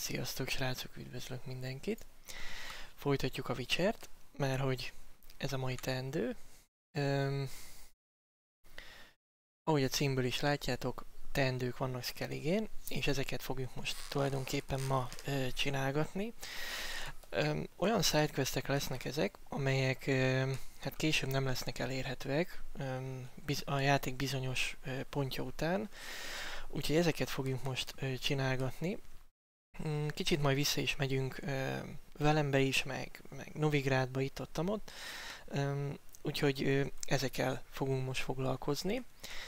Sziasztok srácok, üdvözlök mindenkit! Folytatjuk a Witchert, mert hogy ez a mai teendő. Ahogy a címből is látjátok, teendők vannak Skelligén, és ezeket fogjuk most tulajdonképpen ma csinálgatni. Olyan sidequestek lesznek ezek, amelyek hát később nem lesznek elérhetőek a játék bizonyos pontja után, úgyhogy ezeket fogjuk most csinálgatni. Kicsit majd vissza is megyünk Velembe is, meg Novigrádba itt-ott. Úgyhogy ezekkel fogunk most foglalkozni.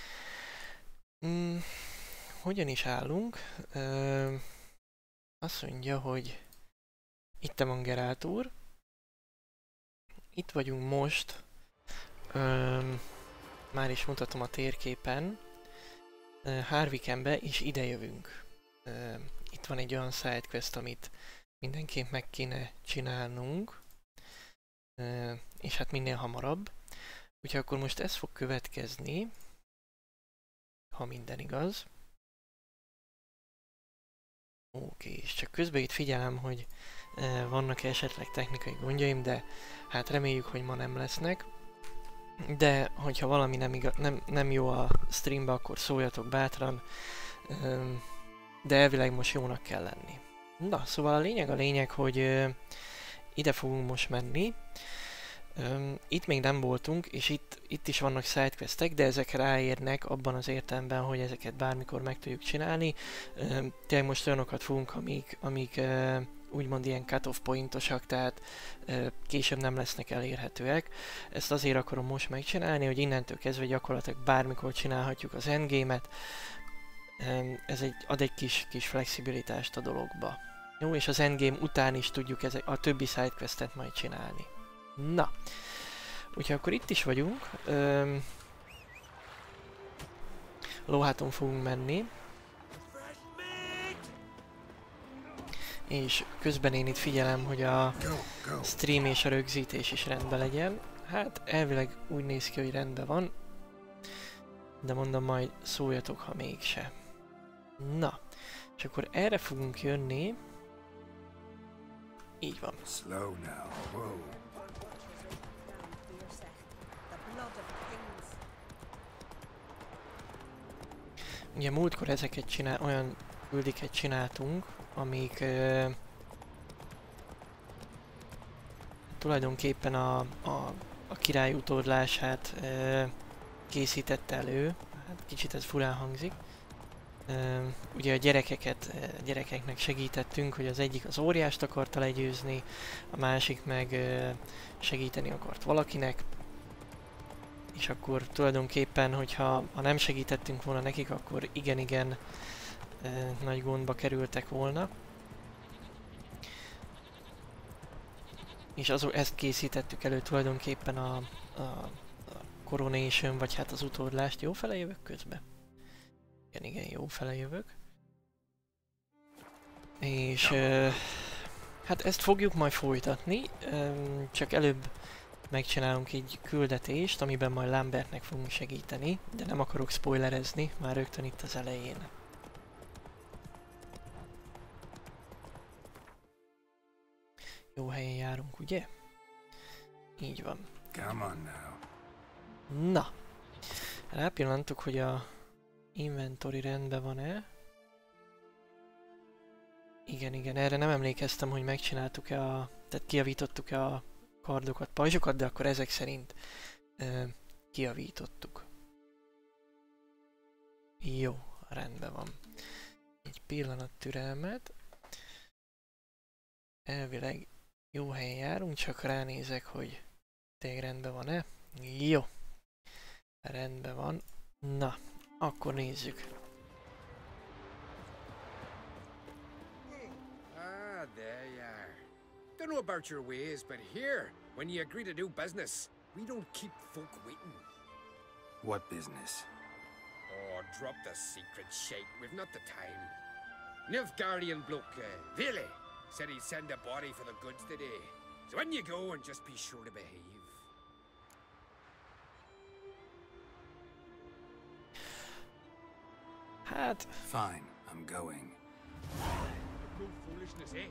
Hogyan is állunk? Azt mondja, hogy itt van Geralt úr. Itt vagyunk most. Már is mutatom a térképen. Harvikenbe, és ide jövünk. Itt van egy olyan sidequest, amit mindenképp meg kéne csinálnunk, és hát minél hamarabb. Úgyhogy akkor most ez fog következni, ha minden igaz. Oké, és csak közben itt figyelem, hogy vannak esetleg technikai gondjaim, de hát reméljük, hogy ma nem lesznek. De hogyha valami nem jó a streambe, akkor szóljatok bátran. De elvileg most jónak kell lenni. Na, szóval a lényeg, hogy ide fogunk most menni. Itt még nem voltunk, és itt is vannak sidequestek, de ezek ráérnek abban az értelemben, hogy ezeket bármikor meg tudjuk csinálni. Tényleg most olyanokat fogunk, amik úgymond ilyen cut-off pointosak, tehát később nem lesznek elérhetőek. Ezt azért akarom most megcsinálni, hogy innentől kezdve gyakorlatilag bármikor csinálhatjuk az endgame-et. Ez ad egy kis flexibilitást a dologba. Jó, és az endgame után is tudjuk a többi sidequestet majd csinálni. Na, úgyhogy akkor itt is vagyunk. Lóháton fogunk menni. És közben én itt figyelem, hogy a stream és a rögzítés is rendben legyen. Hát elvileg úgy néz ki, hogy rendben van. De mondom, majd szóljatok, ha mégse. Na, és akkor erre fogunk jönni. Így van. Ugye múltkor ezeket olyan küldiket csináltunk, amik tulajdonképpen a király utódlását készítette elő. Hát kicsit ez furán hangzik. Ugye a gyerekeknek segítettünk, hogy az egyik az óriást akarta legyőzni, a másik meg segíteni akart valakinek. És akkor tulajdonképpen, hogyha nem segítettünk volna nekik, akkor igen nagy gondba kerültek volna. És ezt készítettük elő tulajdonképpen a Coronation, vagy hát az utódlást. Jó fele jövök közben? Igen, jó fele jövök. És hát ezt fogjuk majd folytatni, csak előbb megcsinálunk egy küldetést, amiben majd Lambertnek fogunk segíteni, de nem akarok spoilerezni, már rögtön itt az elején. Jó helyen járunk, ugye? Így van. Na! Rápillantok, hogy a inventory rendben van-e? Igen, erre nem emlékeztem, hogy megcsináltuk-e tehát kijavítottuk-e a kardokat, pajzsokat, de akkor ezek szerint kijavítottuk. Jó, rendben van. Egy pillanat türelmet. Elvileg jó helyen járunk, csak ránézek, hogy tényleg rendben van-e. Jó. Rendben van. Na, akkor nézzük. There you are. Don't know about your ways, but here, when you agree to do business, we don't keep folk waiting. What business? Oh, drop the secret shite. We've not the time. Nilfgaardian bloke, Vili, said he'd send a body for the goods today. So when you go, and just be sure to behave. Hát... Fine, I'm going. No foolish foolishness, eh?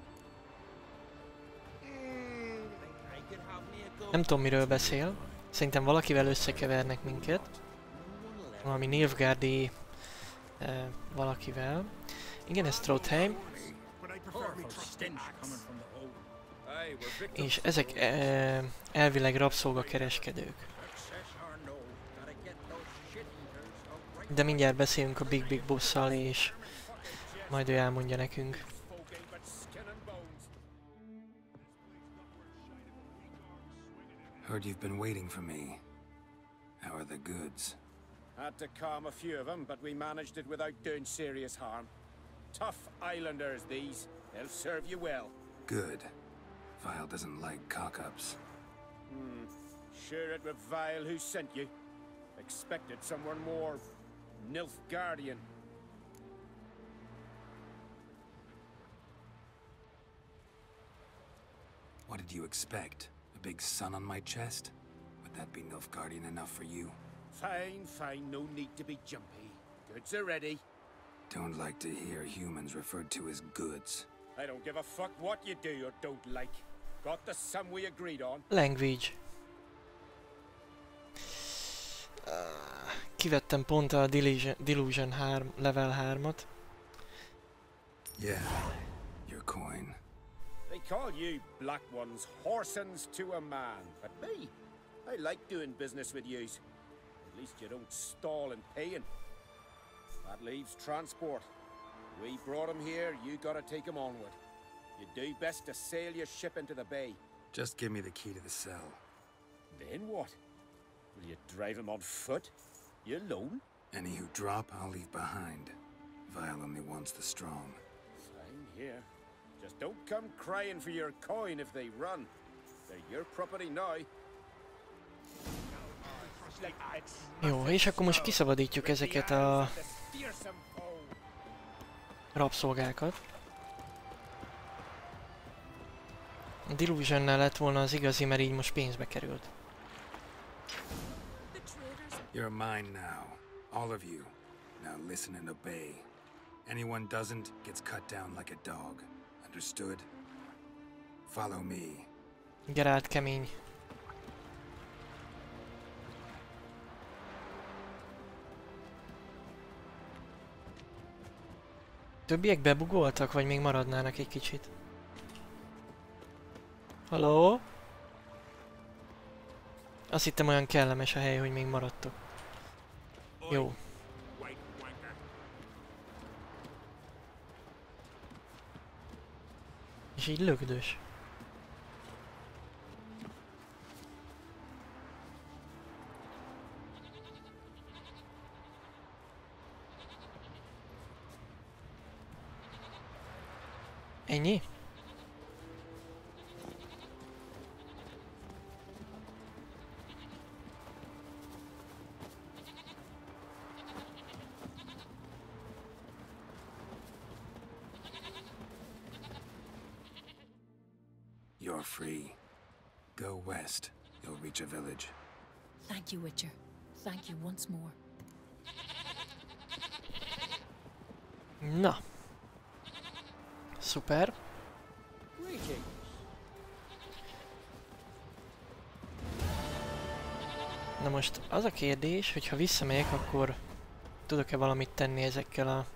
Nem tudom, miről beszél. Szerintem valakivel összekevernek minket. Valami Nilfgaardi valakivel. Igen, ez Strotheim. És ezek elvileg rabszolgakereskedők. De mindjárt beszélünk a Big Bosszal, és majd ő elmondja nekünk. Heard you've been waiting for me. How are the goods? Had to calm a few of them, but we managed it without doing serious harm. Tough islanders, these. They'll serve you well. Good. Vile doesn't like cock-ups. Sure it was Vile who sent you. Expected someone more Nilfgaardian. What did you expect? A big sun on my chest? Would that be Nilfgaardian enough for you? Fine, fine, no need to be jumpy. Goods are ready. Don't like to hear humans referred to as goods. I don't give a fuck what you do or don't like. Got the sum we agreed on. Language. Kivettem pont a Delusion 3, level 3-at. Yeah, your coin. They call you black ones horsens to a man. But me, I like doing business with yous. At least you don't stall in paying. That leaves transport. We brought him here, you gotta take him onward. You do best to sail your ship into the bay. Just give me the key to the cell. Then what? Will you drive him on foot? You alone? Any who drop, I'll leave behind. Vile only wants the strong. Fine, here. Just don't come crying for your coin if they run. They're your property now. Jó, és akkor most kiszabadítjuk ezeket a rabszolgákat. A Delusionnál lett volna az igazi, mert így most pénzbe került. You're mine now. All of you. Now listen and obey. Anyone doesn't gets cut down like a dog. Understood? Follow me. Geralt kemény. Többiek bebugoltak, vagy még maradnának egy kicsit? Halló? Azt hittem, olyan kellemes a hely, hogy még maradtok. Jó. És így lögdös. Ennyi? You're free. Go west. You'll reach a village. Thank you, Witcher. Thank you once more. Na. Szuper. Na most az a kérdés, hogy ha visszamegyek, akkor tudok-e valamit tenni ezekkel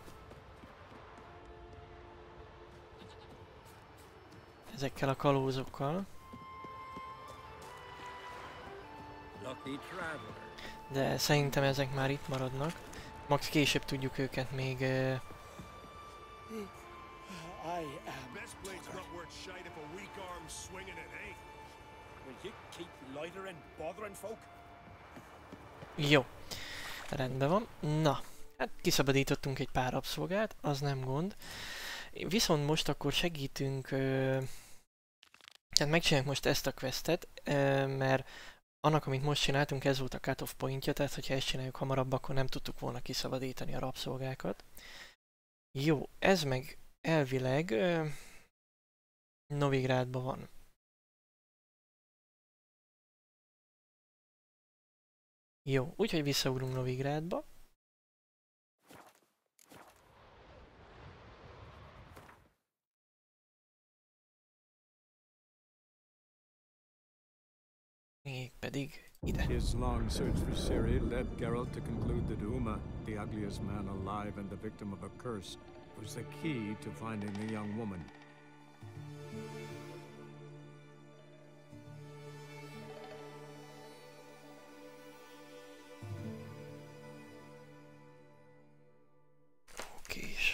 a kalózokkal. De szerintem ezek már itt maradnak. Max később tudjuk őket még... Jó. Rendben van. Na. Hát kiszabadítottunk egy pár rabszolgát, az nem gond. Viszont most akkor segítünk... Tehát megcsináljuk most ezt a questet, mert annak, amit most csináltunk, ez volt a cut-off pointja, tehát hogyha ezt csináljuk hamarabb, akkor nem tudtuk volna kiszabadítani a rabszolgákat. Jó, ez meg elvileg Novigrádban van. Jó, úgyhogy visszaugrunk Novigrádba. Mégpedig ide. His long search for Ciri led Geralt to conclude that Uma, the ugliest man alive and the victim of a curse, was the key to finding the young woman. Okés.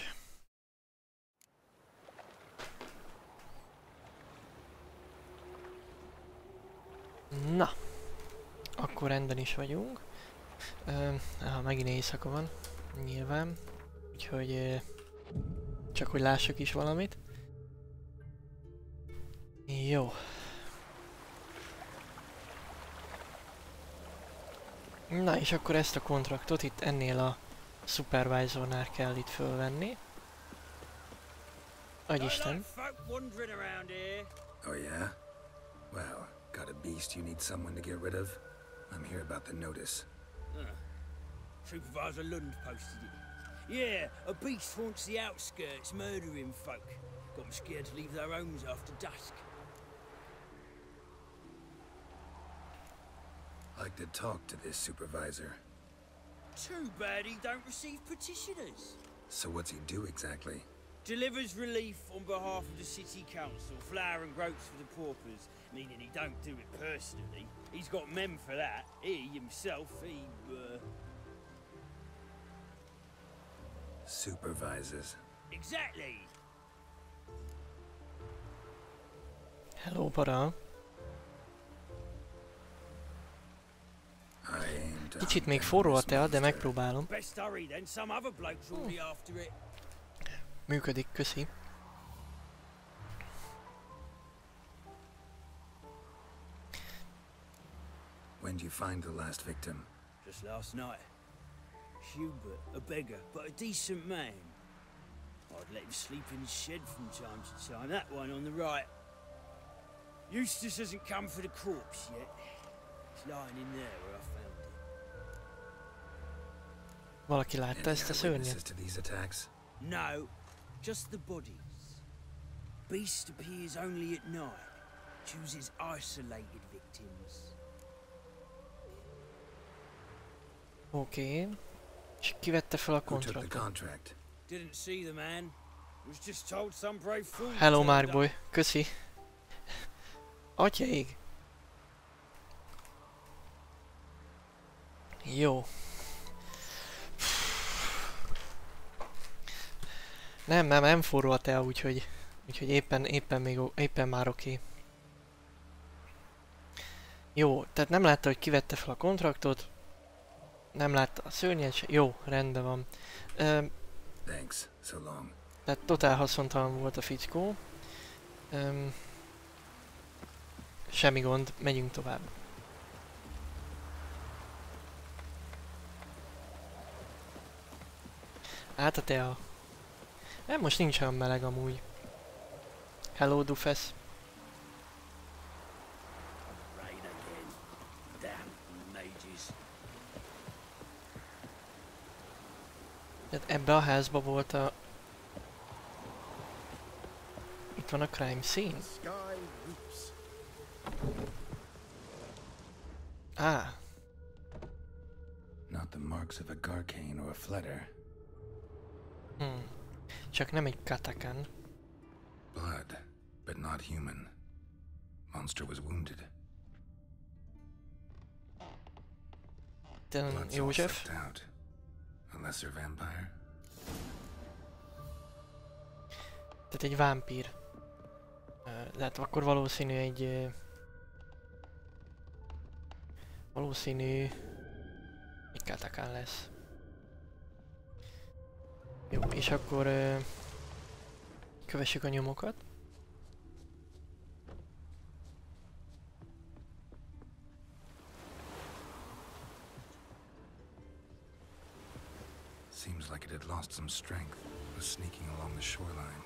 Na, akkor rendben is vagyunk. Megint éjszaka van, nyilván. Úgyhogy csak hogy lássuk is valamit. Jó. Na és akkor ezt a kontraktot itt ennél a supervisornál kell itt fölvenni. Agyisten. Oh yeah? Well, got a beast you need someone to get rid of? I'm here about the notice. Supervisor Lund posted it. Yeah, a beast haunts the outskirts, murdering folk. Got them scared to leave their homes after dusk. Like to talk to this supervisor. Too bad he don't receive petitioners. So what's he do exactly? Delivers relief on behalf of the city council, flour and groats for the paupers, meaning he don't do it personally. He's got men for that. He himself, Supervises. Exactly. Hello, para. Kicsit még forró a tea, de megpróbálom. Best hurry then, some other bloke's already after it. Működik, köszi. When did you find the last victim? Just last night. Hubert, a beggar, but a decent man. I'd let him sleep in his shed from time to time. That one on the right. Eustace hasn't come for the corpse yet. It's lying in there where I found it. Valaki látta ezt a szörnyet? To these attacks? No, just the bodies. Beast appears only at night. Chooses isolated victims. Oké. És ki vette fel a Who took the kontraktot? contract? Didn't see the man. Was just told some brave fool. Hello, turned up. Markboy. Köszi. Atyaig. Jó. Nem forró a tea, úgyhogy éppen már oké. Jó, tehát nem látta, hogy kivette fel a kontraktot. Nem látta a szörnyet se. Jó, rendben van. Thanks, so long. Tehát totál haszontalan volt a fickó. Semmi gond, megyünk tovább. Hát a tea. Nem, most nincs olyan meleg amúgy. Hello, Dufes. Rain again. Damn mages. Tehát ebbe a házba volt a... Itt van a crime scene. Sky weeps. Ah, Not the marks of a Garcane or a Fletter. csak nem egy katakan. Blood, but not human. Monster was wounded. Blood's all József? sucked out. A lesser vampire? Tehát egy vámpír. Tehát akkor valószínű egy... Valószínű... Egy katakán lesz. Jó, és akkor... Kövessük a nyomokat. Seems like it had lost some strength. Was sneaking along the shoreline.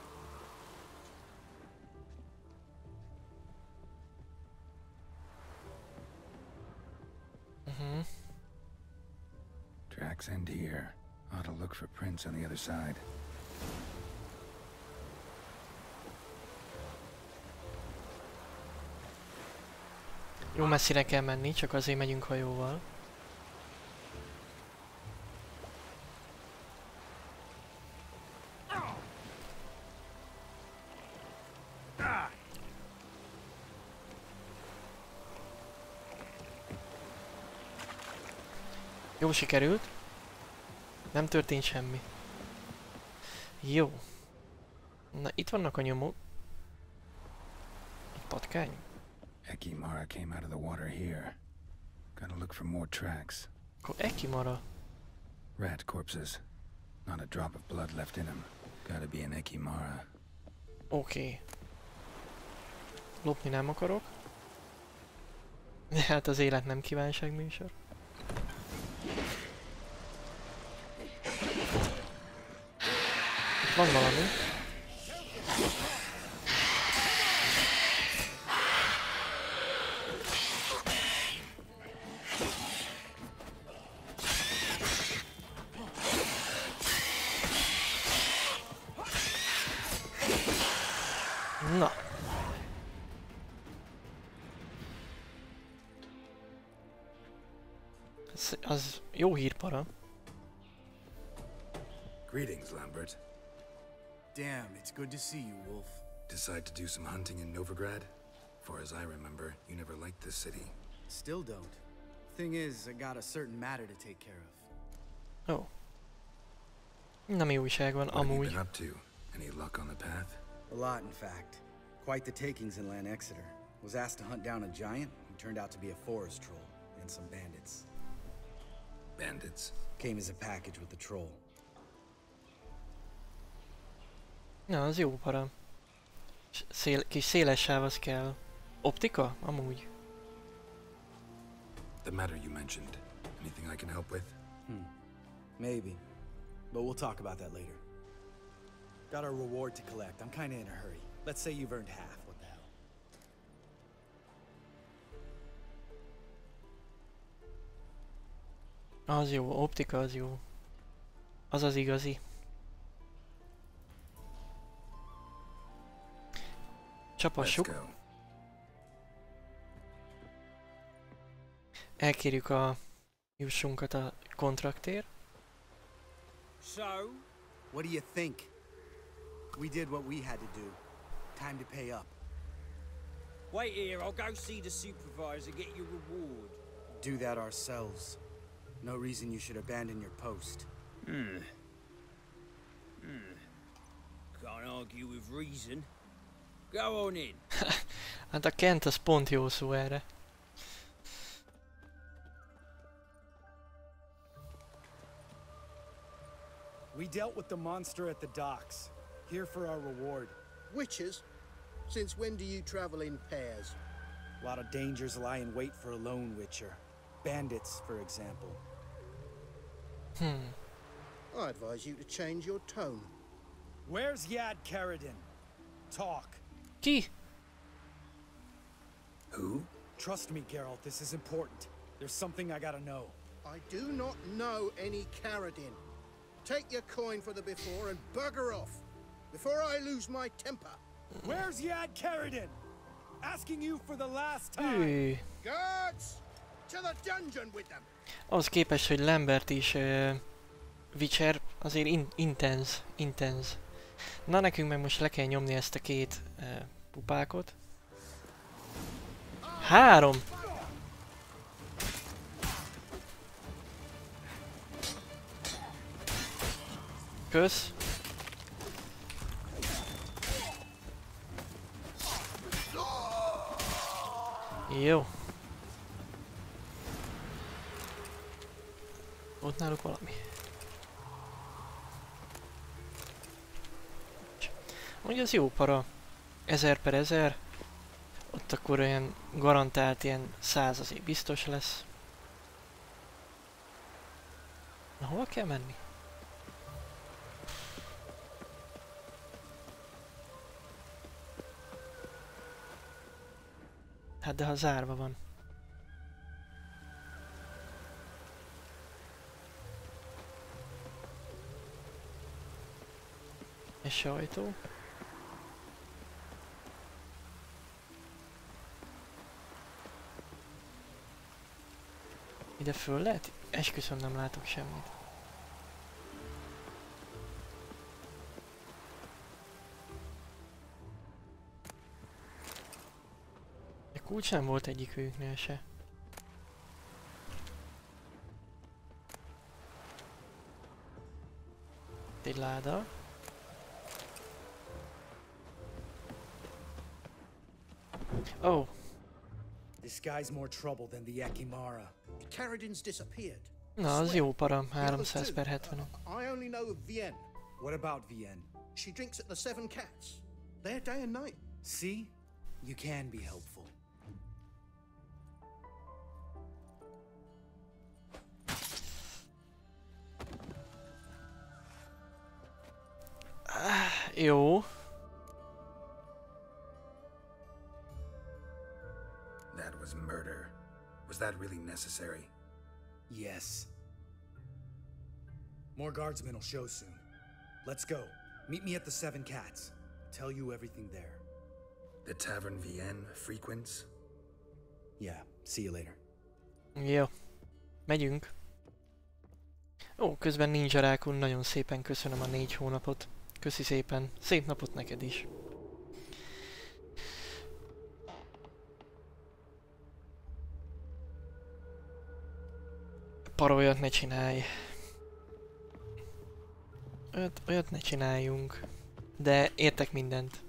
Tracks end here. Ought to look for prints on the other side. Jó messzire kell menni, csak azért megyünk hajóval. Jó sikerült. Nem történt semmi. Jó. Na, itt vannak a nyomók. Egy patkány. Ekimara came out of the water here. Gotta look for more tracks. Akkor Ekimara. Rat corpses. Not a drop of blood left in them. Gotta be an Ekimara. Oké. Lopni nem akarok. Hát az élet nem kívánságműsor. Itt van valami. Na. Az jó hírpara. Greetings, Lambert. Damn, it's good to see you, Wolf. Decide to do some hunting in Novigrad? For as I remember, you never liked this city. Still don't. Thing is, I got a certain matter to take care of. Ó. Nem jó újság van, What have you amúgy. been up to? Any luck on the path? A lot, in fact. Quite the takings in Lan Exeter. Was asked to hunt down a giant who turned out to be a forest troll and some bandits. Bandits? Came as a package with the troll. Na, az jó para. Kis széles sáv az kell. Optika? Amúgy. The matter you mentioned. Anything I can help with? Maybe. But we'll talk about that later. Got a reward to collect. I'm kinda in a hurry. Let's say you've earned half. What the hell? Az jó, optika az jó. Az az igazi. Csapassuk. Let's go. Elkérjük a jussunkat a kontraktért. So, What do you think? We did what we had to do. Time to pay up. wait here, I'll go see the supervisor, get your reward. Do that ourselves. No reason you should abandon your post. Can't argue with reason. Go on in. Hát a Kent az pont jó szó erre. We dealt with the monster at the docks. Here for our reward. Witches? Since when do you travel in pairs? A lot of dangers lie in wait for a lone witcher. Bandits, for example. I advise you to change your tone. Where's Yad Karadin? Talk. Ki? Who? Trust me, Geralt, this is important. There's something I gotta know. I do not know any Karadin. Take your coin for the before and bugger off, before I lose my temper. Where's Yad Karadin? Asking you for the last time. Hű. Guards! To the dungeon with them! Ahhoz képest, hogy Lambert is Witcher, azért intenz. Na, nekünk meg most le kell nyomni ezt a két pupákot. 3! Kösz. Jó. Ott náluk valami. Ugye az jó para. 1000/1000. Ott akkor olyan garantált ilyen 100 azért biztos lesz. Na, hova kell menni? Hát de ha zárva van. És ajtó. Ide föl lehet? Esküszöm, nem látok semmit. De kulcs nem volt egyikőjüknél se. Egy láda. Oh. This guy's more trouble than the Yakimara. Caradin's disappeared. Na, az jó para, 300/70. I only know of Vienne. What about Vienne? She drinks at the Seven Cats. There day and night. See? You can be helpful. Jó. That was murder. Was that really necessary? Yes. More guardsmen will show soon. Let's go. Meet me at the Seven Cats. Tell you everything there. The Tavern Vienne frequents? Yeah, see you later. Jó. Megyünk. Ó, közben Ninja Rákun, nagyon szépen köszönöm a 4 hónapot. Köszi szépen. Szép napot neked is. Parolyat ne csinálj. Olyat ne csináljunk. De értek mindent.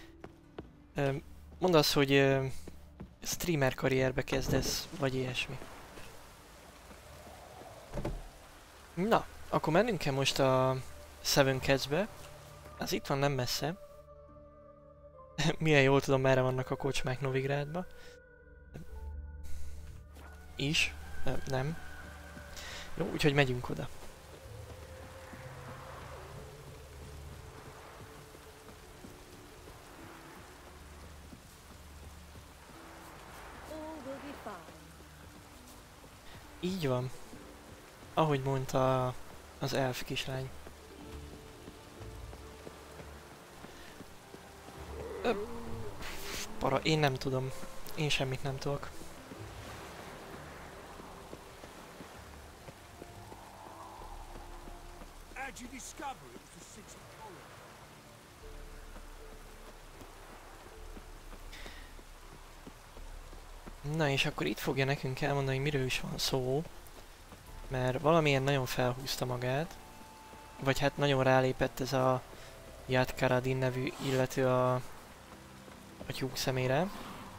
Mondd azt, hogy streamer karrierbe kezdesz, vagy ilyesmi. Na, akkor mennünk-e most a Seven Cats-be? Az itt van, nem messze. Milyen jól tudom, merre vannak a kocsmák Novigrádba. Is. Nem. Jó, úgyhogy megyünk oda. Így van. Ahogy mondta az elf kislány. Para, én nem tudom. Én semmit nem tudok. Na és akkor itt fogja nekünk elmondani, hogy miről is van szó. Mert valamilyen nagyon felhúzta magát. Vagy hát nagyon rálépett ez a Yat Caradin nevű illető a tyúk szemére.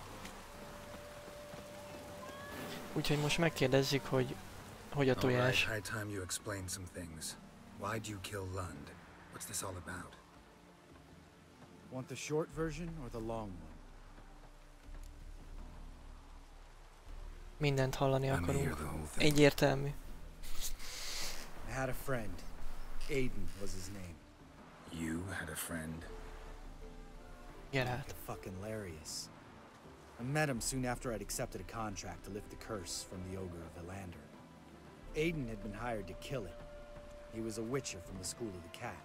Úgyhogy most megkérdezzük, hogy a tojás. High time you explained some things. Why'd you kill Lund? What's this all about? Want the short version or the long one? Mindent hallani akarunk. Egyértelmű. I had a friend. Aiden was his name. You had a friend? Get out. Fucking hilarious. I met him soon after I'd accepted a contract to lift the curse from the Ogre of Elander. Aiden had been hired to kill it. He was a witcher from the School of the Cat.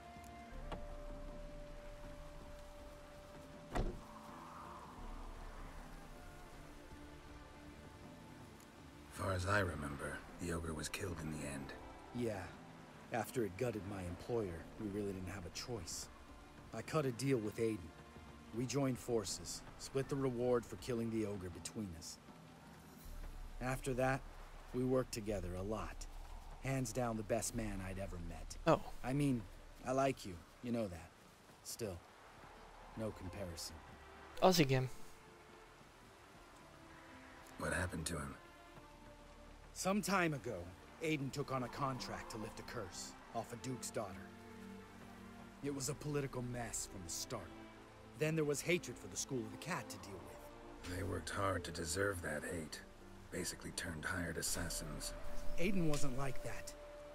Far as I remember, the ogre was killed in the end. Yeah. After it gutted my employer, we really didn't have a choice. I cut a deal with Aiden. We joined forces, split the reward for killing the ogre between us. After that, we worked together a lot. Hands down the best man I'd ever met. Oh. I mean, I like you. You know that. Still, no comparison. Az igen. What happened to him? Some time ago, Aiden took on a contract to lift a curse off a duke's daughter. It was a political mess from the start. Then there was hatred for the School of the Cat to deal with. They worked hard to deserve that hate. Basically turned hired assassins. Aiden wasn't like that.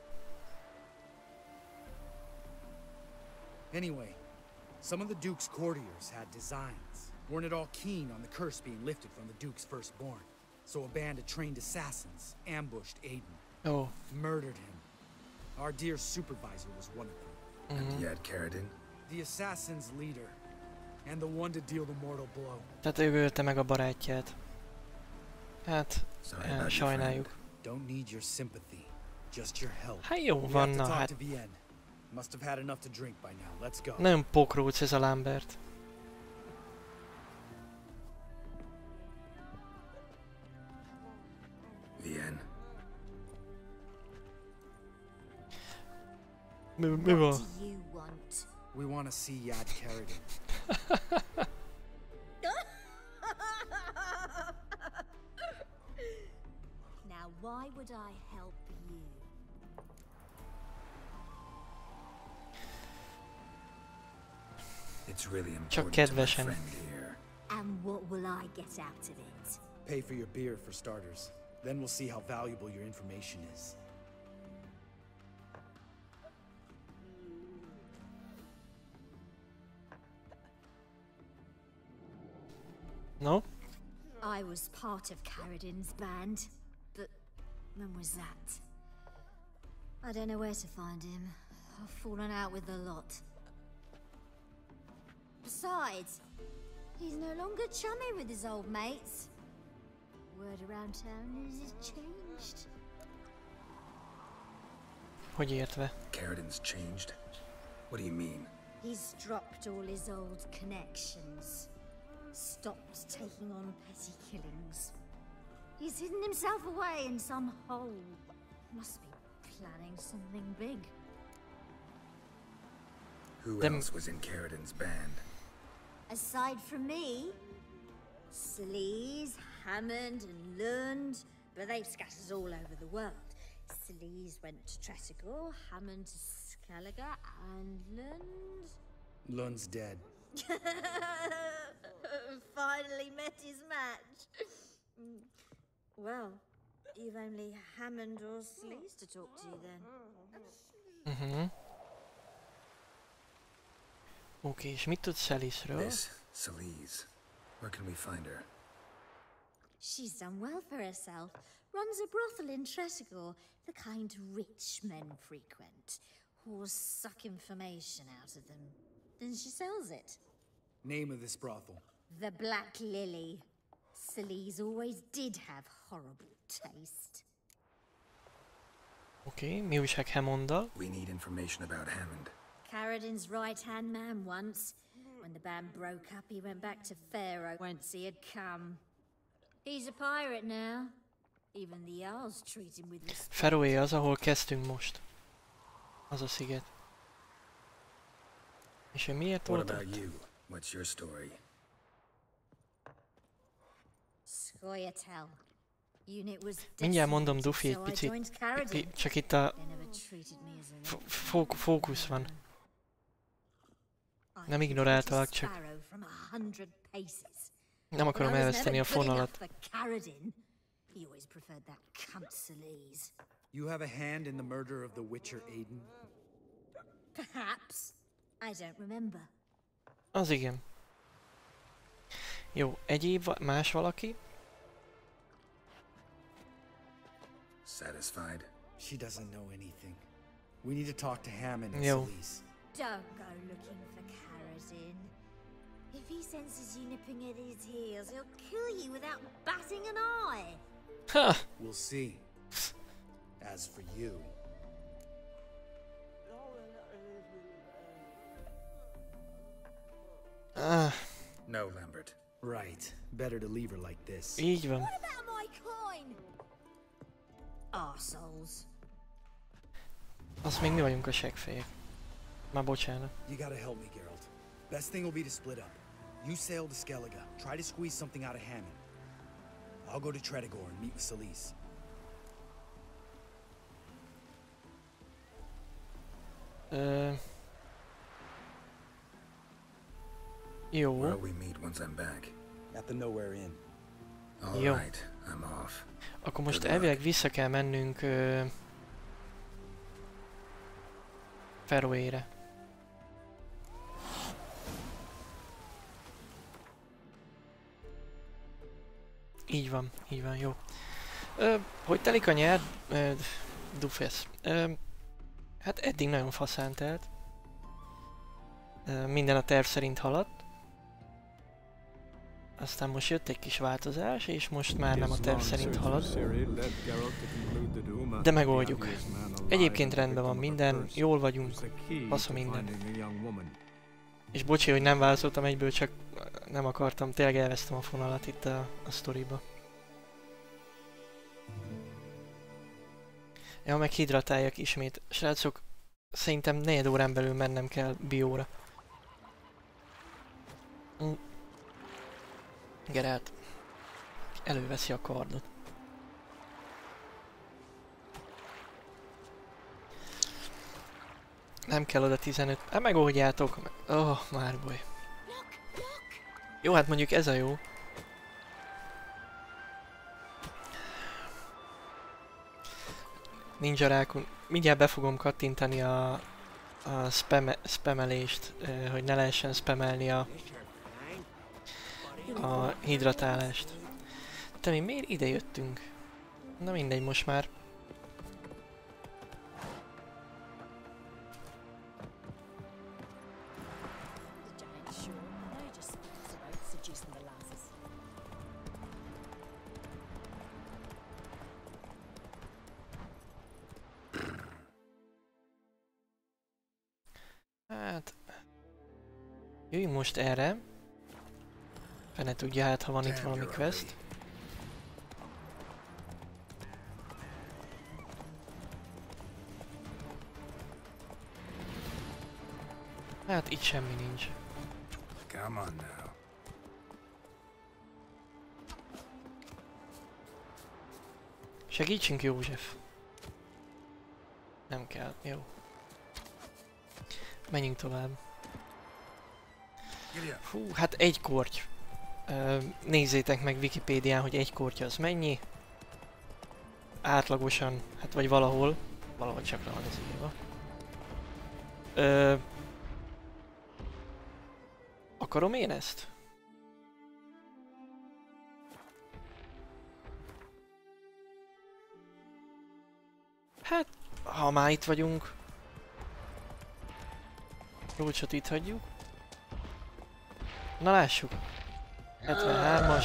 Anyway, some of the Duke's courtiers had designs. Weren't at all keen on the curse being lifted from the Duke's firstborn. So a band of trained assassins ambushed Aiden. Oh. Murdered him. Our dear supervisor was one of them. And Yat Caradin? The assassin's leader. And the one to deal the mortal blow. Tehát ő ölte meg a barátját. Hát, sajnáljuk. Don't need your sympathy, just your help. Hát jó We van, have to na talk hát. to Vienne. Must have had enough to drink by now. Let's go. Nagyon pokróc ez a Lambert. Vienne. Mi What van? do you want? We want to see Yad Karadin. Now, why would I help you? It's really Csak important to my kedvesen. friend here. And what will I get out of it? Pay for your beer for starters. Then we'll see how valuable your information is. No? I was part of Karadin's band, but when was that? I don't know where to find him. I've fallen out with a lot. Besides, he's no longer chummy with his old mates. Word around town is he's changed. Hogy értve? Karadin's changed? What do you mean? He's dropped all his old connections. Stopped taking on petty killings. He's hidden himself away in some hole. Must be planning something big. Who Them- else was in Karadin's band? Aside from me, Sleaze, Hammond and Lund, but they've scattered all over the world. Sleaze went to Tretogor, Hammond to Skellige, and Lund... Lund's dead. Finally met his match. Well, you've only Hammond or Sleaze to talk to then. Oké, és mit tudsz Celisről? This, Celise. Where can we find her? She's done well for herself. Runs a brothel in Tretogor, the kind rich men frequent. Whores suck information out of them. Then she sells it. Name of this brothel. The Black Lily. Sleaze always did have horrible taste. Oké, mi újság Hammonddal? We need information about Hammond. Karadin's right-hand man once. When the band broke up, he went back to Pharaoh once he had come. He's a pirate now. Even the Jarls treat him with respect. Feroé az, ahol kezdtünk most. Az a sziget. És ő miért What volt about ott? you? What's your story? Scoia'tael. Unit was Mindjárt mondom, decimated, Duffy, egy so I picit. joined Karadin. Csak itt a They never treated me as a fókusz van. I Nem could ignoráltalak, reach a csak sparrow from 100 paces. nem akarom But I was elveszteni a never good enough fonalat. for Karadin. He always preferred that cunt Sleaze. You have a hand in the murder of the Witcher Aiden? Perhaps. I don't remember. Az igen. Jó, egyéb más valaki? Satisfied? She doesn't know anything. We need to talk to Hammond and Yo. Celise. Don't go looking for Karadin. If he senses you nipping at his heels, he'll kill you without batting an eye. Ha! We'll see. As for you, Ah, No, Lambert. right. Better to leave her like this. így van. What about my coin? Arseholes. Azt még mi vagyunk a seggfejek. Már bocsánat. You gotta help me, Geralt. Best thing will be to split up. You sail to Skellige. Try to squeeze something out of Hammond. I'll go to Tretogor and meet with Celise. Jó. Where'll we meet once I'm back? At the Nowhere Inn. All Yo. right, I'm off. Akkor most Good luck. elvileg vissza kell mennünk Feroére. Így van, jó. Hogy telik a nyár? Dufesz. Hát eddig nagyon faszán telt. Minden a terv szerint haladt. aztán most jött egy kis változás, és most már nem a terv szerint halad. De megoldjuk. Egyébként rendben van minden, jól vagyunk, faszom minden. És bocsi, hogy nem válaszoltam egyből, csak nem akartam, tényleg elvesztem a fonalat itt a sztoriba. Ja, meg hidratáljak ismét. Srácok, szerintem 4 órán belül mennem kell bióra. Geralt előveszi a kardot. Nem kell oda 15. Hát megoldjátok. Már baj. Jó, hát mondjuk ez a jó. Ninja rákon. Mindjárt be fogom kattintani a spamelést, hogy ne lehessen spamelni a hidratálást. De mi miért ide jöttünk? Na mindegy, most már. Hát... Jöjjünk most erre. Fene tudja, hát ha van itt valami quest. Hát itt semmi nincs. Come on now. Segítsünk, József. Nem kell, jó. Menjünk tovább. Fú, hát egy korty. Nézzétek meg Wikipédián, hogy egy korty az mennyi. Átlagosan, hát vagy valahol csak le van ez írva. Akarom én ezt? Hát, ha már itt vagyunk. Rócsot itt hagyjuk. Na lássuk. 73-as.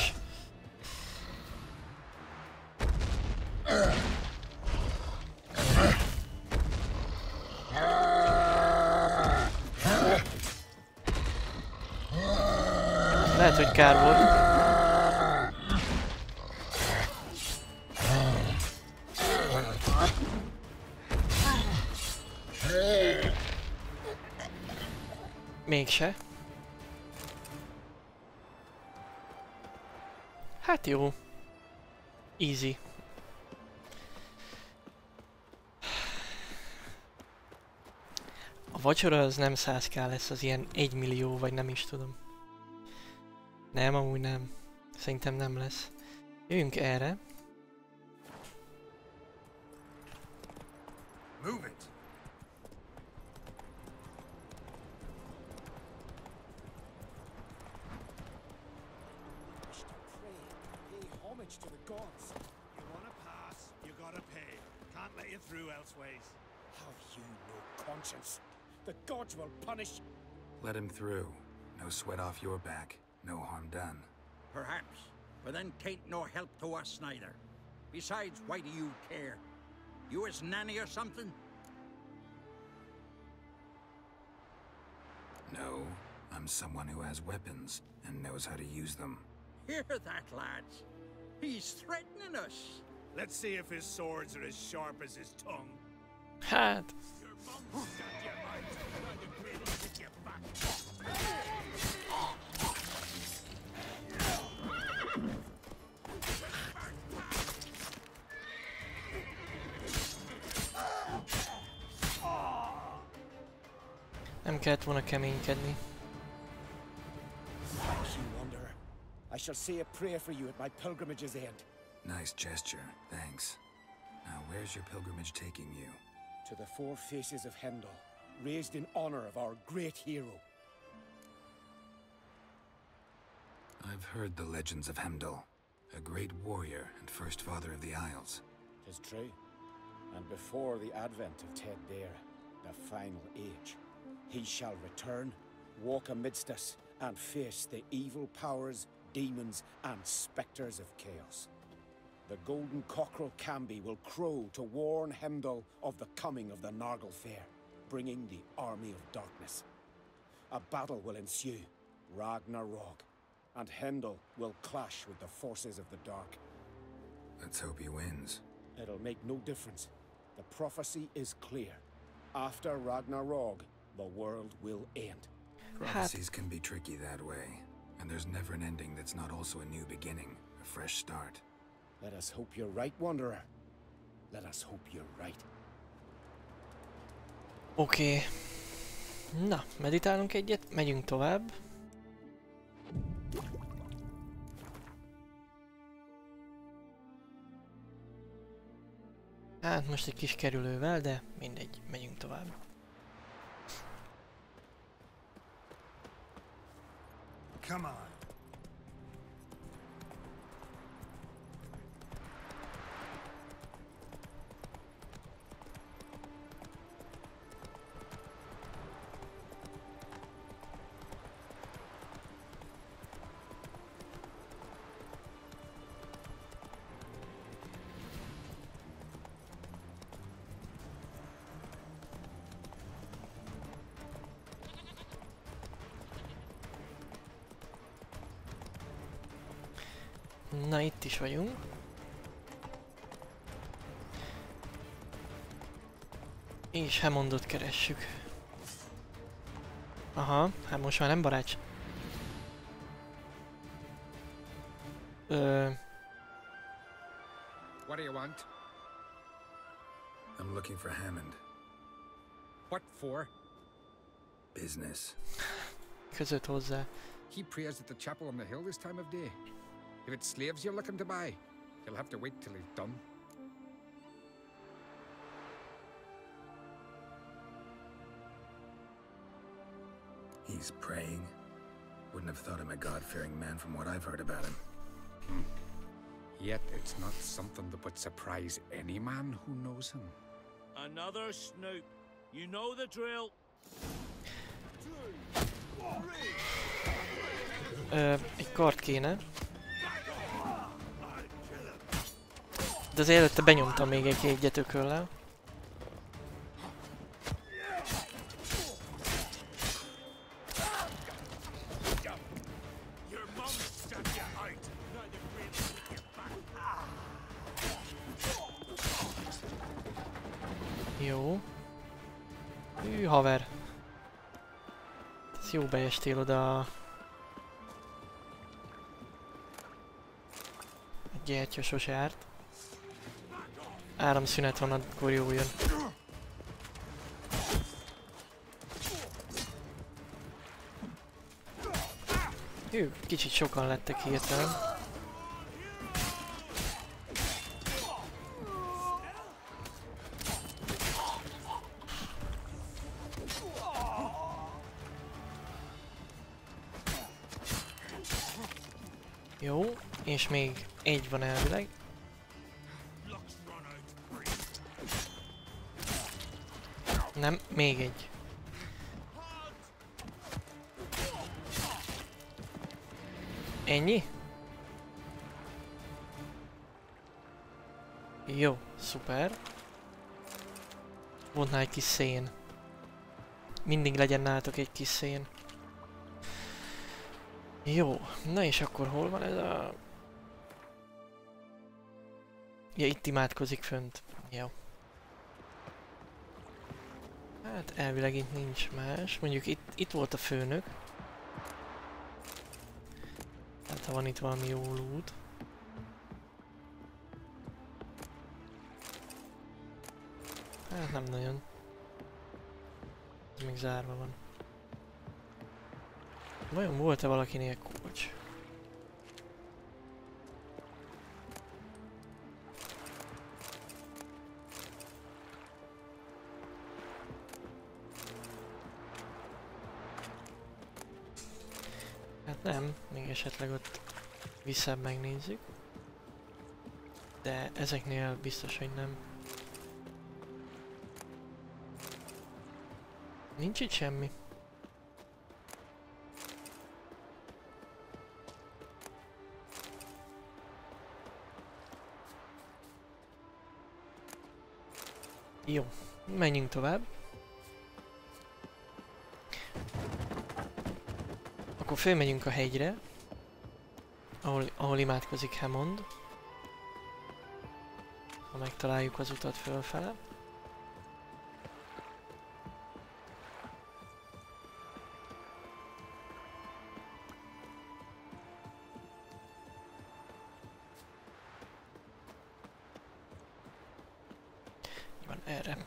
Lehet, hogy kár volt. Mégse. Hát jó. Easy. A vacsora az nem 100k lesz, az ilyen 1 millió, vagy nem is tudom. Nem, amúgy nem. Szerintem nem lesz. Jöjjünk erre. Move it. To the gods. You wanna pass, you gotta pay. Can't let you through elseways. Have you no conscience? The gods will punish. Let him through. No sweat off your back. No harm done. Perhaps. But then tain't no help to us neither. Besides, why do you care? You his nanny or something? No. I'm someone who has weapons and knows how to use them. Hear that, lads? He's threatening us. Let's see if his swords are as sharp as his tongue. Hát. Nem kellett volna keménykedni. I shall say a prayer for you at my pilgrimage's end. Nice gesture, thanks. Now, where's your pilgrimage taking you? To the four faces of Hendel, raised in honor of our great hero. I've heard the legends of Heimdall, a great warrior and first father of the Isles. 'Tis true. And before the advent of Ted Dare, the final age, he shall return, walk amidst us, and face the evil powers demons and spectres of chaos. The golden cockerel Camby will crow to warn Heimdall of the coming of the Nargle Fair, bringing the army of darkness. A battle will ensue, Ragnarok, and Heimdall will clash with the forces of the dark. Let's hope he wins. It'll make no difference. The prophecy is clear. After Ragnarok, the world will end. Prophecies can be tricky that way, and there's never an ending that's not also a new beginning, a fresh start. Let us hope you're right, Wanderer. Let us hope you're right. Oké. Na, meditálunk egyet, megyünk tovább. Hát most egy kis kerülővel, de mindegy, megyünk tovább. Come on. Na, itt is vagyunk. És Hammondot keressük. Aha, hát most már nem barátság. What do you want? I'm looking for Hammond. What for? Business. Között hozzá. He prays at the chapel on the hill this time of day. If it's slaves you're looking to buy, you'll have to wait till he's done. He's praying? Wouldn't have thought him a God-fearing man from what I've heard about him. Yet it's not something that would surprise any man who knows him. Another snoop. You know the drill. Egy kart kéne. De az előtte benyomtam még egy egyet ököllel. Jó. Hű, haver. Ez jó beestél oda a gyertyasos árt. Áramszünet van, akkor jó jön. Hű, kicsit sokan lettek hirtelen. Jó, és még egy van elvileg. Nem, még egy. Ennyi? Jó, szuper. Volt egy kis szén. Mindig legyen nálatok egy kis szén. Jó, na és akkor hol van ez a... Ja, itt imádkozik fönt. Jó. Hát elvileg itt nincs más. Mondjuk itt volt a főnök. Hát ha van itt valami jó loot. Hát nem nagyon. Ez még zárva van. Vajon volt-e valakinél kulcs? Hát nem, még esetleg ott visszább megnézzük. De ezeknél biztos, hogy nem. Nincs itt semmi. Jó, menjünk tovább. Akkor fölmegyünk a hegyre, ahol imádkozik Hammond. Ha megtaláljuk az utat fölfele. Van erre.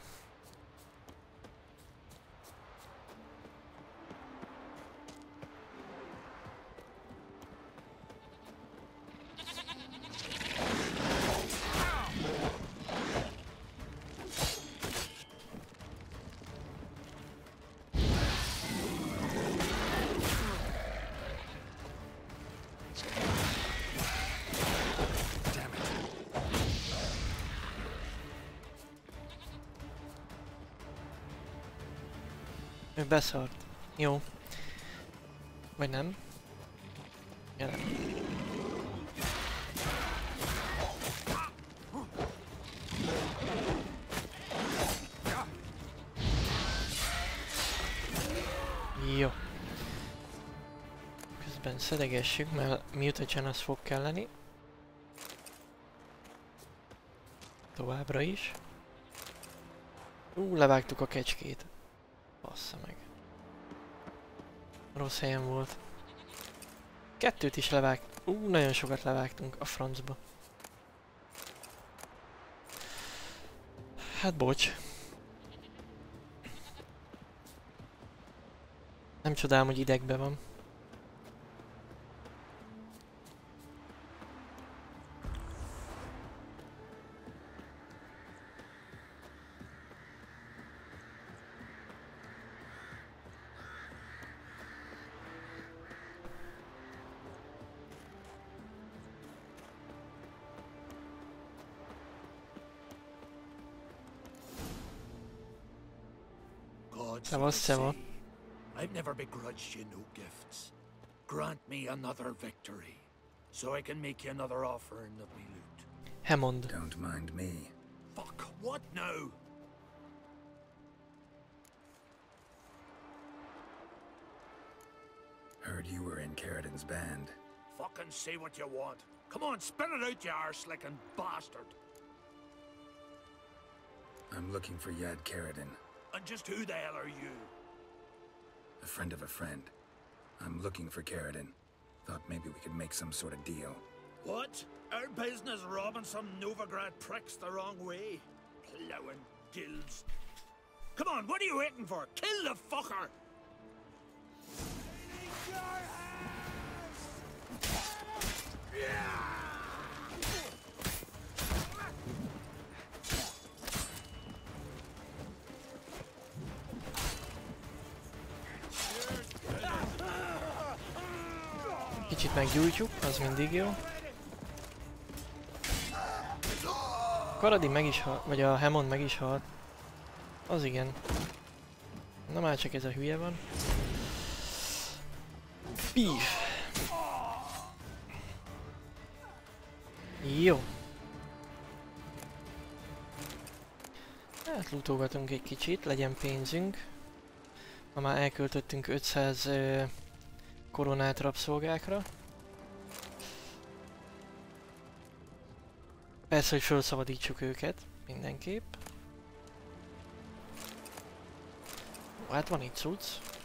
Ő beszart. Jó. Vagy nem? Ja, nem. Jó. Közben szedegessük, mert mutagen az fog kelleni. Továbbra is. Levágtuk a kecskét. Bassza meg. Rossz helyen volt. Kettőt is levágtunk. Nagyon sokat levágtunk a francba. Hát bocs. Nem csodálom, hogy idegbe van. Szeva. I've never begrudged you no gifts. Grant me another victory, so I can make you another offering of me loot. Hammond. Don't mind me. Fuck, what now? Heard you were in Caridin's band. Fucking say what you want. Come on, spit it out, you arse-licking bastard. I'm looking for Yad Caridin. And just who the hell are you? A friend of a friend. I'm looking for Caridin. Thought maybe we could make some sort of deal. What? Our business robbing some Novigrad pricks the wrong way? Plowing guilds. Come on, what are you waiting for? Kill the fucker! Kicsit meggyújtjuk, az mindig jó. Karadin meg is halt, vagy a Hammond meg is halt. Az igen. Na már csak ez a hülye van. Beef. Jó. Hát lootolgatunk egy kicsit, legyen pénzünk. Ma már elköltöttünk 500 koronát rabszolgákra. Persze, hogy felszabadítsuk őket, mindenképp. Hát van itt cucc.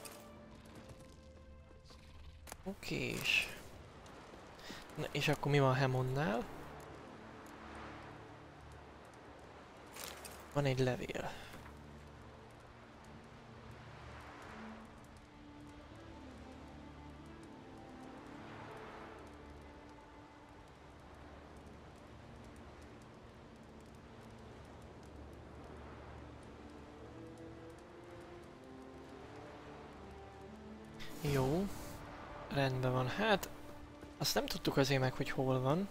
Okés. Na, és akkor mi van Hammondnál? Van egy levél. Jó. Rendben van. Hát, azt nem tudtuk azért meg, hogy hol van.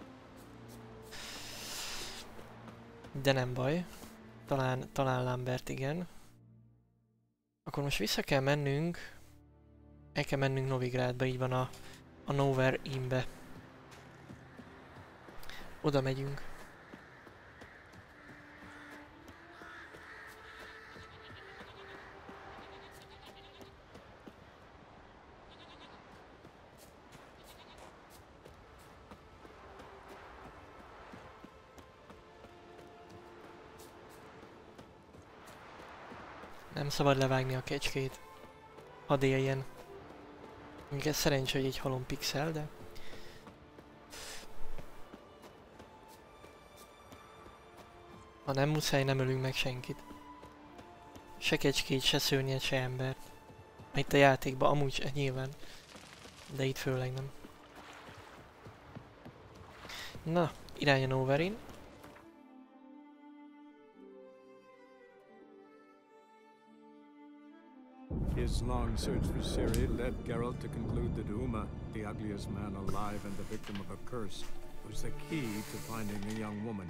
De nem baj. Talán Lambert igen. Akkor most vissza kell mennünk. El kell mennünk Novigrádba, így van a Nowhere Innbe. Oda megyünk. Nem szabad levágni a kecskét. Hadd éljen. Még ez szerencsé, hogy egy halom pixel, de... Ha nem muszáj, nem ölünk meg senkit. Se kecskét, se szörnyet, se embert. Itt a játékban amúgy nyilván. De itt főleg nem. Na, irányon Oberyn. His long search for Ciri led Geralt to conclude that Uma, the ugliest man alive and the victim of a curse, was the key to finding the young woman.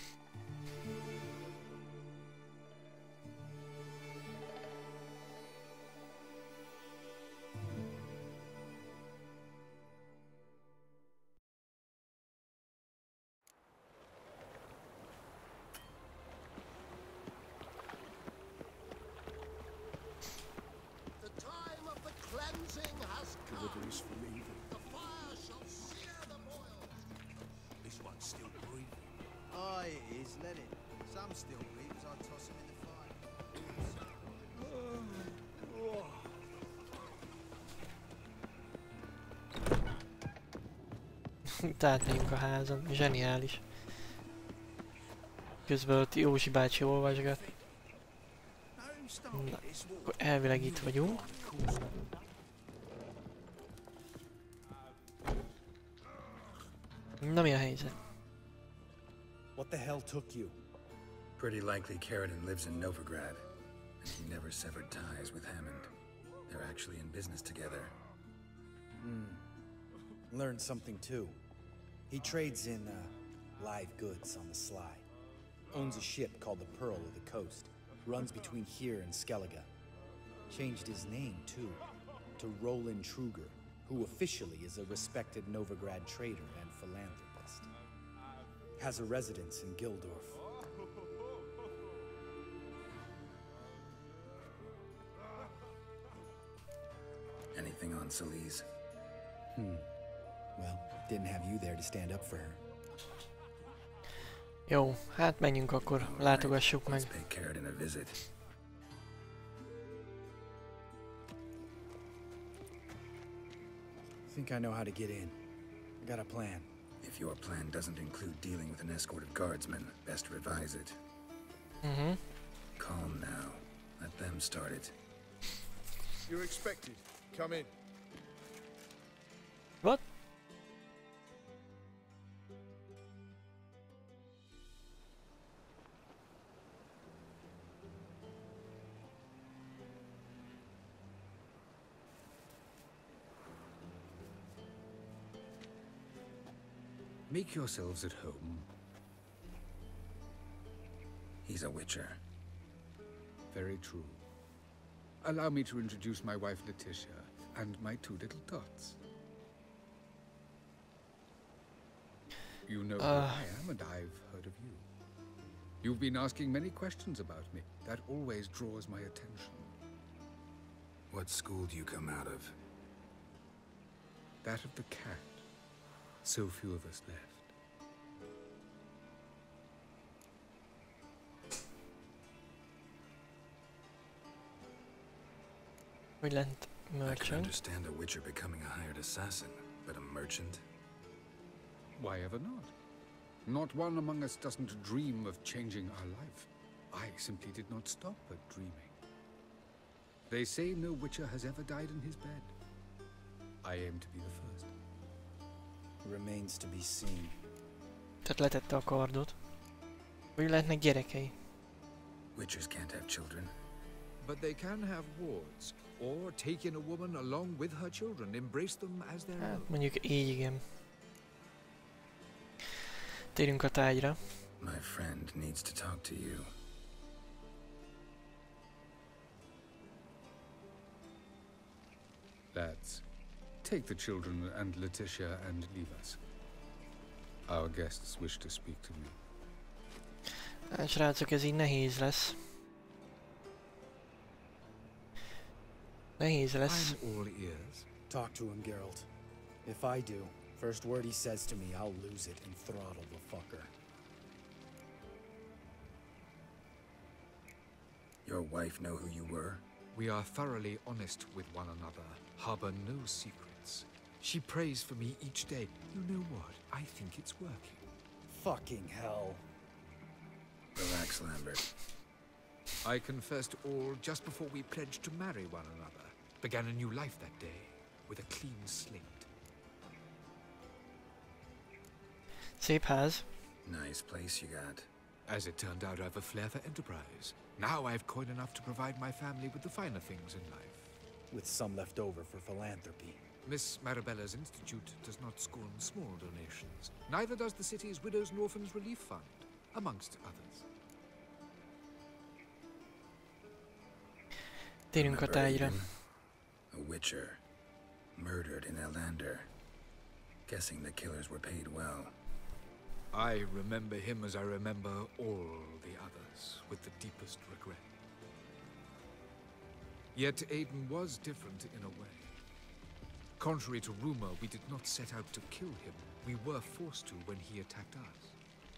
Átmegyünk a házon, zseniális. Közben ott Józsi bácsi olvasgat. Na, akkor elvileg itt vagyunk. Na, mi a helyzet? What the hell took you? Pretty likely Caradon lives in Novigrad, and he never severed ties with Hammond. They're actually in business together. Learned something too. He trades in live goods on the sly. Owns a ship called the Pearl of the Coast. Runs between here and Skellige. Changed his name too, to Roland Truger, who officially is a respected Novigrad trader and philanthropist. Has a residence in Gildorf. Anything on Celise? Well, didn't have you there to stand up for her. Jó, hát menjünk akkor, látogassuk meg. Let's pay Caradon a visit. Think I know how to get in. I got a plan. If your plan doesn't include dealing with an escort of guardsmen, best revise it. Calm now. Let them start it. You're expected. Come in. What? Make yourselves at home. He's a witcher. Very true. Allow me to introduce my wife, Letitia, and my two little tots. You know who I am, and I've heard of you. You've been asking many questions about me. That always draws my attention. What school do you come out of? That of the cat. So few of us left. We lent I can merchant. understand a witcher becoming a hired assassin, but a merchant? Why ever not? Not one among us doesn't dream of changing our life. I simply did not stop at dreaming. They say no witcher has ever died in his bed. I aim to be the first. Remains to be seen. Tehát letette a kardot. Hogy lehetnek gyerekei? Witchers can't have children. But they can have wards, or take in a woman along with her children, embrace them as their own. Hát mondjuk így igen. Térjünk a tárgyra. My friend needs to talk to you. Lads, take the children and Letitia and leave us. Our guests wish to speak to me. Hát srácok, ez így nehéz lesz. Nehéz lesz. I'm all ears. Talk to him, Geralt. If I do, first word he says to me, I'll lose it and throttle the fucker. Your wife know who you were? We are thoroughly honest with one another, harbor no secrets. She prays for me each day. You know what? I think it's working. Fucking hell. Relax, Lambert. I confessed all just before we pledged to marry one another. Began a new life that day, with a clean slate. Szép ház. Nice place you got. As it turned out, I have a flair for enterprise. Now I have coin enough to provide my family with the finer things in life. With some left over for philanthropy. Miss Marabella's institute does not scorn small donations. Neither does the city's Widows and Orphans Relief Fund, amongst others. Térjünk a tárgyra. A witcher. Murdered in Elander. Guessing the killers were paid well. I remember him as I remember all the others, with the deepest regret. Yet Aiden was different in a way. Contrary to rumor, we did not set out to kill him. We were forced to when he attacked us.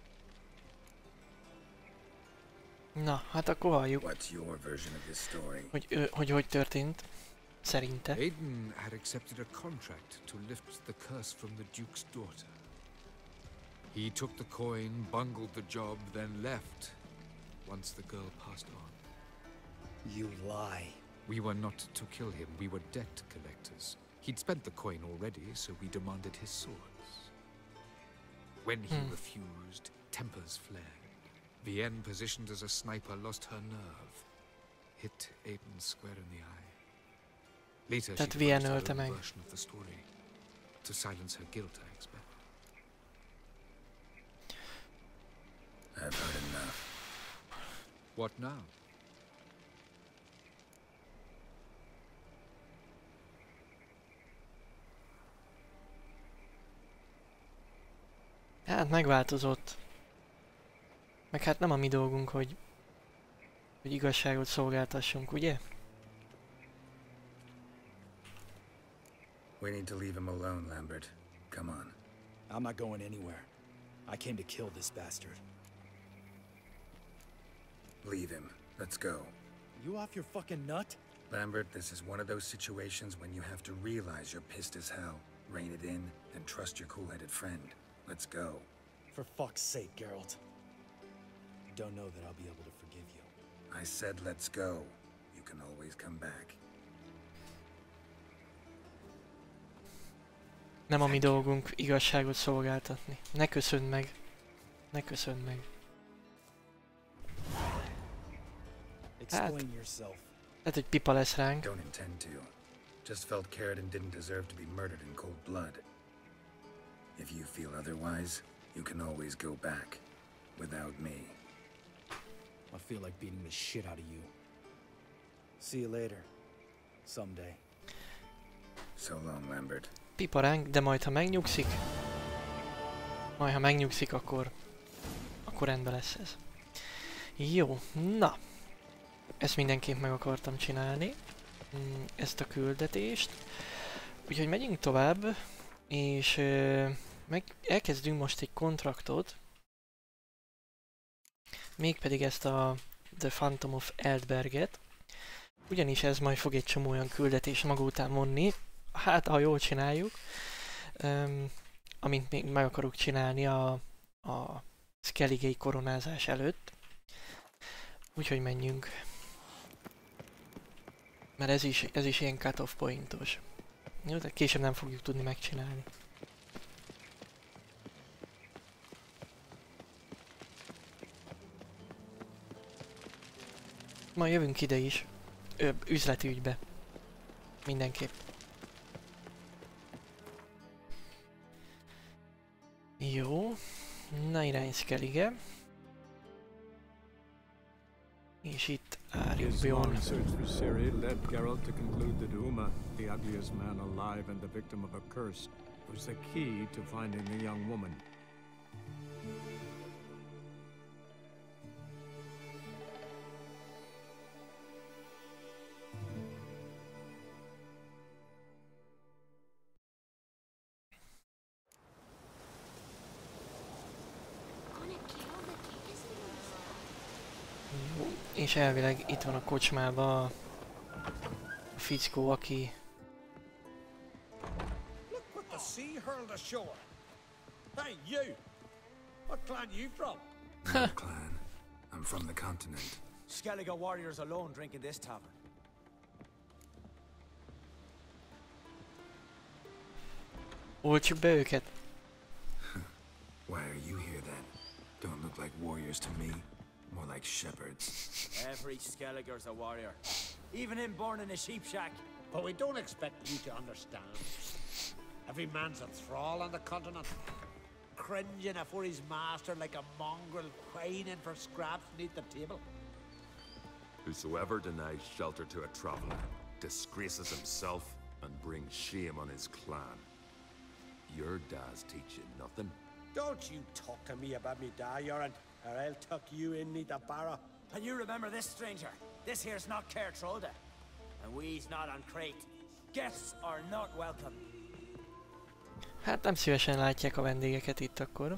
Na, hát akkor halljuk. What's your version of this story? Hogy történt, szerinte. Aiden had accepted a contract to lift the curse from the Duke's daughter. He took the coin, bungled the job, then left once the girl passed on. You lie. We were not to kill him, we were debt collectors. He'd spent the coin already, so we demanded his swords. When he refused, tempers flared. Vienne, positioned as a sniper, lost her nerve. Hit Aiden square in the eye. Later, she Vienne her ölte own meg. version of the story. To silence her guilt, I expect. I've heard enough. What now? Hát megváltozott. Meg hát nem a mi dolgunk, hogy igazságot szolgáltassunk, ugye? We need to leave him alone, Lambert. Come on. I'm not going anywhere. I came to kill this bastard. Leave him. Let's go. You off your fucking nut? Lambert, this is one of those situations when you have to realize you're pissed as hell. Rein it in, and trust your cool-headed friend. Let's go. For fuck's sake, Geralt. You don't know that I'll be able to forgive you. I said let's go. You can always come back. Nem a mi dolgunk igazságot szolgáltatni. Ne köszönd meg. Ne köszönd meg. Explain yourself. Hát, hogy pipa lesz ránk. Don't intend to. Just felt Carradine didn't deserve to be murdered in cold blood. If you feel otherwise, you can always go back. Without me. I feel like beating the shit out of you. See you later. Someday. So long, Lambert. Pipa ránk, de majd ha megnyugszik... Majd ha megnyugszik, akkor rendben lesz ez. Jó, na. Ezt mindenképp meg akartam csinálni. Ezt a küldetést. Úgyhogy megyünk tovább. És elkezdünk most egy kontraktot. Mégpedig ezt a The Phantom of Eldberget. Ugyanis ez majd fog egy csomó olyan küldetést maga után vonni. Hát, ha jól csináljuk. Amint még meg akarok csinálni a Skellige koronázás előtt. Úgyhogy menjünk. Mert ez is ilyen cut-off pointos. Jó, de később nem fogjuk tudni megcsinálni. Majd jövünk ide is. Üzleti ügybe. Mindenképp. Jó. Na, irány Skellige. És itt Arjun His Bjorn. long search for Ciri led Geralt to conclude that Uma, the ugliest man alive and the victim of a curse, was the key to finding the young woman. És elvileg itt van a kocsmában a fickó, aki... Look what the sea hurled ashore. Hey, you! What clan you from? No clan. I'm from the continent. Skellige warriors alone drink in this tavern. Oltsuk be őket. Why are you here then? Don't look like warriors to me. More like shepherds. Every Skellige's a warrior. Even him born in a sheep shack. But we don't expect you to understand. Every man's a thrall on the continent, cringing afore his master like a mongrel whining for scraps beneath the table. Whosoever denies shelter to a traveler disgraces himself and brings shame on his clan. Your dads teach you nothing. Don't you talk to me about me da, Yoren, or I'll tuck you in me the barra. And you remember this, stranger? This here's not Caer Trolda, and we's not on Crete. Guests are not welcome. Hát nem szívesen látják a vendégeket itt akkor.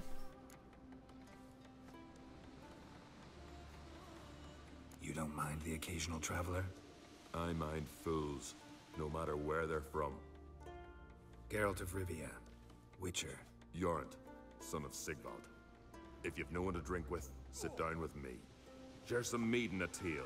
You don't mind the occasional traveler? I mind fools, no matter where they're from. Geralt of Rivia, Witcher. Jorent, son of Sigvald. If you've no one to drink with, sit down with me. Share some mead and a tale.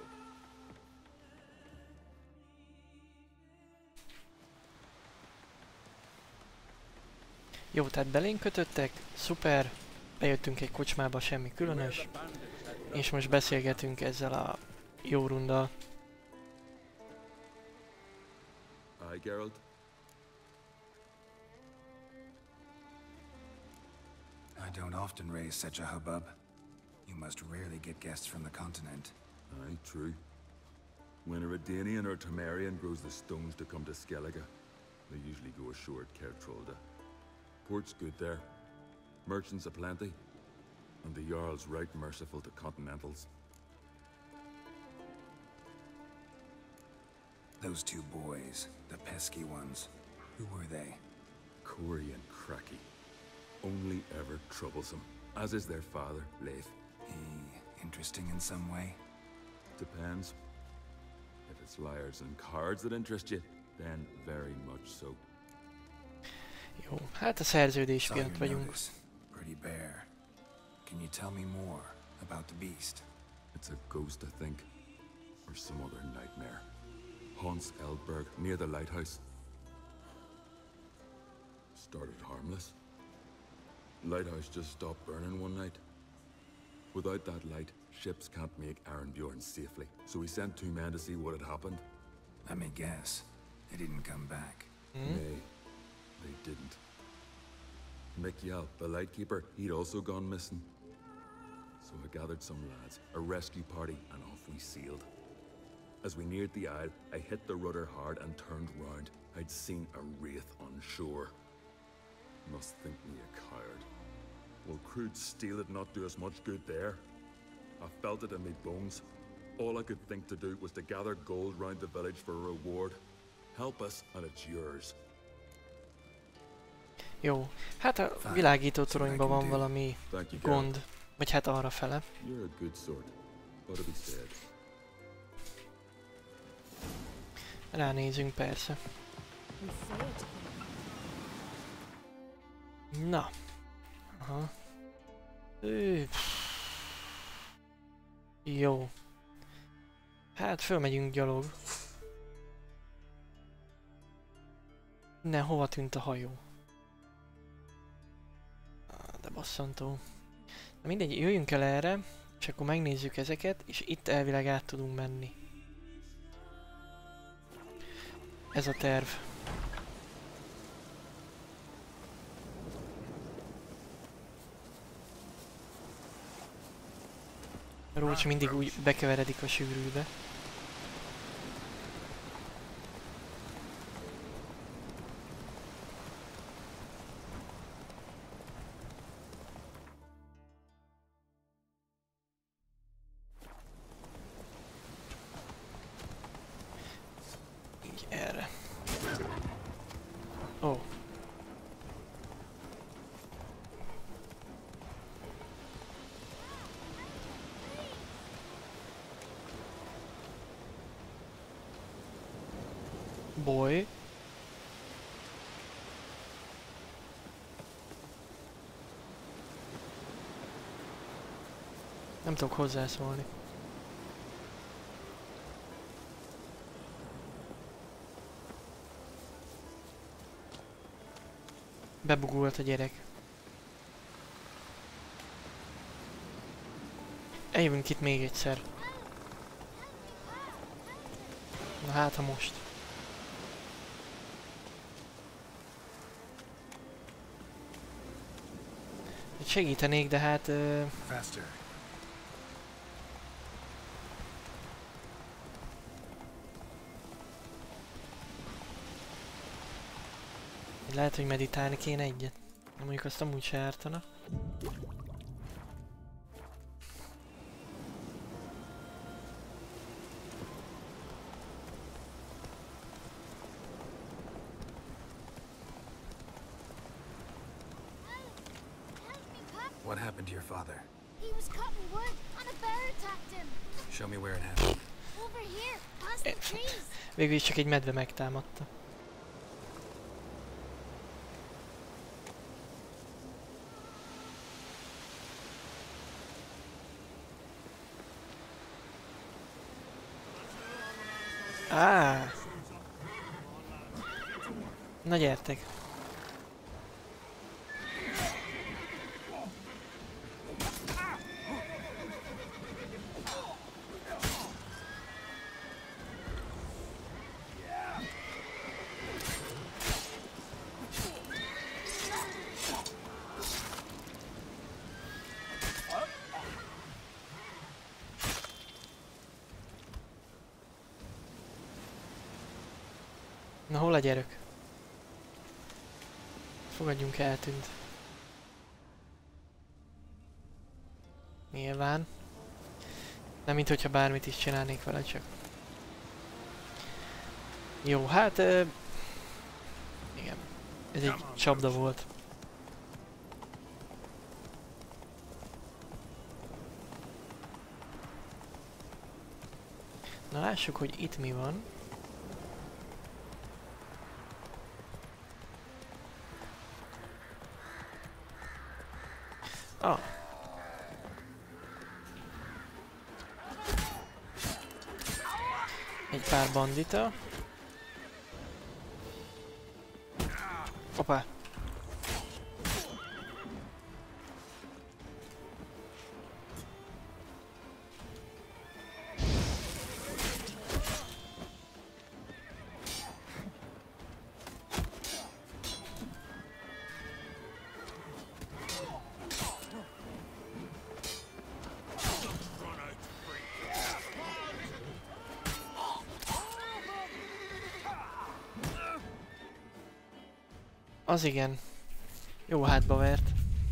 Jó, tehát belénk kötöttek, szuper, bejöttünk egy kocsmába, semmi különös, és most beszélgetünk ezzel a Jorunddal. Aye, Geralt? I don't often raise such a hubbub. You must rarely get guests from the continent. Aye, true. When a Redanian or Temerian grows the stones to come to Skellige, they usually go ashore at Caer Trolda. Port's good there. Merchants aplenty. And the Jarl's right merciful to continentals. Those two boys, the pesky ones, who were they? Corey and Cracky. Only ever troublesome, as is their father, Leif. He interesting in some way? Depends. If it's liars and cards that interest you, then very much so. Jó, hát a szerződés miatt vagyunk. Pretty bare. Can you tell me more about the beast? It's a ghost, I think. Or some other nightmare. Haunts Eldberg, near the lighthouse. Started harmless. Lighthouse just stopped burning one night. Without that light, ships can't make Arenbjorn safely. So we sent 2 men to see what had happened. Let me guess. They didn't come back. Nay, they didn't. Mick Yell, the lightkeeper, he'd also gone missing. So I gathered some lads, a rescue party, and off we sailed. As we neared the isle, I hit the rudder hard and turned round. I'd seen a wraith on shore. Must think me a coward. Will crude steel it not do us much good there? I felt it in my bones. All I could think to do was to gather gold round the village for a reward. Help us, and it's yours. Jó, hát a világító toronyban van valami gond, vagy hát arra fele. You're a good sort. Ought to be said. Ránézünk persze. Na. Aha. Jó. Hát fölmegyünk gyalog. Ne, hova tűnt a hajó? De basszantó. Na mindegy, jöjjünk el erre, és akkor megnézzük ezeket, és itt elvileg át tudunk menni. Ez a terv. Rócs mindig úgy bekeveredik a sűrűbe. Így erre. Ó. Boy. Nem tudok hozzászólni. Bebugult a gyerek. Eljövünk itt még egyszer. Na hát, ha most. Segítenék, de hát... Lehet, hogy meditálni kéne egyet. Mondjuk azt amúgy se ártana. What happened to your father? He was cutting wood and a bear attacked him. Show me where it happened. Over here, past the trees. Végül is csak egy medve megtámadta. Na gyertek! Na hol a gyerek? Fogadjunk, eltűnt. Nyilván. Nem mint hogyha bármit is csinálnék vele, csak. Jó, hát... igen. Ez egy csapda volt. Na lássuk, hogy itt mi van. Ah. Egy pár bandita. Hoppá. Az igen. Jó hátba vert.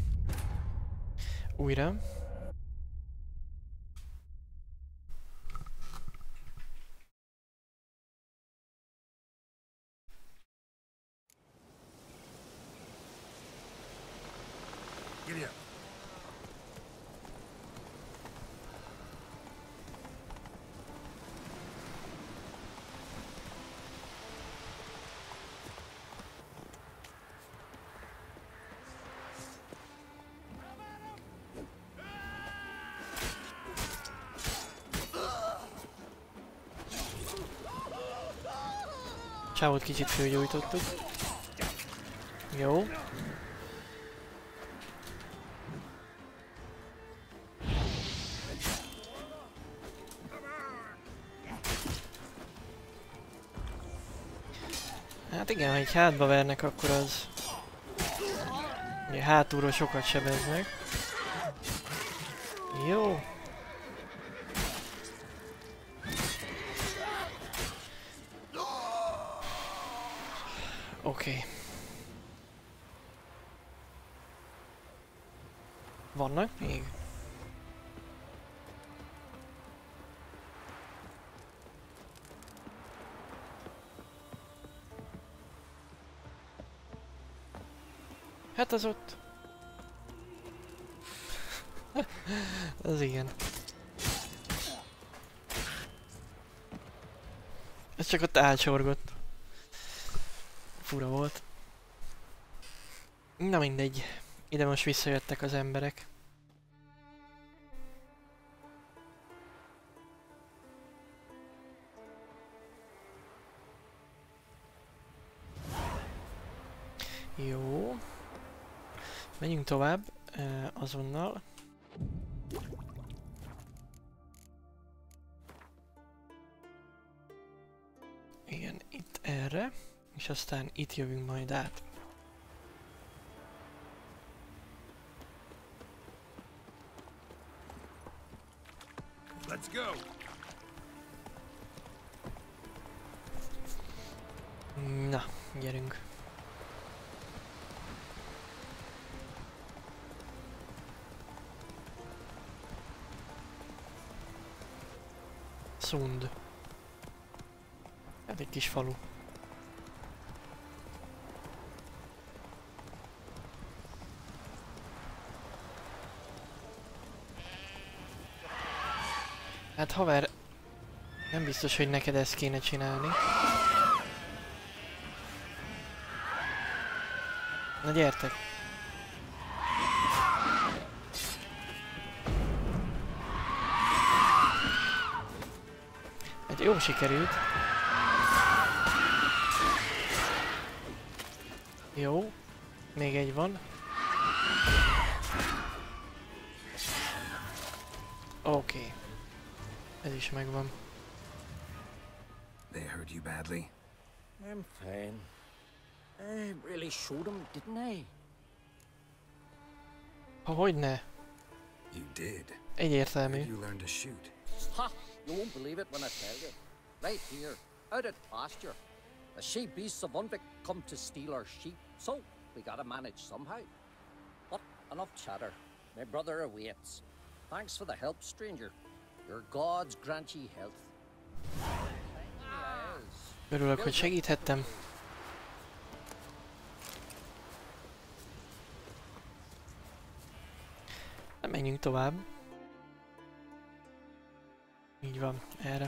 Újra. Giddy up. Csávot kicsit fölgyújtottuk. Jó. Hát igen, ha egy hátba vernek, akkor az... ugye hátulról sokat sebeznek. Jó. Oké. Vannak még? Hát az ott. Az igen. Ez csak ott elcsorgott. Fura volt. Na mindegy. Ide most visszajöttek az emberek. Jó. Menjünk tovább, azonnal. Igen, itt erre, és aztán itt jövünk majd át. Let's go. Na, gyerünk. Sund. Hát egy kis falu. Hát haver, nem biztos, hogy neked ezt kéne csinálni. Na gyertek! Hát jó sikerült. Jó. Még egy van. Oké. Ez is megvan. They hurt you badly? I'm fine. I really showed him, didn't I? Hogyne? You did. Egyértelmű. You learned to shoot. Ha! You won't believe it when I tell you. Right here, out at pasture. The sheep beasts of Unvik come to steal our sheep, so we gotta manage somehow. But enough chatter. My brother awaits. Thanks for the help, stranger. Your gods grant ye health. Örülök, hogy segíthettem. Menjünk tovább. Így van, erre.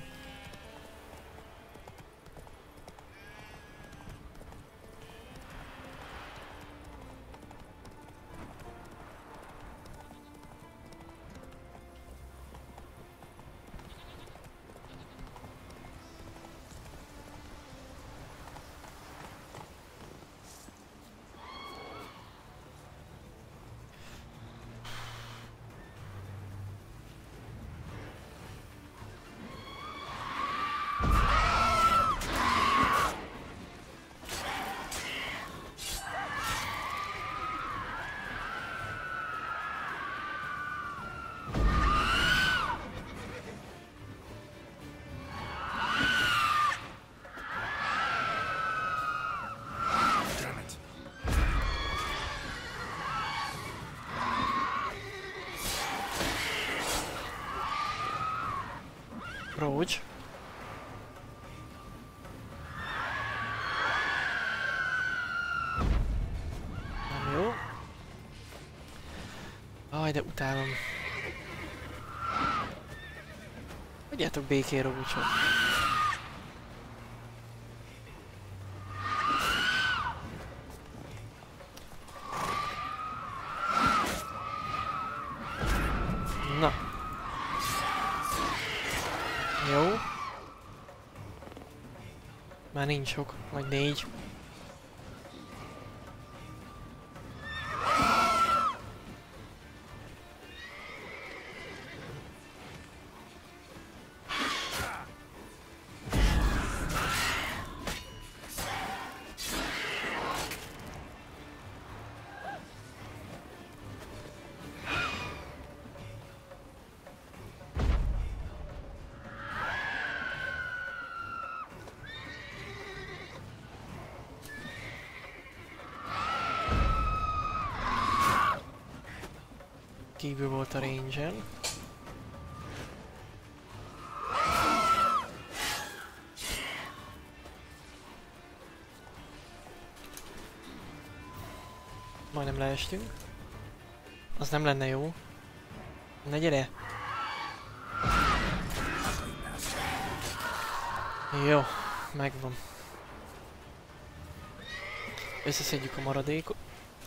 Roach. Nem jó. Aj, de utálom. Hagyjátok békén, Roachot. Na. Jó. Már nincs sok, vagy 4. Kívül volt a range-en. Majdnem leestünk. Az nem lenne jó. Na gyere! Jó, megvan. Összeszedjük a maradékot.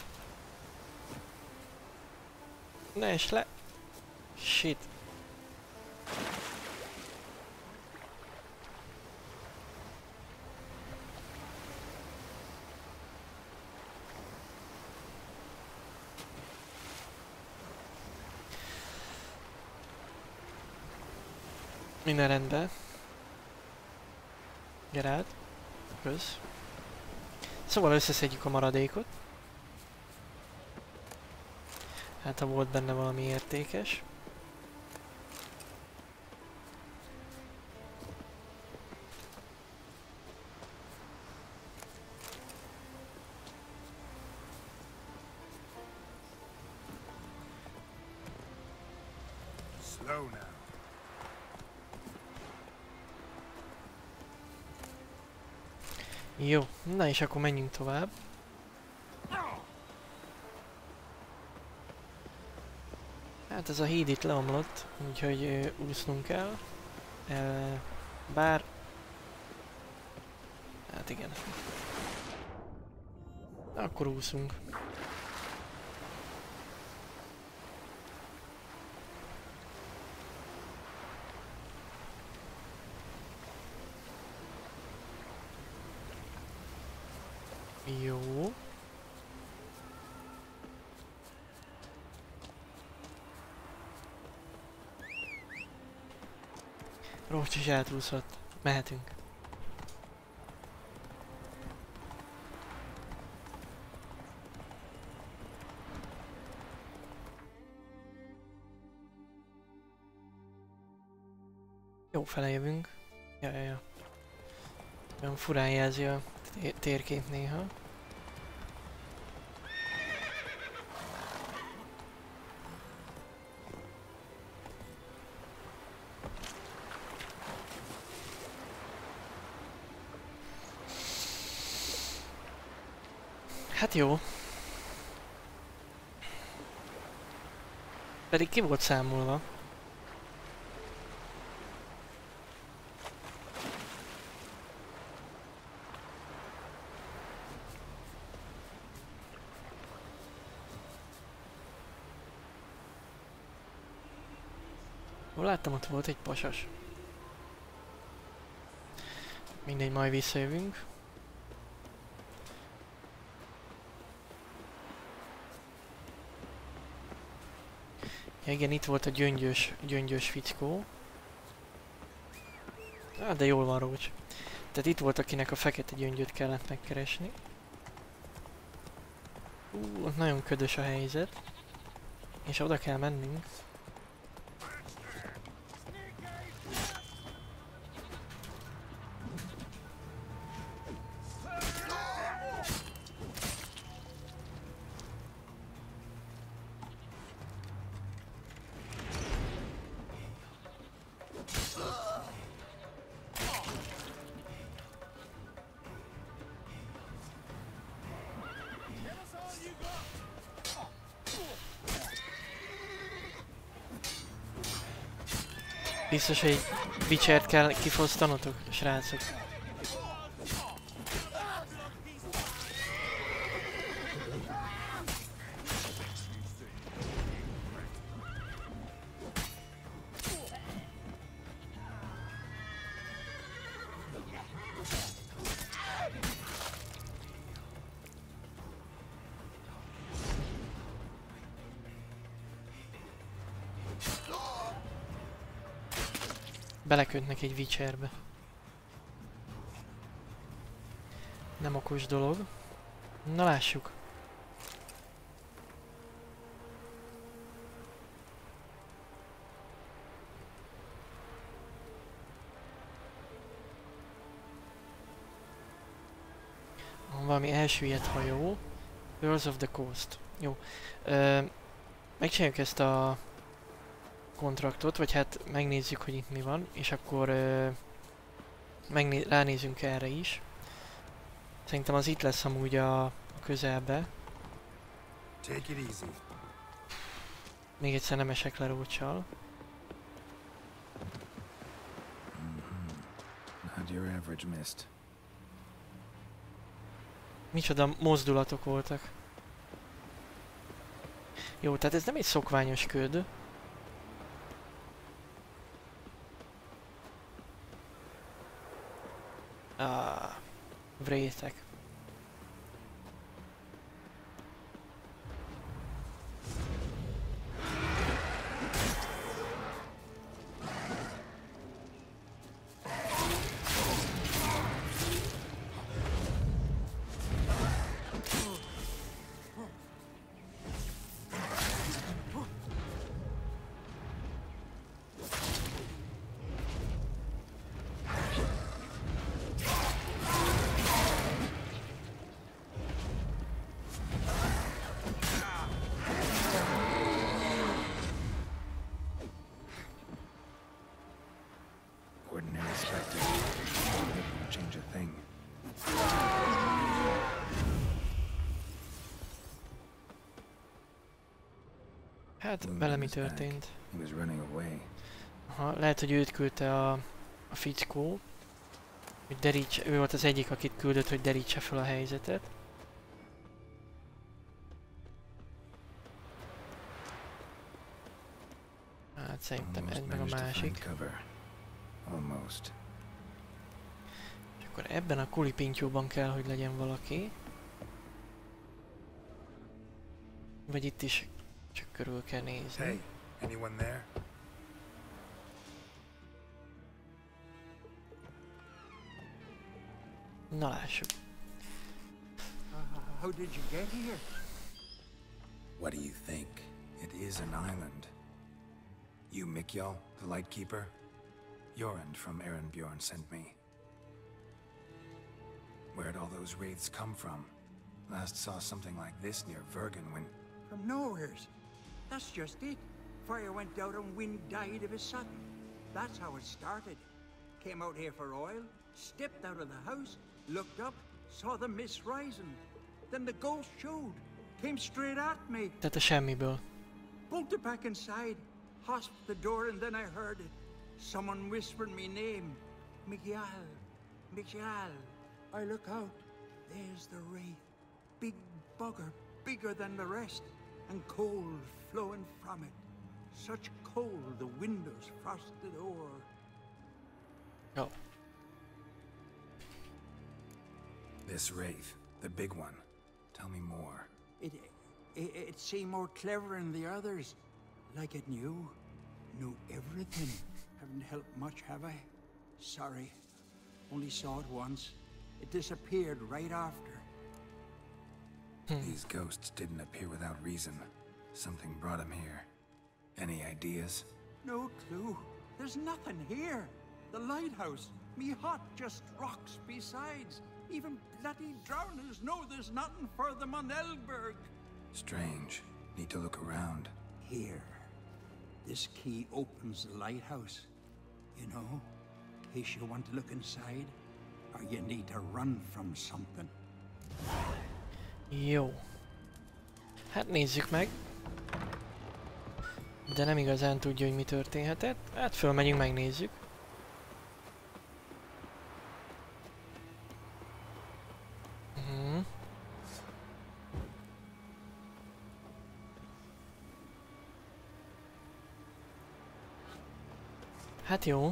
Ne es le! Shit! Minden rendben. Gyere át. Kösz. Szóval összeszedjük a maradékot. Hát ha volt benne valami értékes. Slow now. Jó, na és akkor menjünk tovább. Hát ez a híd itt leomlott, úgyhogy úsznunk kell. Bár... Hát igen. Akkor úszunk. Jó. Rocs is átúszott. Mehetünk. Jó, fele jövünk. Ja. Olyan furán jelzi a térkép néha. Hát jó. Pedig ki volt számolva? Hol láttam, ott volt egy pasas. Mindegy, majd visszajövünk. Ja, igen, itt volt a gyöngyös fickó. Ah, de jól van, Rócs. Tehát itt volt, akinek a fekete gyöngyöt kellett megkeresni. Ott nagyon ködös a helyzet. És oda kell mennünk. Biztos, hogy Witchert kell kifosztanotok, srácok. Belekötnek egy Witcherbe. Nem okos dolog. Na lássuk. Valami elsüllyedt hajó. Girls of the Coast. Jó. Megcsináljuk ezt a kontraktot, vagy hát megnézzük, hogy itt mi van, és akkor ránézünk erre is. Szerintem az itt lesz amúgy a közelbe. Take it easy. Még egyszer nem esek le Róccsal. Not your average mist. Micsoda mozdulatok voltak. Jó, tehát ez nem egy szokványos köd. Vrétek. Hát vele mi történt? Aha, lehet, hogy őt küldte a fickó. Hogy derítse, ő volt az egyik, akit küldött, hogy derítse fel a helyzetet. Hát szerintem ez meg a másik. És akkor ebben a kulipintyóban kell, hogy legyen valaki. Vagy itt is csak körül kell nézni. Hey, anyone there? Na lássuk. How did you get here? What do you think? It is an island. You Mikjal, the Lightkeeper? Jorund from Erenbjorn sent me. Where'd all those wraiths come from? Last saw something like this near Vergen when... From nowheres. That's just it. Fire went out and wind died of a sudden. That's how it started. Came out here for oil, stepped out of the house, looked up, saw the mist rising. Then the ghost showed, came straight at me. Tehát a semmiből. Bolted back inside, hosped the door, and then I heard it. Someone whispered me name. Mikjal. Mikjal. I look out. There's the wraith. Big bugger, bigger than the rest, and cold flowing from it. Such cold the windows frosted o'er. Oh. This wraith, the big one. Tell me more. It seemed more clever than the others. Like it knew everything. Haven't helped much, have I? Sorry. Only saw it once. It disappeared right after. These ghosts didn't appear without reason. Something brought them here. Any ideas? No clue. There's nothing here. The lighthouse, me hut, just rocks besides. Even bloody drowners know there's nothing for them on Elberg. Strange. Need to look around. Here. This key opens the lighthouse. You know, in case you want to look inside, or you need to run from something. Jó. Hát nézzük meg. De nem igazán tudja, hogy mi történhetett. Hát fölmegyünk, megnézzük. Hát jó.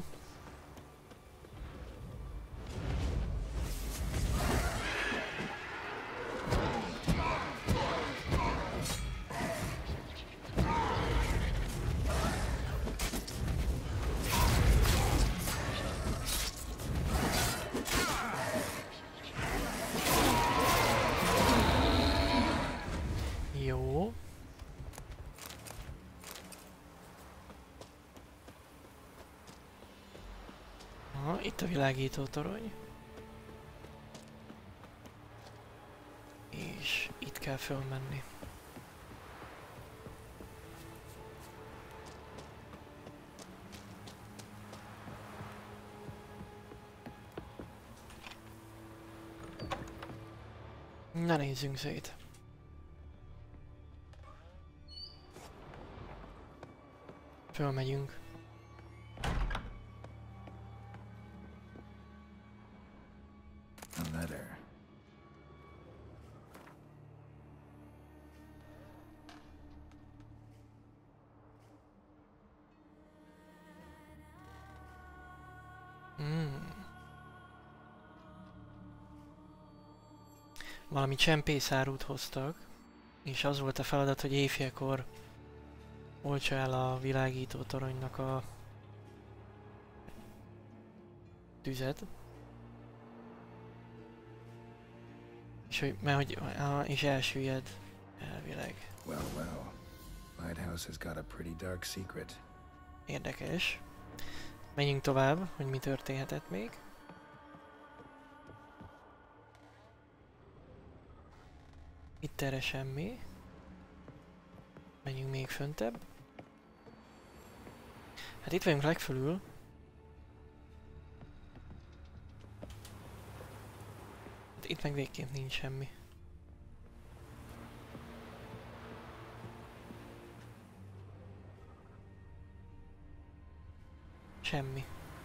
Jó. Aha, itt a világító torony. És itt kell fölmenni. Na nézzünk szét. Fölmegyünk. A letter. valami csempészárút hoztak, és az volt a feladat, hogy éjfélkor oltsa el a világító toronynak a tüzet. És hogy, mert hogy és elsüllyed elvileg. Well, well. Lighthouse has got a pretty dark secret. Érdekes. Menjünk tovább, hogy mi történhetett még. Itt erre semmi. Menjünk még föntebb. Hát itt vagyunk legfölül. Itt meg végképp nincs semmi. Semmi.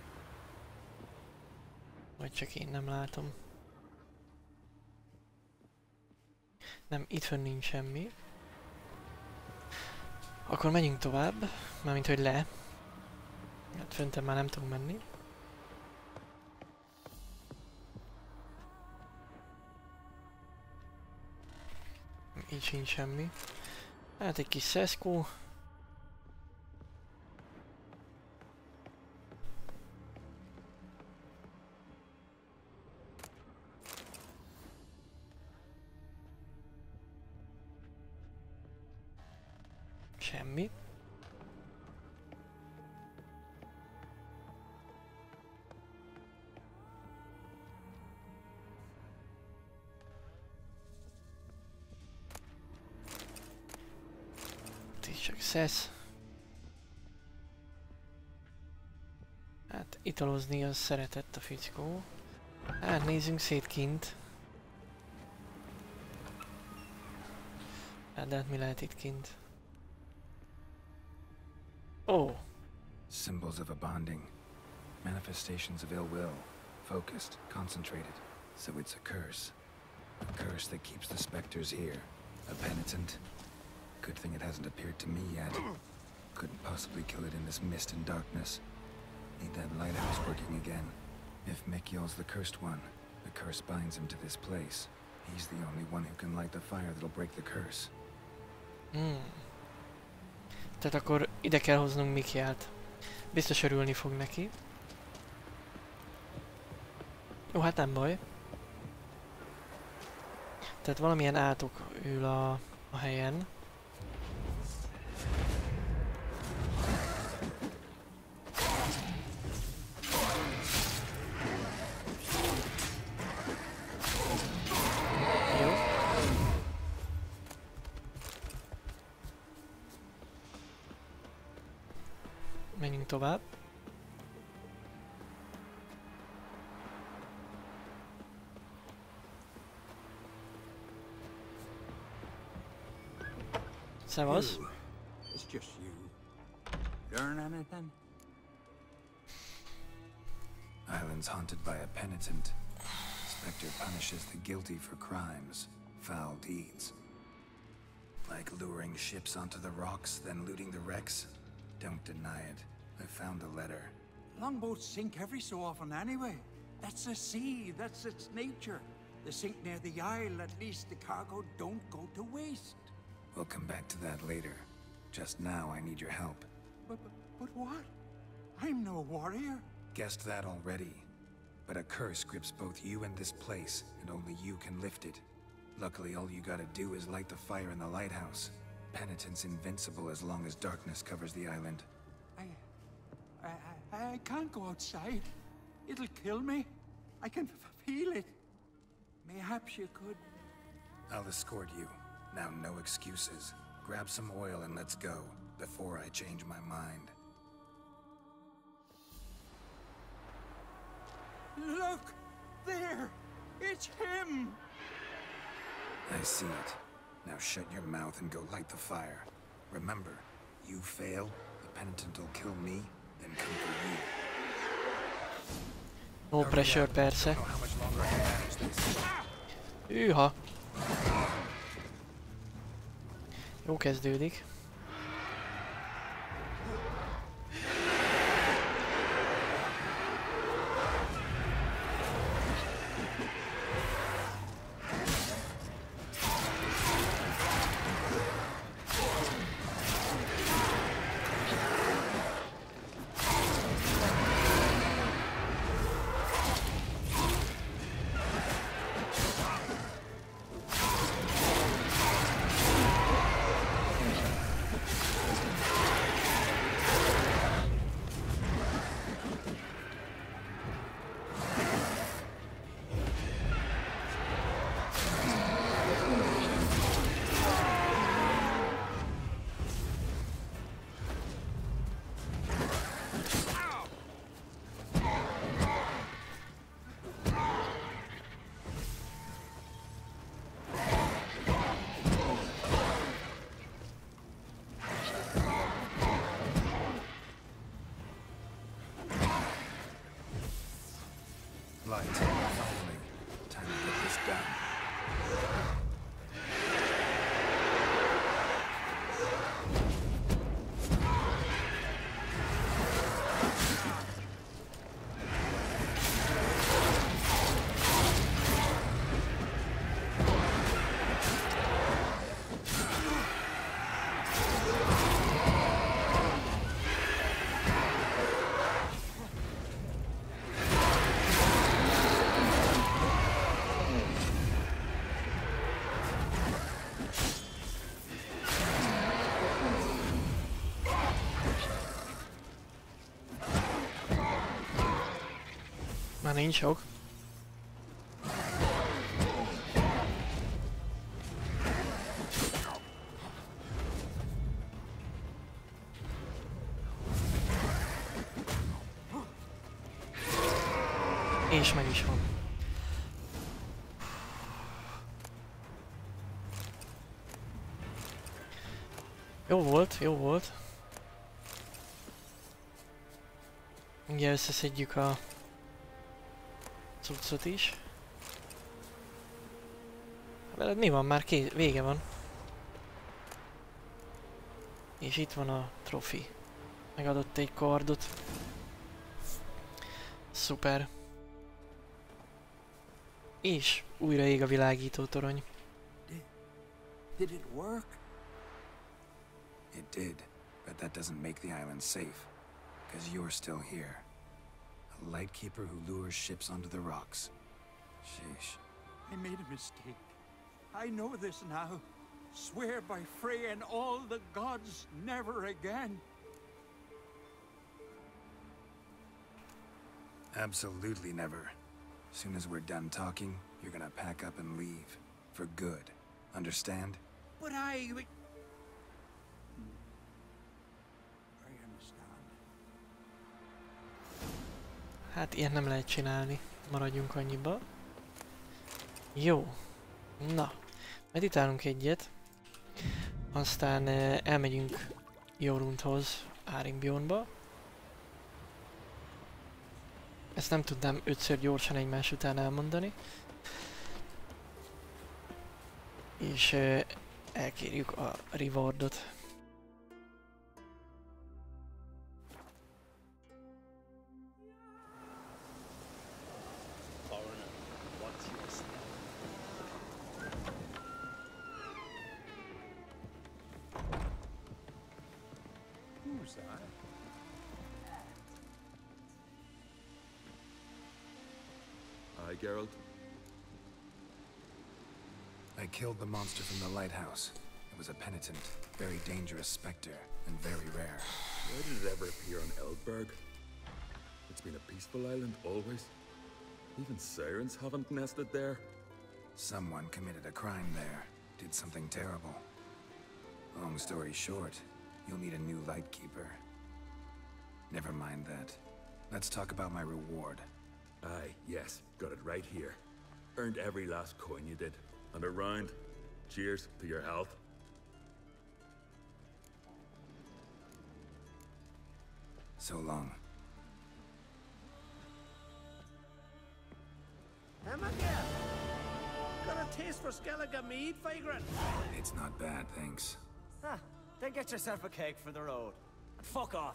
Vagy csak én nem látom. Nem, itt fönn nincs semmi. Akkor menjünk tovább, mármint hogy le. Hát föntem már nem tudunk menni. Így sincs semmi. Hát egy kis szeszkó. Semmi. Csak szesz. Hát italozni az szeretett a fickó. Hát nézzünk szét kint. Hát de hát mi lehet itt kint? Oh. Symbols of a bonding. Manifestations of ill will. Focused, concentrated. So it's a curse. A curse that keeps the specters here. A penitent. Good thing it hasn't appeared to me yet. Couldn't possibly kill it in this mist and darkness. Need that lighthouse working again. If Mikyol's the cursed one, the curse binds him to this place. He's the only one who can light the fire that'll break the curse. Tehát akkor ide kell hoznunk Mikyelt. Biztos örülni fog neki. Jó, hát nem baj. Tehát valamilyen átok ül a helyen. Menjünk tovább. Szevasz. It's just you. Learn anything? Island's haunted by a penitent. Spectre punishes the guilty for crimes, foul deeds. Like luring ships onto the rocks, then looting the wrecks. Don't deny it. I found a letter. Longboats sink every so often anyway. That's the sea, that's its nature. They sink near the isle, at least the cargo don't go to waste. We'll come back to that later. Just now, I need your help. But what? I'm no warrior. Guessed that already. But a curse grips both you and this place, and only you can lift it. Luckily, all you gotta do is light the fire in the lighthouse. Penitent's invincible as long as darkness covers the island. I can't go outside. It'll kill me. I can feel it. Mayhaps you could. I'll escort you. Now, no excuses. Grab some oil and let's go, before I change my mind. Look! There! It's him! I see it. Now shut your mouth and go light the fire. Remember, you fail, the penitent will kill me, then come for you. No pressure, persze. Hűha! Jó kezdődik. Már nincs sok. És meg is van. Jó volt, jó volt. Mindjárt összeszedjük a cuccot is. Veled mi van? Már vége van. És itt van a trofi. Megadott egy kardot. Szuper. És újra ég a világító torony. Did it work? It did, but that doesn't make the island safe. Because you're still here. A lightkeeper who lures ships onto the rocks. Sheesh. I made a mistake. I know this now. Swear by Freya and all the gods, never again. Absolutely never. Soon as we're done talking, you're gonna pack up and leave. For good. Understand? But I understand. Hát ilyen nem lehet csinálni. Maradjunk annyiba. Jó. Na. Meditálunk egyet. Aztán elmegyünk Jorundhoz, Arinbjornba. Ezt nem tudnám 5-ször gyorsan egymás után elmondani. És elkérjük a rewardot. Who's that? Aye, Geralt. I killed the monster from the lighthouse. It was a penitent, very dangerous specter, and very rare. Where did it ever appear on Eldberg? It's been a peaceful island, always. Even sirens haven't nested there. Someone committed a crime there. Did something terrible. Long story short, you'll need a new lightkeeper. Never mind that. Let's talk about my reward. Aye, yes, got it right here. Earned every last coin you did. And a round. Cheers to your health. So long. Amagia! Got a taste for Skellige mead, vagrant? It's not bad, thanks. Ah, then get yourself a cake for the road. And fuck off.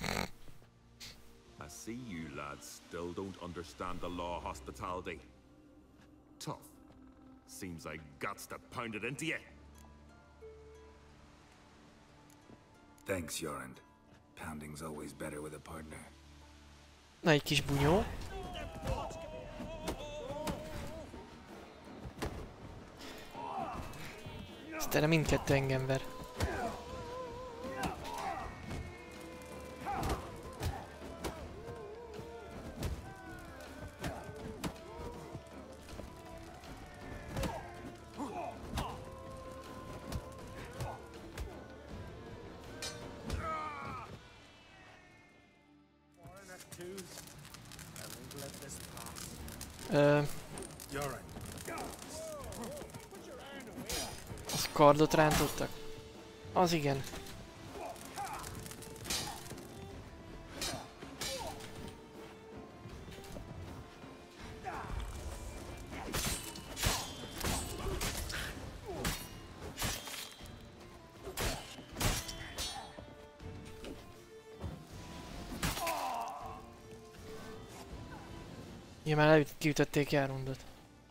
I see you lads still don't understand the law of hospitality. Tough. Seems like guts to pound it into you. Thanks, Jorund. Pounding's always better with a partner. Na, egy kis bunyó. Aztán mindkettő engem ver. Az kardot rántottak? Az igen. Ja, már kiütötték Jorundot.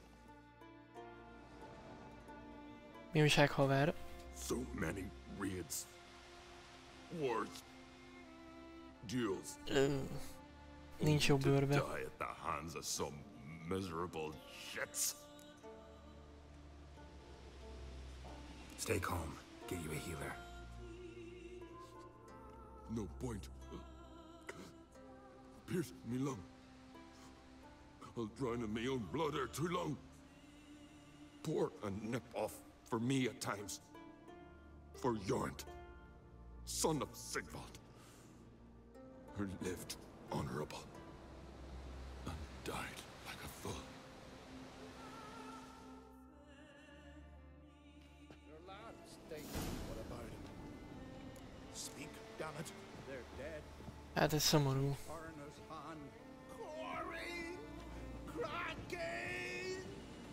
Mi újság, haver? So many raids. Wars. Duels. Nincs jó bőrbe. Die at the hands of some miserable shits. Stay calm. Get you a healer. No point. Pierce me lung. I'll drown in my own blood ere too long. Pour a nip off for me at times. For Jorund, son of Sigvald, who lived honorable and died like a fool. Your lads, they... What about him? Speak, damn it. They're dead. Hát ez szomorú. Foreigner's hand. Quarry! Kraken!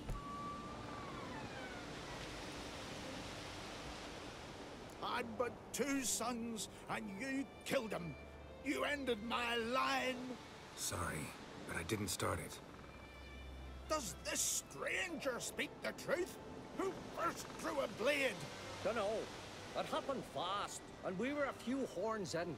I'd but 2 sons, and you killed them. You ended my line. Sorry, but I didn't start it. Does this stranger speak the truth? Who first drew a blade? Dunno. It happened fast, and we were a few horns in.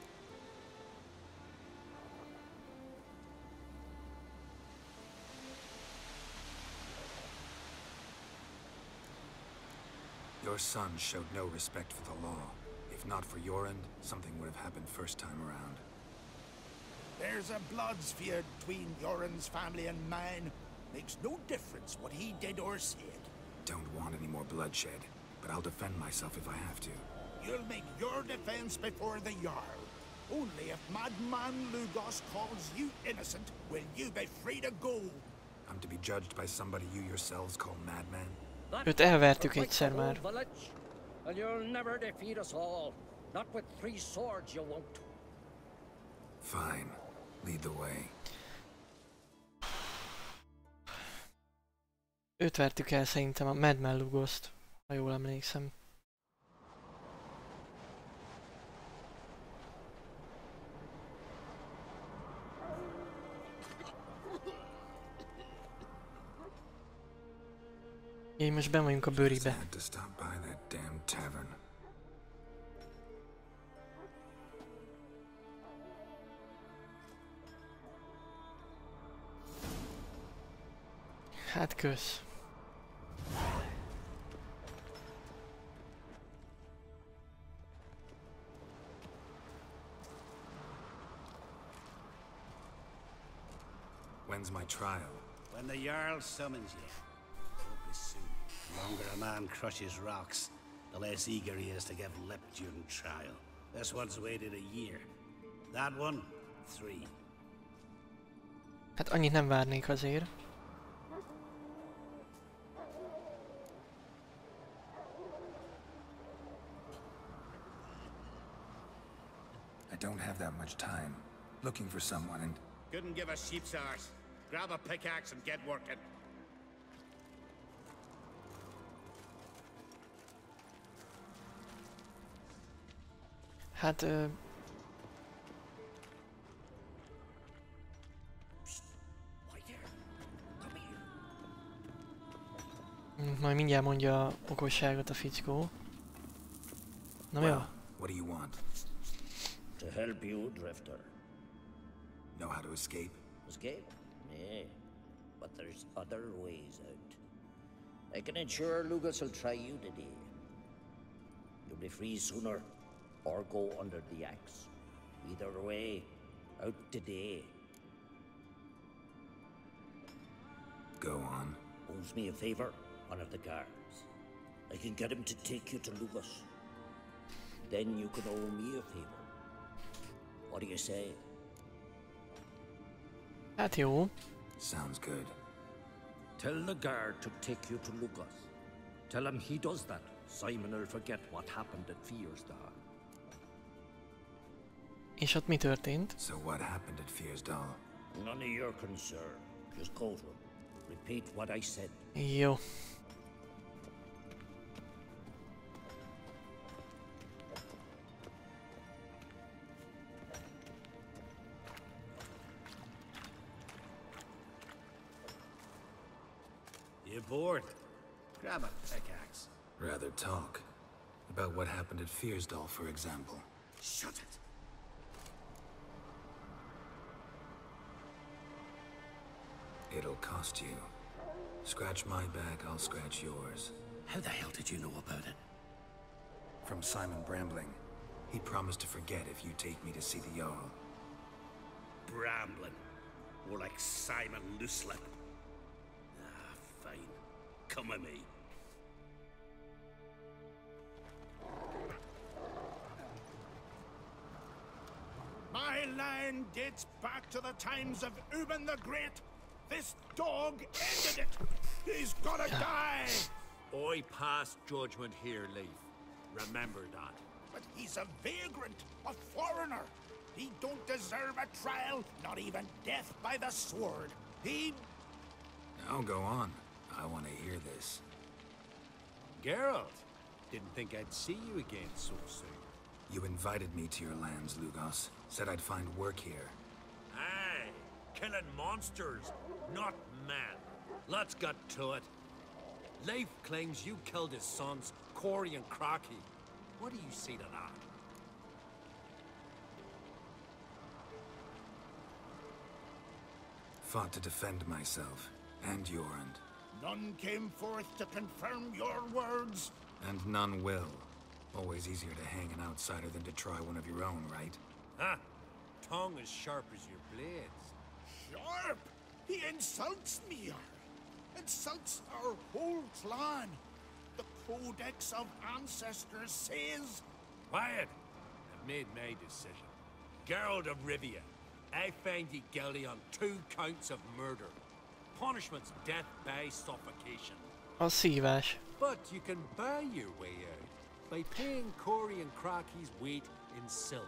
Your son showed no respect for the law. If not for Jorund, something would have happened first time around. There's a bloods feud between Jorund's family and mine. Makes no difference what he did or said. Don't want any more bloodshed, but I'll defend myself if I have to. You'll make your defense before the Jarl. Only if Madman Lugos calls you innocent will you be free to go. I'm to be judged by somebody you yourselves call madman? Őt elvertük egyszer már. And you'll never defeat us all. Not with 3 swords you won't. Fine. Lead the way. Őt vertük el szerintem, a Madman Lugoszt, ha jól emlékszem. Én most benn vagyunk a bőribe. Hát kösz. When's my trial? When the Jarl summons you. Hope is soon. The longer a man crushes rocks, the less eager he is to give lip during trial. This one's waited a year. That one, 3. Hát annyit nem várnék azért. I don't have that much time. Looking for someone and... Couldn't give a sheep's arse. Grab a pickaxe and get working. Hát majd mindjárt mondja a okosságot a fickó. Na jó? What do you want? To help you, Drifter. Know how to escape? Escape? Nay. But there's other ways out. I can ensure Lugos will try you today. You'll be free sooner, or go under the axe. Either way, out today. Go on. Owes me a favor, one of the guards. I can get him to take you to Lugos. Then you can owe me a favor. What do you say? Hát jó. Sounds good. Tell the guard to take you to Lugos. Tell him he does that. Simon will forget what happened at Fiersdal. És ott mi történt? So what happened at Fiersdal? None of your concern. Just go to him. Repeat what I said. Jó. You bored? Grab a pickaxe. Rather talk. About what happened at Fiersdal, for example. Shut it. It'll cost you. Scratch my back, I'll scratch yours. How the hell did you know about it? From Simon Brambling. He promised to forget if you take me to see the Jarl. Brambling. More like Simon Looselip. Ah, fine. Come with me. My line dates back to the times of Ubin the Great. This dog ended it. He's gotta die. I pass judgment here, Leif. Remember that. But he's a vagrant, a foreigner. He don't deserve a trial, not even death by the sword. He... Now go on. I want to hear this. Geralt, didn't think I'd see you again so soon. You invited me to your lands, Lugos. Said I'd find work here. Aye, killing monsters, not men. Let's get to it. Leif claims you killed his sons, Corey and Crocky. What do you say to that? Fought to defend myself, and Jorund. None came forth to confirm your words. And none will. Always easier to hang an outsider than to try one of your own, right? Huh? Tongue as sharp as your blades. Sharp? He insults me. Insults our whole clan. The Codex of Ancestors says... Quiet! I've made my decision. Geralt of Rivia, I find ye guilty on 2 counts of murder. Punishment's death by suffocation. A szívás. But you can buy your way out by paying Corey and Crocky's weight in silver.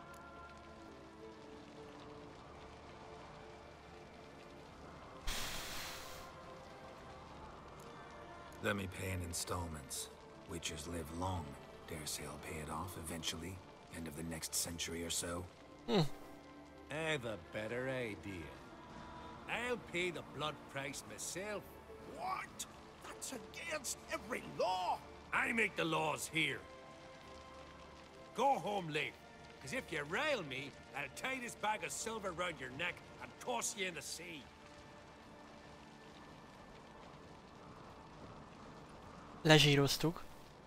Let me pay in installments. Witchers live long. Dare say I'll pay it off eventually. End of the next century or so. I've a better idea. I'll pay the blood price myself. What? That's against every law. I make the laws here. Go home, Leif. Because if you rile me, I'll tie this bag of silver round your neck and toss you in the sea. Lezsíroztuk.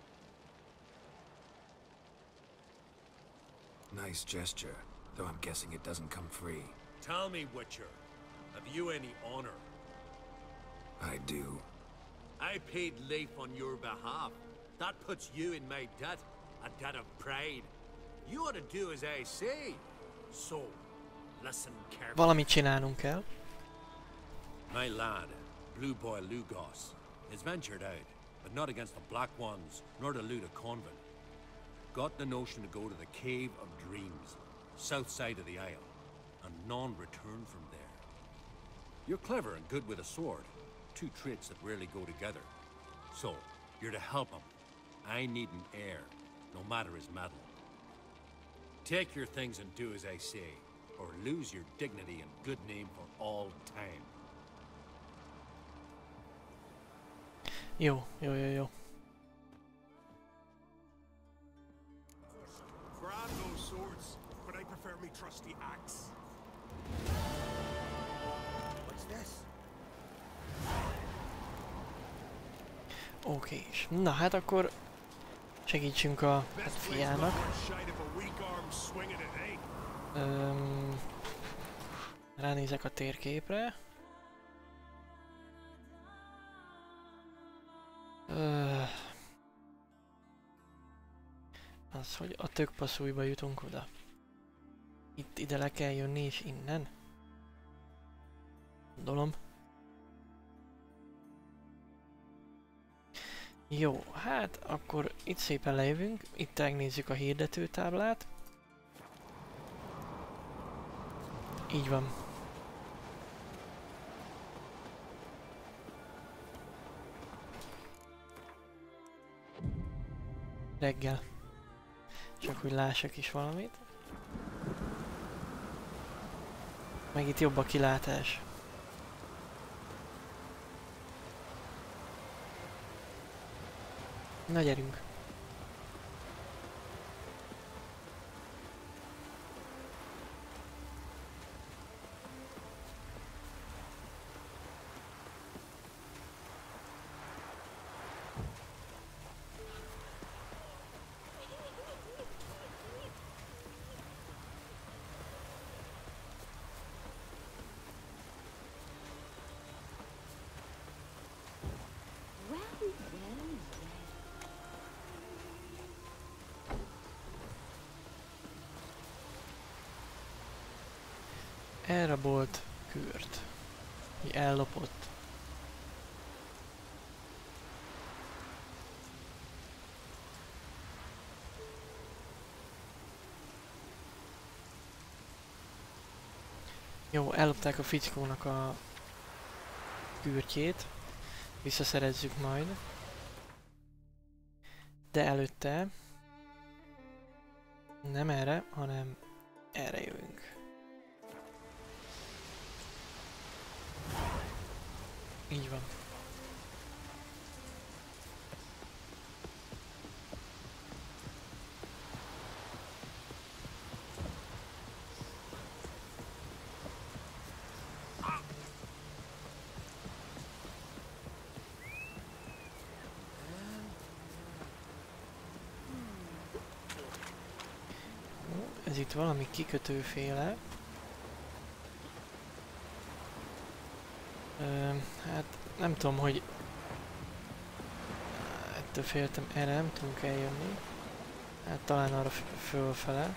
Nice gesture, though I'm guessing it doesn't come free. Tell me, Witcher, have you any honor? I do. I paid Leif on your behalf. That puts you in my debt, a debt of pride. You ought to do as I say. So, listen carefully. Valamit csinálnunk kell. My lad, Blue Boy Lugos, has ventured out, but not against the Black Ones, nor to loot a convent. Got the notion to go to the Cave of Dreams, south side of the Isle, and none return from there. You're clever and good with a sword, 2 traits that rarely go together. So, you're to help him. I need an heir, no matter his mettle. Take your things and do as I say, or lose your dignity and good name for all time. Jó. Grab those swords, but I prefer me trusty axe. What's this? Oké, és na hát akkor segítsünk a fiának. Ránézek a térképre. Az, hogy a tökpasszújba jutunk oda. Ide le kell jönni és innen. Gondolom. Jó, hát akkor itt szépen lejövünk, itt megnézzük a hirdetőtáblát. Így van. Reggel. Csak hogy lássak is valamit. Meg itt jobb a kilátás. Na gyerünk! elrabolt kürt. Vagy ellopott. Jó, ellopták a fickónak a kürtjét. Visszaszerezzük majd. De előtte nem erre, hanem erre jövünk. Így van. Ez itt valami kikötőféle. Hát nem tudom, hogy ettől féltem, erre nem tudunk eljönni. Hát talán arra fölfele.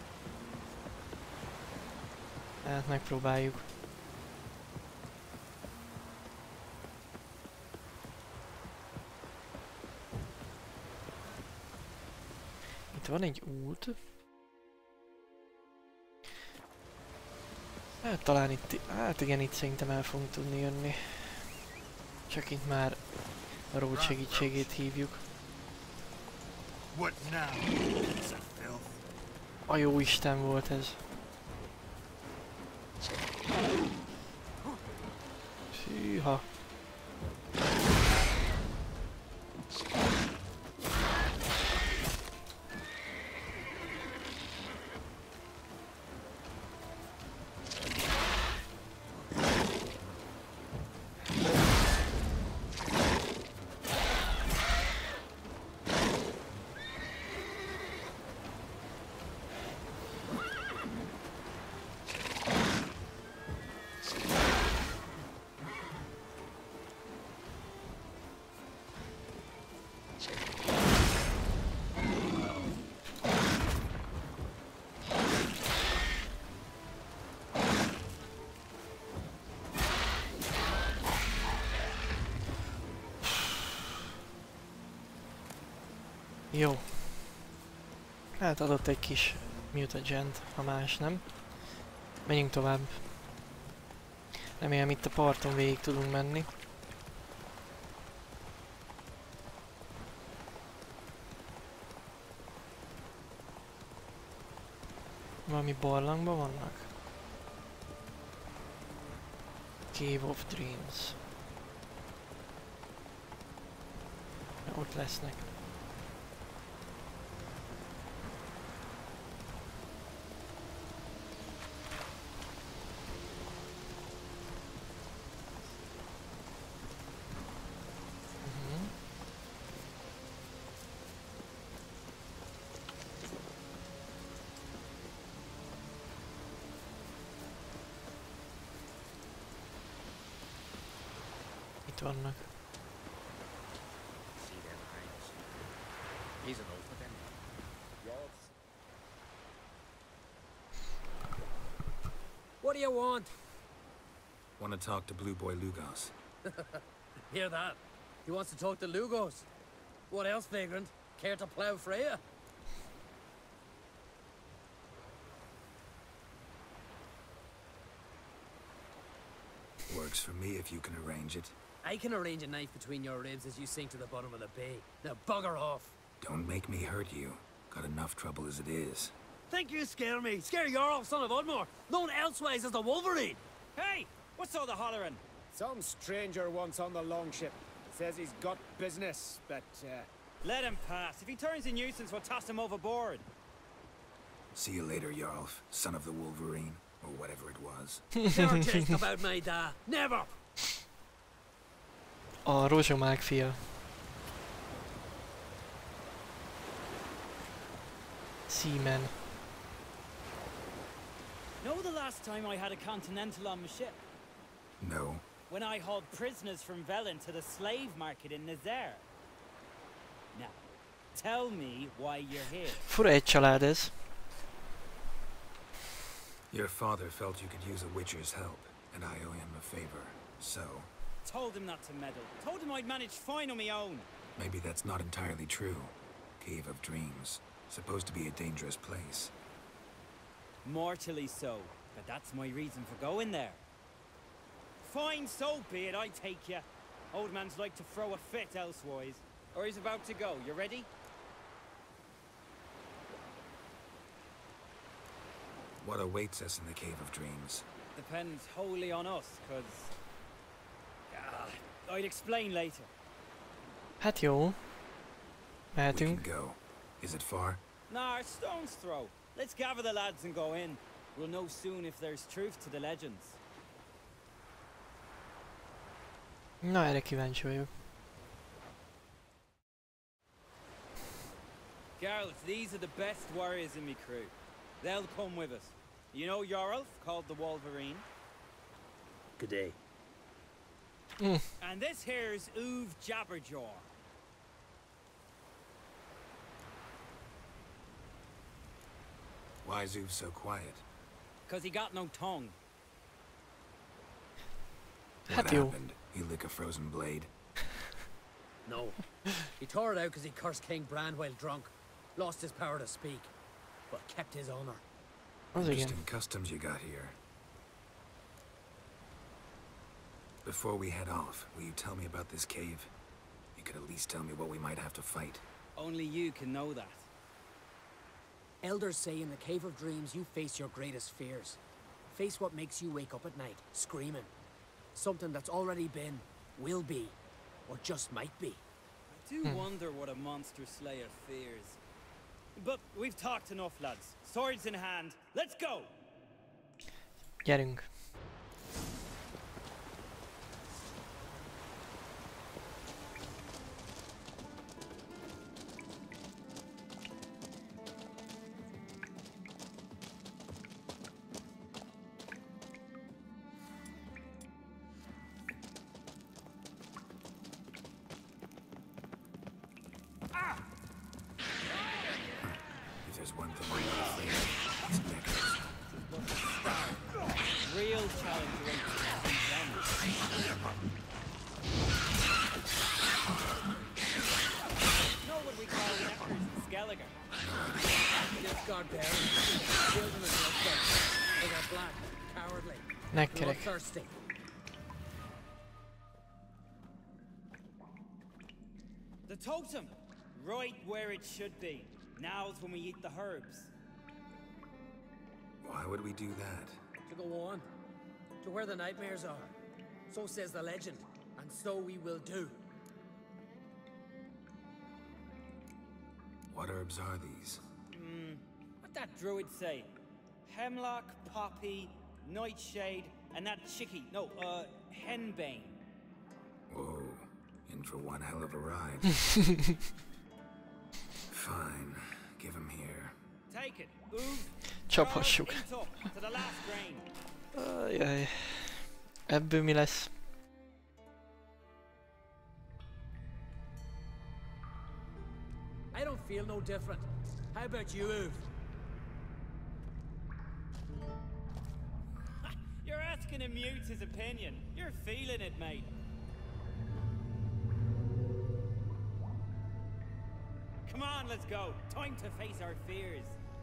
Hát megpróbáljuk. Itt van egy út. Hát talán itt, hát igen, itt szerintem el fogunk tudni jönni. Csak itt már a ród segítségét hívjuk. A jó Isten volt ez. Hűha. Jó. Hát adott egy kis mutagent, ha más nem. Menjünk tovább. Remélem itt a parton végig tudunk menni. Valami barlangban vannak? Cave of Dreams. Ott lesznek. Itt vannak. What do you want? Want to talk to Blue Boy Lugos. Hear that? He wants to talk to Lugos. What else, vagrant? Care to plough Freya? Works for me if you can arrange it. I can arrange a knife between your ribs as you sink to the bottom of the bay. Now bugger off. Don't make me hurt you. Got enough trouble as it is. Think you scare me? Scare Jarl, son of Udmore, known elsewise as the Wolverine. Hey, what's all the hollering? Some stranger once on the longship. Says he's got business, but let him pass. If he turns a nuisance, we'll toss him overboard. See you later, Jarl, son of the Wolverine, or whatever it was. Never jest about my dad. Never! A rozsomák fia. Seaman. Know the last time I had a Continental on my ship? No. When I hauled prisoners from Velen to the slave market in Nazaire. Now, tell me why you're here. Fura egy család ez. Your father felt you could use a Witcher's help, and I owe him a favor, so... Told him not to meddle. Told him I'd manage fine on my own. Maybe that's not entirely true. Cave of Dreams. Supposed to be a dangerous place. Mortally so, but that's my reason for going there. Fine, so be it, I take ya. Old man's like to throw a fit elsewise. Or he's about to go, you ready? What awaits us in the Cave of Dreams? Depends wholly on us, cause... I'd explain later. Hát jó. We Mehetünk. can go. Is it far? Nah, stone's throw. Let's gather the lads and go in. We'll know soon if there's truth to the legends. Na, erre kíváncsi vagyok. Geralt, these are the best warriors in me crew. They'll come with us. You know Jarlf, called the Wolverine? Good day. And this here's Uve Jabberjaw. Why is Uve so quiet? Cause he got no tongue. What happened? He lick a frozen blade? No. He tore it out because he cursed King Bran while drunk. Lost his power to speak. But kept his honor. Interesting customs you got here. Before we head off, will you tell me about this cave? You could at least tell me what we might have to fight. Only you can know that. Elders say in the Cave of Dreams you face your greatest fears. Face what makes you wake up at night, screaming. Something that's already been, will be, or just might be. I do wonder what a monster slayer fears. But we've talked enough, lads. Swords in hand, let's go! Gyerünk. Real challenge. Know what we call neckers and Skelliger. Just guard bearing. Children are bloodthirsty. They are black, cowardly. Nekkerek. Bloodthirsty. The totem! Right where it should be. Now's when we eat the herbs. Why would we do that? To go on. To where the nightmares are. So says the legend. And so we will do. What herbs are these? What that druid say? Hemlock, poppy, nightshade, and that chickie. No, henbane. Whoa. In for one hell of a ride. Fine. Give him here. Take it. Ooh. Csaphassuk. To the last grain. Ajaj. Ebből mi lesz? I don't feel no different. How about you, Uve? You're asking him mute his opinion. You're feeling it, mate. Come on, let's go. Time to face our fears.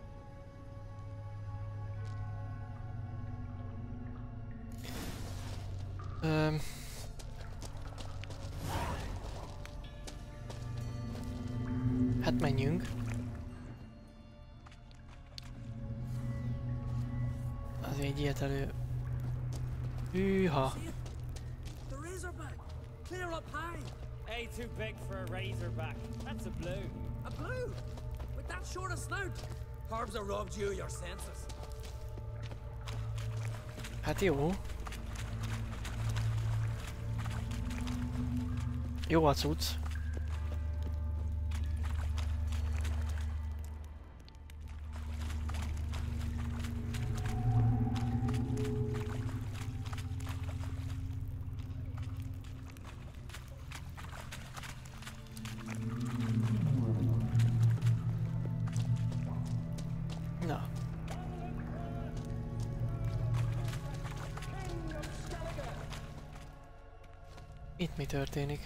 Hát menjünk. Azért egy ilyet elő... Hűha! The razorback! Clear up high! Hey, too big for a razorback. That's a blue. A blue? With that short a snout? Herbs have robbed you of your senses. Hát jó. Jó a cucc. Itt mi történik?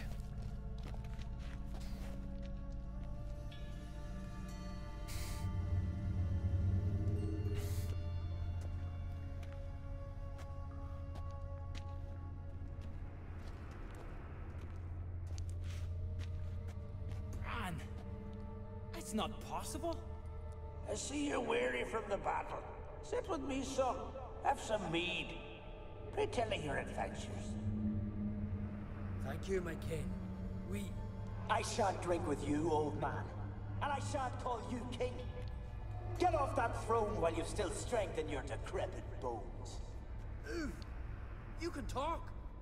Bran, it's not possible. I see you're weary from the battle. Sit with me, son. Have some mead. Pray tell me your adventures. Thank you, my king. I shan't drink with you, old man. And I shan't call you king. Get off that throne while you've still strength in your decrepit bones. You can talk.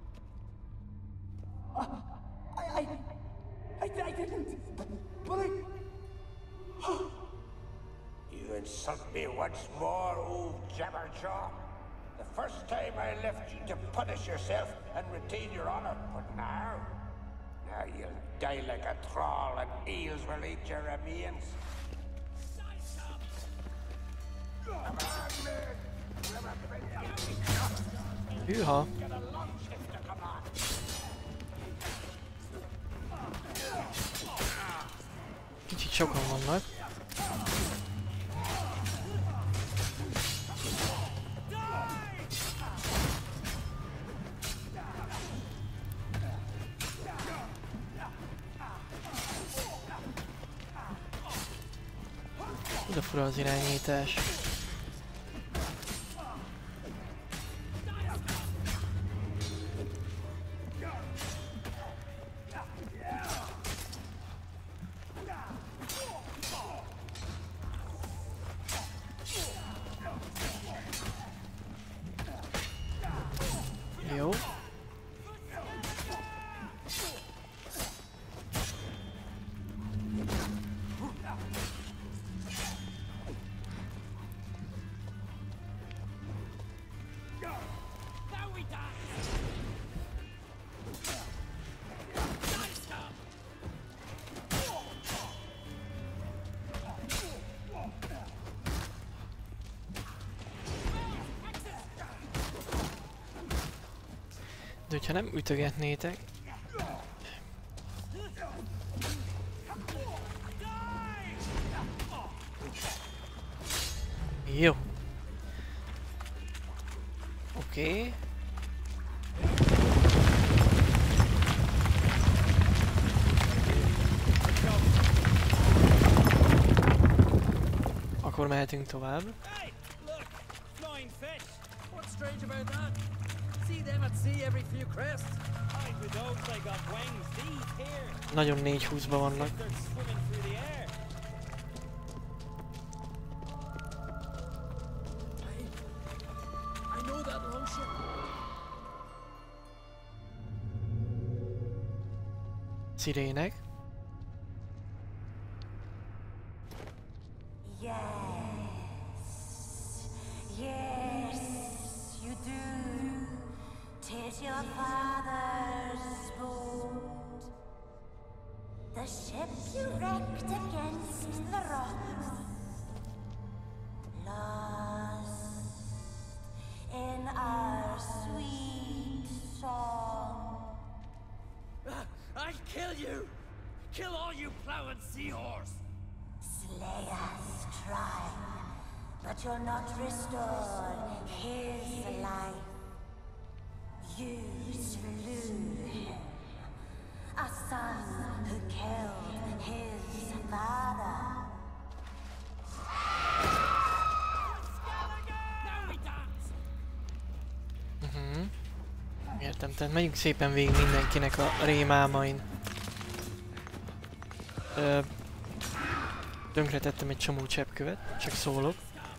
I didn't. But I... You insult me once more, old Jabberjaw. The first time I left you to punish yourself and retain your honor, but now you'll die like a troll and eels will eat your remains. Hűha! Kicsit sokan vannak. De fura az irányítás. Jó. De hogyha nem ütögetnétek... Jó. Oké. Akkor mehetünk tovább. Flying fish. What's strange about that? See them at sea every few crests. I'd with those they got wings. These here. Nagyon 4-20-ba vannak. They're swimming through the air. I know that longship. Szirének. Yes, you do. 'Tis your father's boat. The ship you wrecked against the rocks. Lost in our sweet song. I'll kill you! Kill all you plowing seahorse! Slay us, try, but you'll not restore his life. You slew him, a son who killed his father. Értem, tehát megyünk szépen végig mindenkinek a rémálmain. Tönkretettem egy csomó cseppkövet, csak szólok.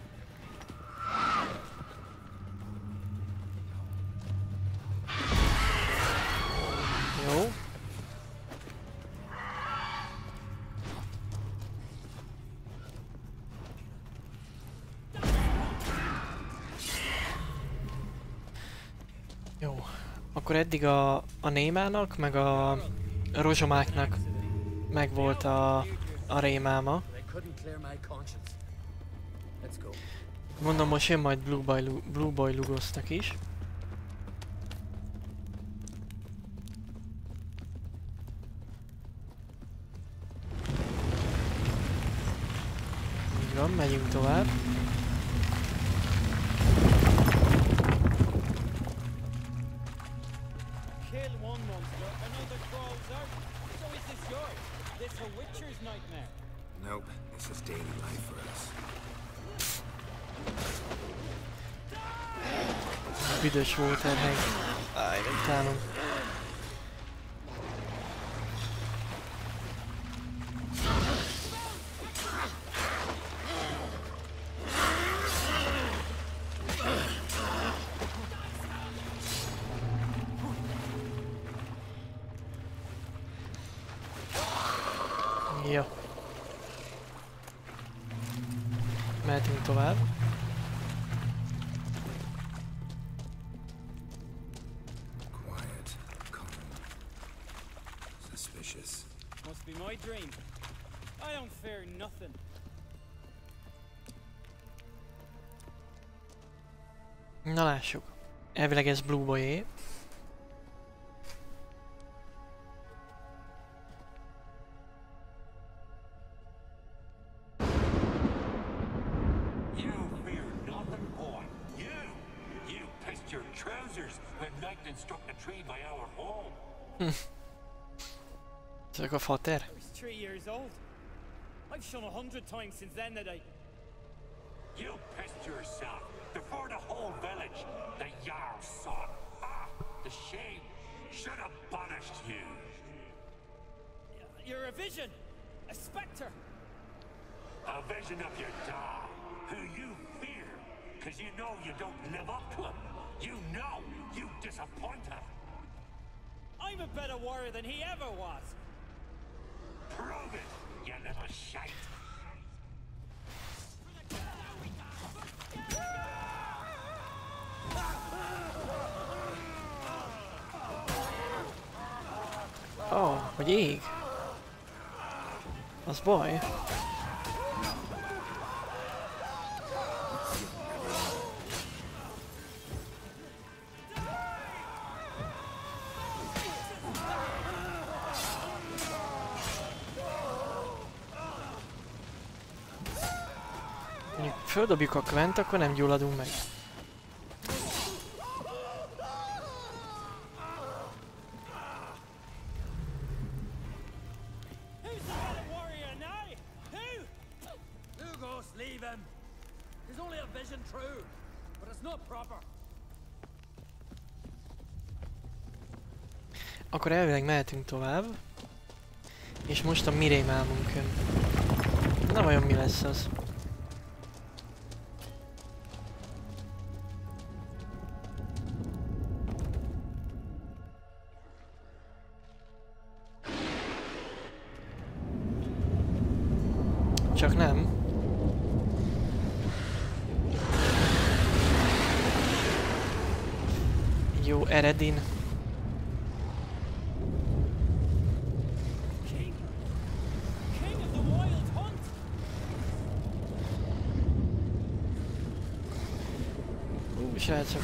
Jó. Jó. Akkor eddig a Némának, meg a rozsomáknak megvolt a rémáma. Mondom, most jön majd Blue Boy Lugosnak is. van, megyünk tovább. Kill one monster, another crawls out. So is this yours? This a Witcher's nightmare? Nope, this is daily life for us. Büdös Waterhely. Áj, de utálom. Jó. Mehetünk tovább. Quiet, calm, suspicious. Must be my dream. I don't fear nothing. Na lássuk. Elvileg ez Blue Boy-é. Ezek a fater? I was 3 years old. I've shone 100 times since then that I... You pissed yourself before the whole village. The Jarl son. Ah, the shame should have punished you. You're a vision! A spectre! A vision of your dad, who you fear, because you know you don't live up to him. You know you disappoint him. I'm a better warrior than he ever was. Prove it, you little shite. Oh, hogy ég. Az baj. Földobjuk a Quent, akkor nem gyulladunk meg. Akkor elvileg mehetünk tovább. És most a Mirém álmunk jön. Na vajon mi lesz az? Csak nem. Jó, Eredin. Srácok.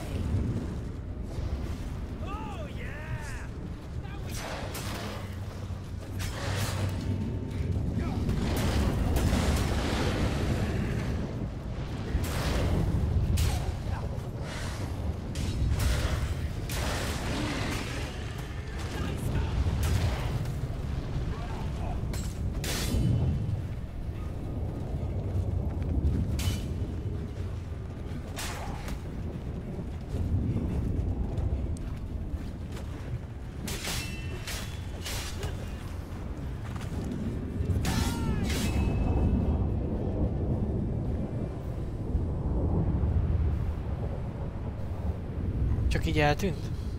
Csak így eltűnt?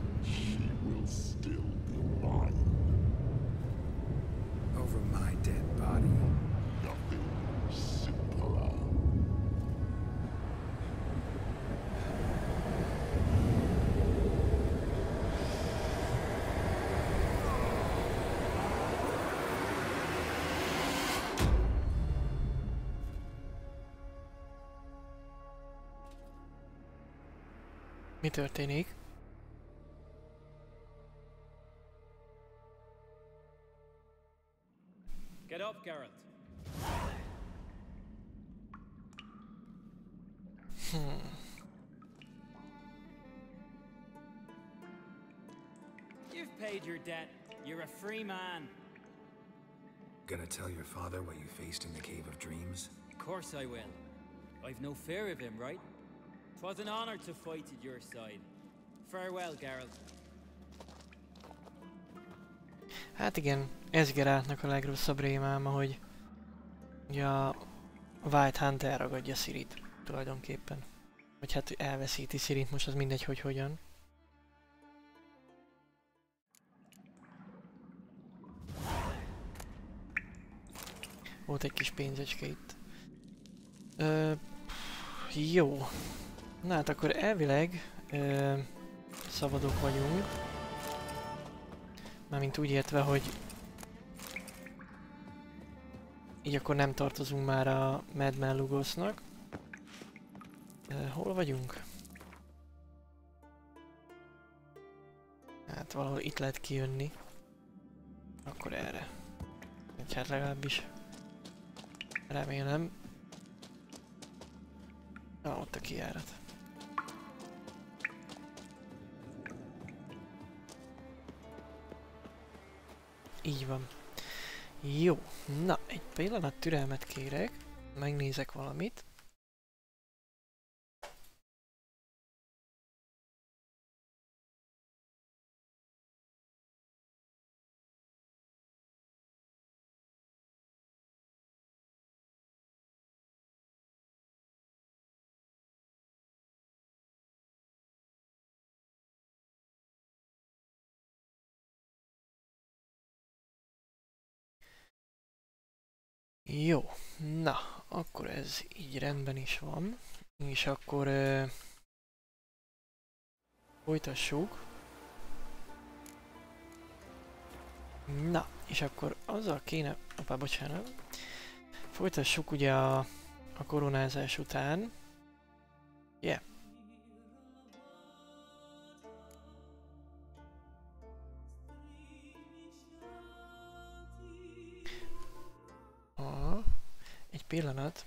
Over my dead body. Mi történik? Get up, Geralt. You've paid your debt. You're a free man. Gonna tell your father what you faced in the Cave of Dreams? Of course I will. I've no fear of him, right? 'Twas an honor to fight at your side. Farewell, Geralt. Hát igen, ez Geraltnak a legrosszabb rémálma, hogy ugye a White Hunt elragadja Cirit tulajdonképpen. Vagy hát elveszíti Cirit, most az mindegy, hogy hogyan. Volt egy kis pénzecske itt. Jó. Na hát akkor elvileg szabadok vagyunk. Mármint úgy értve, hogy így akkor nem tartozunk már a Madman Lugosnak. Hol vagyunk? Hát valahol itt lehet kijönni. Akkor erre. Hát legalábbis remélem. Ott a kijárat. Így van. Jó. Na, egy pillanat türelmet kérek. Megnézek valamit. Jó, na, akkor ez így rendben is van, és akkor folytassuk. Na, és akkor azzal kéne, bocsánat, folytassuk ugye a koronázás után. Yeah. Egy pillanat.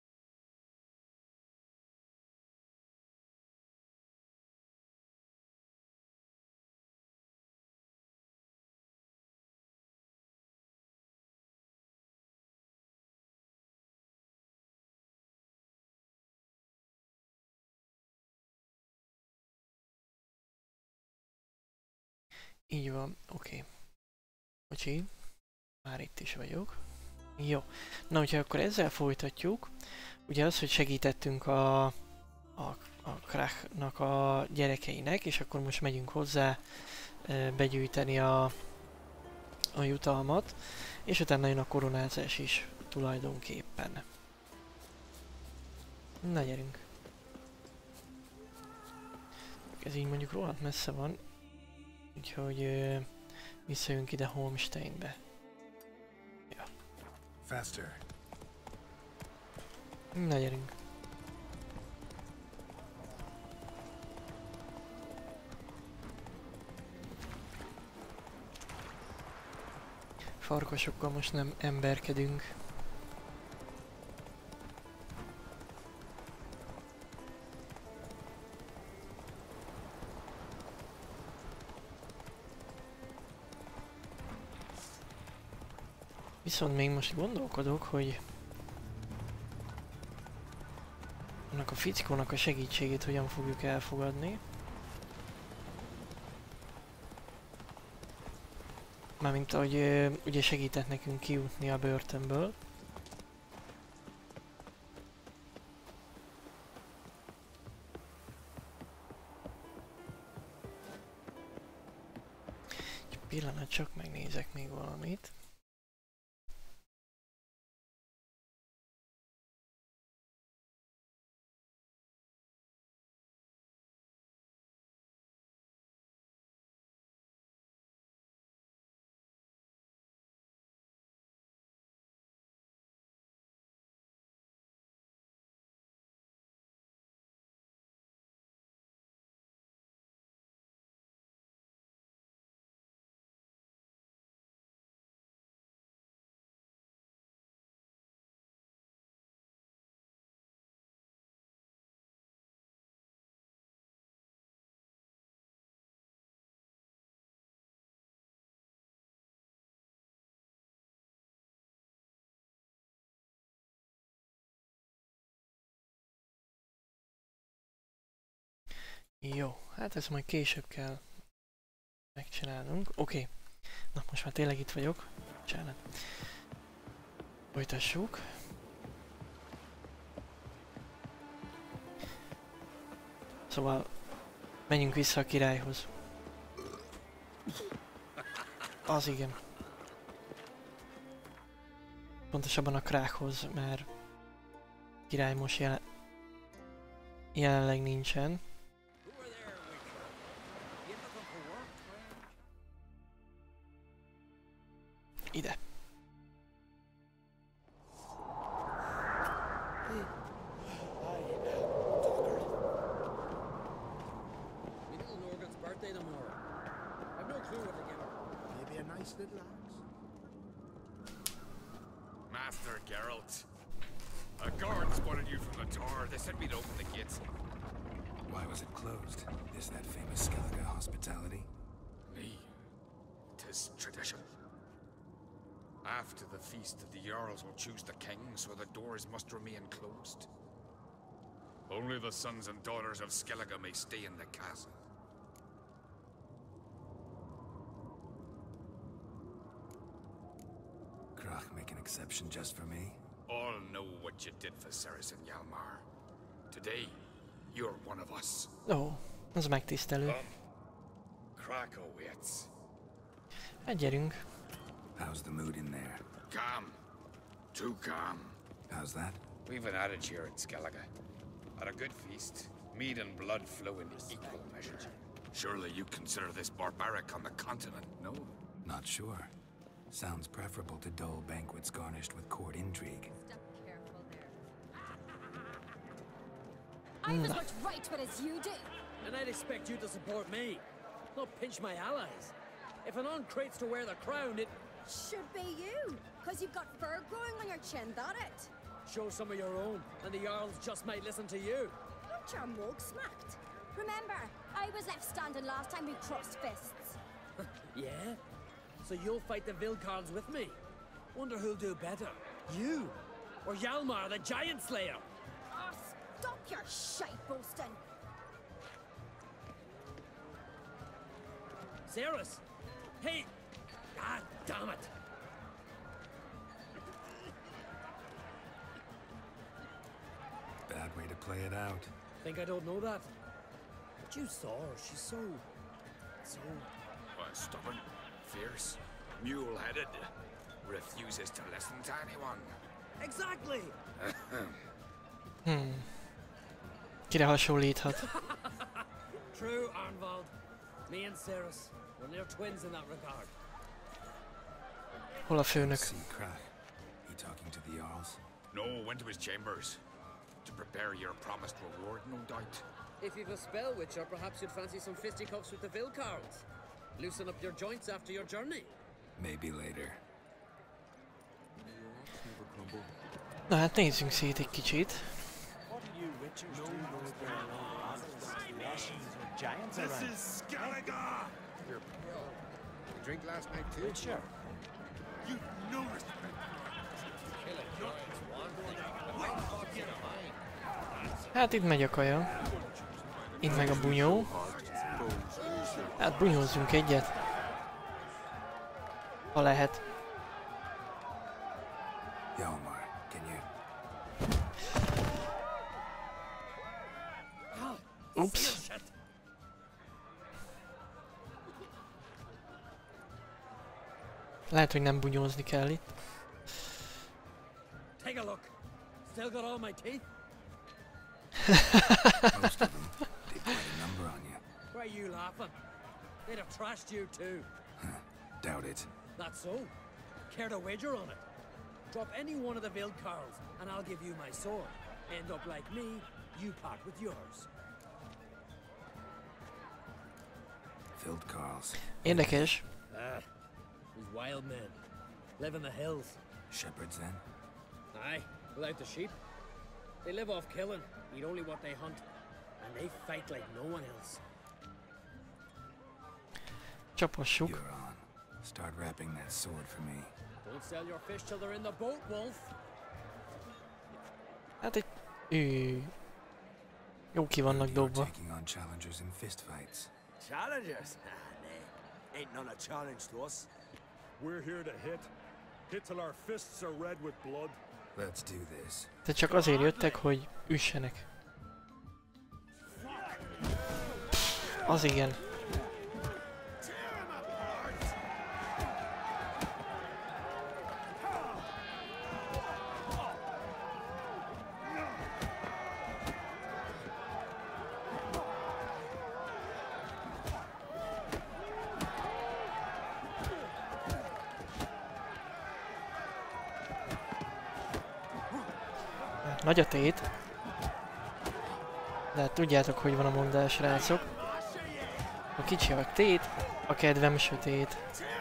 Így van, oké. Bocsi, már itt is vagyok. Jó. Na, hogyha akkor ezzel folytatjuk, ugye az, hogy segítettünk a Krachnak a gyerekeinek, és akkor most megyünk hozzá begyűjteni a jutalmat, és utána jön a koronázás is tulajdonképpen. Na, gyerünk! Ez így mondjuk rohadt messze van, úgyhogy visszajönk ide Holmsteinbe. Faster. Na, gyerünk. Farkasokkal most nem emberkedünk. Viszont még most gondolkodok, hogy annak a fickónak a segítségét hogyan fogjuk elfogadni. Mármint ahogy ugye segített nekünk kijutni a börtönből. Egy pillanat, csak megnézek még valamit. Jó, hát ezt majd később kell megcsinálnunk. Oké. Na, most már tényleg itt vagyok. Bocsánat. Folytassuk. Szóval menjünk vissza a királyhoz. Az igen. Pontosabban a Krákhoz, mert király most jelenleg nincsen. Ide. Master Geralt. A guard spotted you from the tower. They said we'd open the gates. Why was it closed? Is that famous Skellige hospitality? Me. 'Tis tradition. After the feast, the Jarls will choose the king, so the doors must remain closed. Only the sons and daughters of Skellige may stay in the castle. Krach make an exception just for me? All know what you did for Saracen Hjalmar. Today, you're one of us. Ó, az megtisztelő. Krach awaits. Hát gyerünk. How's the mood in there? Calm. Too calm. How's that? We've an adage here at Skellige. At a good feast, mead and blood flow in equal measure. Surely you consider this barbaric on the continent, no? Not sure. Sounds preferable to dull banquets garnished with court intrigue. I've as much right to it as you do. And I'd expect you to support me, not pinch my allies. If an uncrates to wear the crown, it Should be you, because you've got fur growing on your chin, that it? show some of your own, and the Jarls just might listen to you. Not your mug smacked. Remember, I was left standing last time we crossed fists. Yeah? So you'll fight the Vilcarls with me? Wonder who'll do better, you or Hjalmar the Giant Slayer? Oh, stop your shite boasting. Cerys! Hey! God damn it! Bad way to play it out. Think I don't know that? But you saw her, she's so... Stubborn, fierce, mule-headed, refuses to listen to anyone. Exactly! Kire hasonlíthat? True, Arnvald. Me and Cerys, we're near twins in that regard. Hol a főnök? See Krach. He talking to the Jarls? No, went to his chambers. To prepare your promised reward, no doubt. If you've a spell, Witcher, perhaps you'd fancy some fisticuffs with the Vilcarls. Loosen up your joints after your journey. Maybe later. Na hát nézzünk szét egy kicsit. This is Skellige! You drink last night too? Sure. You noticed me. Hát itt megy a kaja. Itt meg a bunyó. Hát bunyózzunk egyet. Ha lehet. Hjalmar, can you... Ups. Lehet, hogy nem bunyózni kell itt. Take a look. Still got all my teeth? Most of them. Did quite a number on you. Why are you laughing? They'd have trashed you too. Doubt it. That's so. Care to wager on it? Drop any one of the Vilcarls, and I'll give you my sword. End up like me, you part with yours. Vilcarls. Érdekes. These wild men. Live in the hills. Shepherds then? Aye, without the sheep. They live off killing, eat only what they hunt, and they fight like no one else. Csapassuk. You're on. Start wrapping that sword for me. Don't sell your fish till they're in the boat, Wolf. Hát egy... Jó ki vannak dobva. Taking on challengers in fistfights. Challengers? Nah. Ain't none a challenge to us. We're here to hit. Hit till our fists are red with blood. Let's do this. De csak azért jöttek, hogy üssenek. Az igen. Nagy a tét. De hát tudjátok, hogy van a mondás, srácok. A kicsi a tét, a kedvem sötét.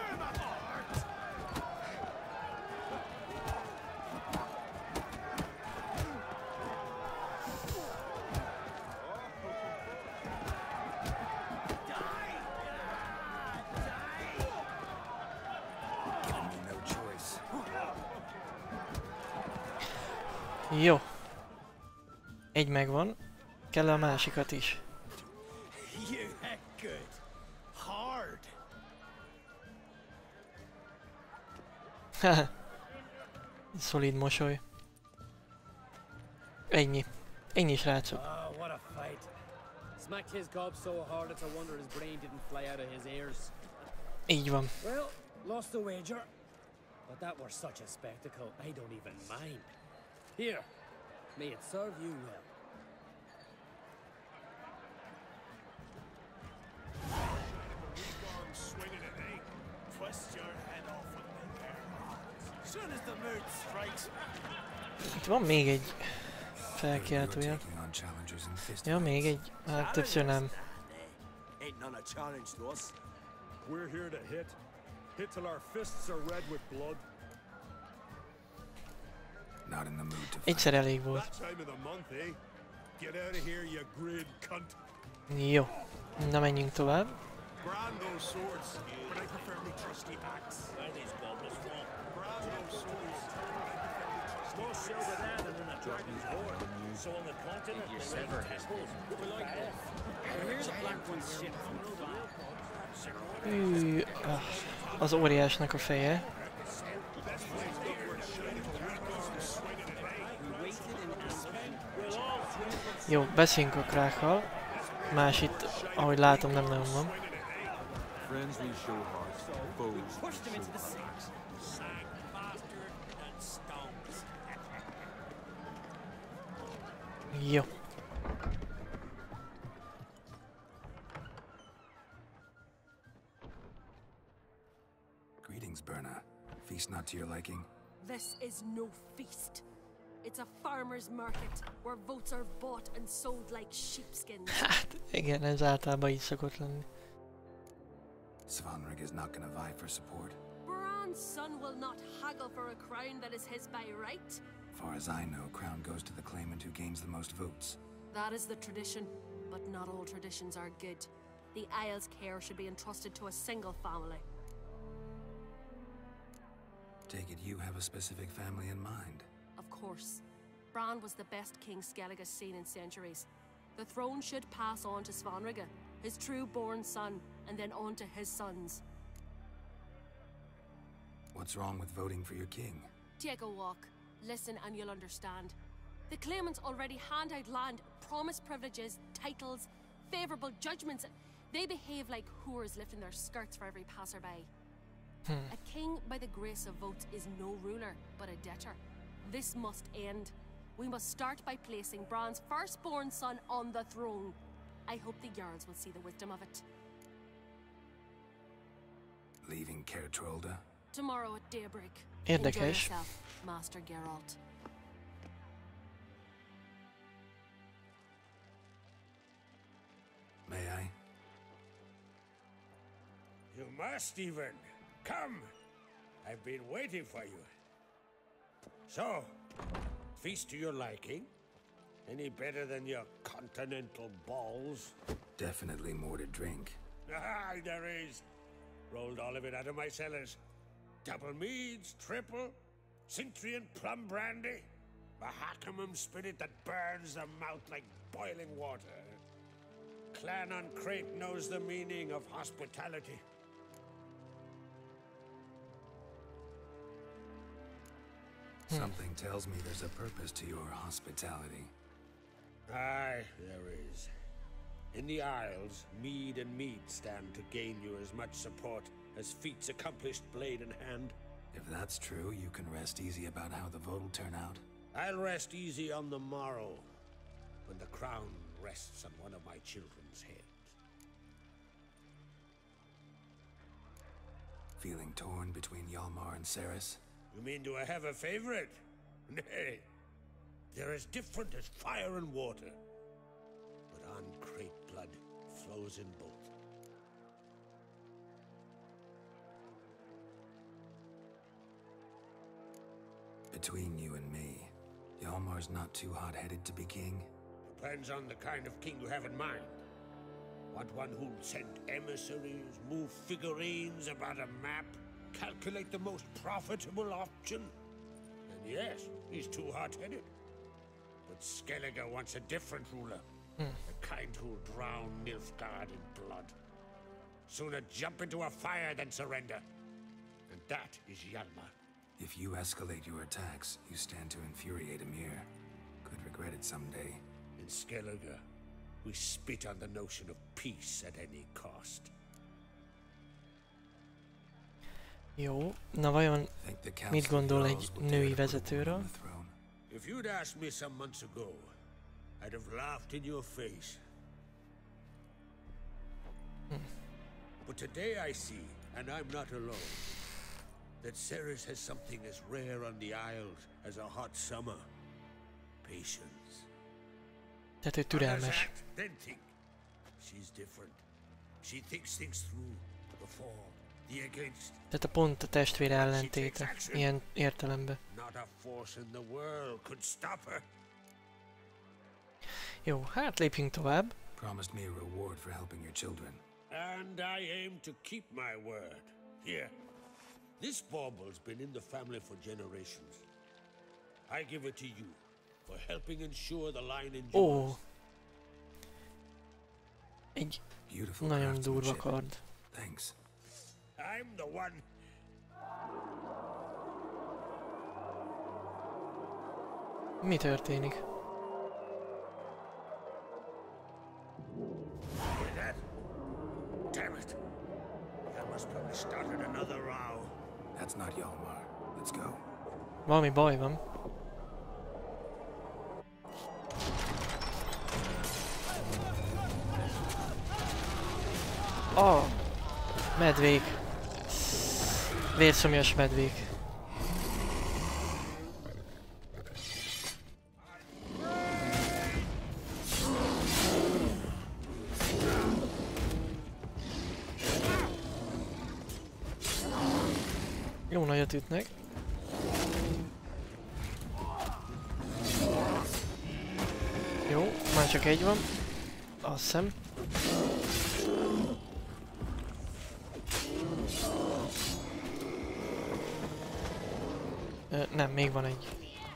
Jó. Egy megvan. Kell a másikat is. You heck good. Hard. Haha. Szolid mosoly. Ennyi. Ennyi, srácok. Oh, what a fight. Smacked his gob so hard it's a wonder his brain didn't fly out of his ears. Így van. Well, lost the wager. But that was such a spectacle, I don't even mind. Here, may it serve you well. Twist your head off with my bare hands. Soon as the mood strikes. Itt van még egy felkiáltója. Ja, még egy. Hát többször nem. Ain't none a challenge to us. We're here to hit. Hit till our fists are red with blood. Not in the mood to Egyszer elég volt. That time of the month, eh? Get out of here, you grid cunt. Jó. Na, menjünk tovább. Brand those swords, but I prefer me trusty axe. And his goblins won't. Brand those swords. More silver there than in a dragon's hoard. So on the continent, You the sever rain his temples were like this. I hear the Black One's ship from far. Az óriásnak a feje. Jó, beszéljünk a krákkal. Más itt, ahogy látom, nem nagyon van. Friends we show hearts, foes we Pushed him into the sea. Sang bastard and stones. Jó. Greetings, Berna. Feast not to your liking? This is no feast. It's a farmer's market where votes are bought and sold like sheepskins. Hát, igen, ez általában így szokott lenni. Svanrig is not gonna vie for support. Bran's son will not haggle for a crown that is his by right. Far as I know, crown goes to the claimant who gains the most votes. That is the tradition, but not all traditions are good. The Isle's care should be entrusted to a single family. Take it you have a specific family in mind. Of course. Bran was the best king Skellig has seen in centuries. The throne should pass on to Svanrige, his true-born son, and then on to his sons. What's wrong with voting for your king? Take a walk. Listen and you'll understand. The claimants already hand out land, promise privileges, titles, favourable judgments. They behave like whores lifting their skirts for every passerby. A king by the grace of votes is no ruler, but a debtor. This must end. We must start by placing Bran's firstborn son on the throne. I hope the Jarls will see the wisdom of it. Leaving Caer Trolda? Tomorrow at daybreak. Érdekes. Enjoy yourself, Master Geralt. May I? You must even. Come! I've been waiting for you. So, feast to your liking? Any better than your continental balls? Definitely more to drink. Aye, there is. Rolled all of it out of my cellars. Double meads, triple, Cintrian plum brandy. A Hackamum spirit that burns the mouth like boiling water. Clan on Crate knows the meaning of hospitality. Something tells me there's a purpose to your hospitality. Aye, there is. In the Isles, mead and mead stand to gain you as much support as feats accomplished blade in hand. If that's true, you can rest easy about how the vote'll turn out. I'll rest easy on the morrow, when the crown rests on one of my children's heads. Feeling torn between Hjalmar and Cerys? You mean, do I have a favorite? Nay. They're as different as fire and water. But on Crate blood flows in both. Between you and me, Hjalmar's not too hot-headed to be king? Depends on the kind of king you have in mind. Want one who'll send emissaries, move figurines about a map, calculate the most profitable option? And yes, he's too hot-headed. But Skellige wants a different ruler. The kind who'll drown Nilfgaard in blood. Sooner jump into a fire than surrender. And that is Hjalmar. If you escalate your attacks, you stand to infuriate Emhyr. Could regret it someday. In Skellige, we spit on the notion of peace at any cost. Jó, na vajon mit gondol egy női vezetőről? If you'd asked me some months ago, I'd have laughed in your face. But today I see, and I'm not alone, that Cerys has something as rare on the Isles as a hot summer. Patience. Tehát ő türelmes. Then think. She's different. She thinks things through. The for, the against. Tehát a pont a testvére ellentéte, ilyen értelemben. Not a force in the world could stop her. Jó, hát lépjünk tovább. Promised me a reward for helping your children. And I aim to keep my word. Here. This bauble's been in the family for generations. I give it to you for helping ensure the line endures. Ó. Egy nagyon durva kard. Thanks. I'm the one. Mi történik? Hear that? Damn it. I must probably started another row. That's not Hjalmar. Let's go. Valami baj van. Oh, medvék. Vérszomjas medvék. Jó nagyot ütnek. Jó, már csak egy van. Azt hiszem. Nem, még van egy.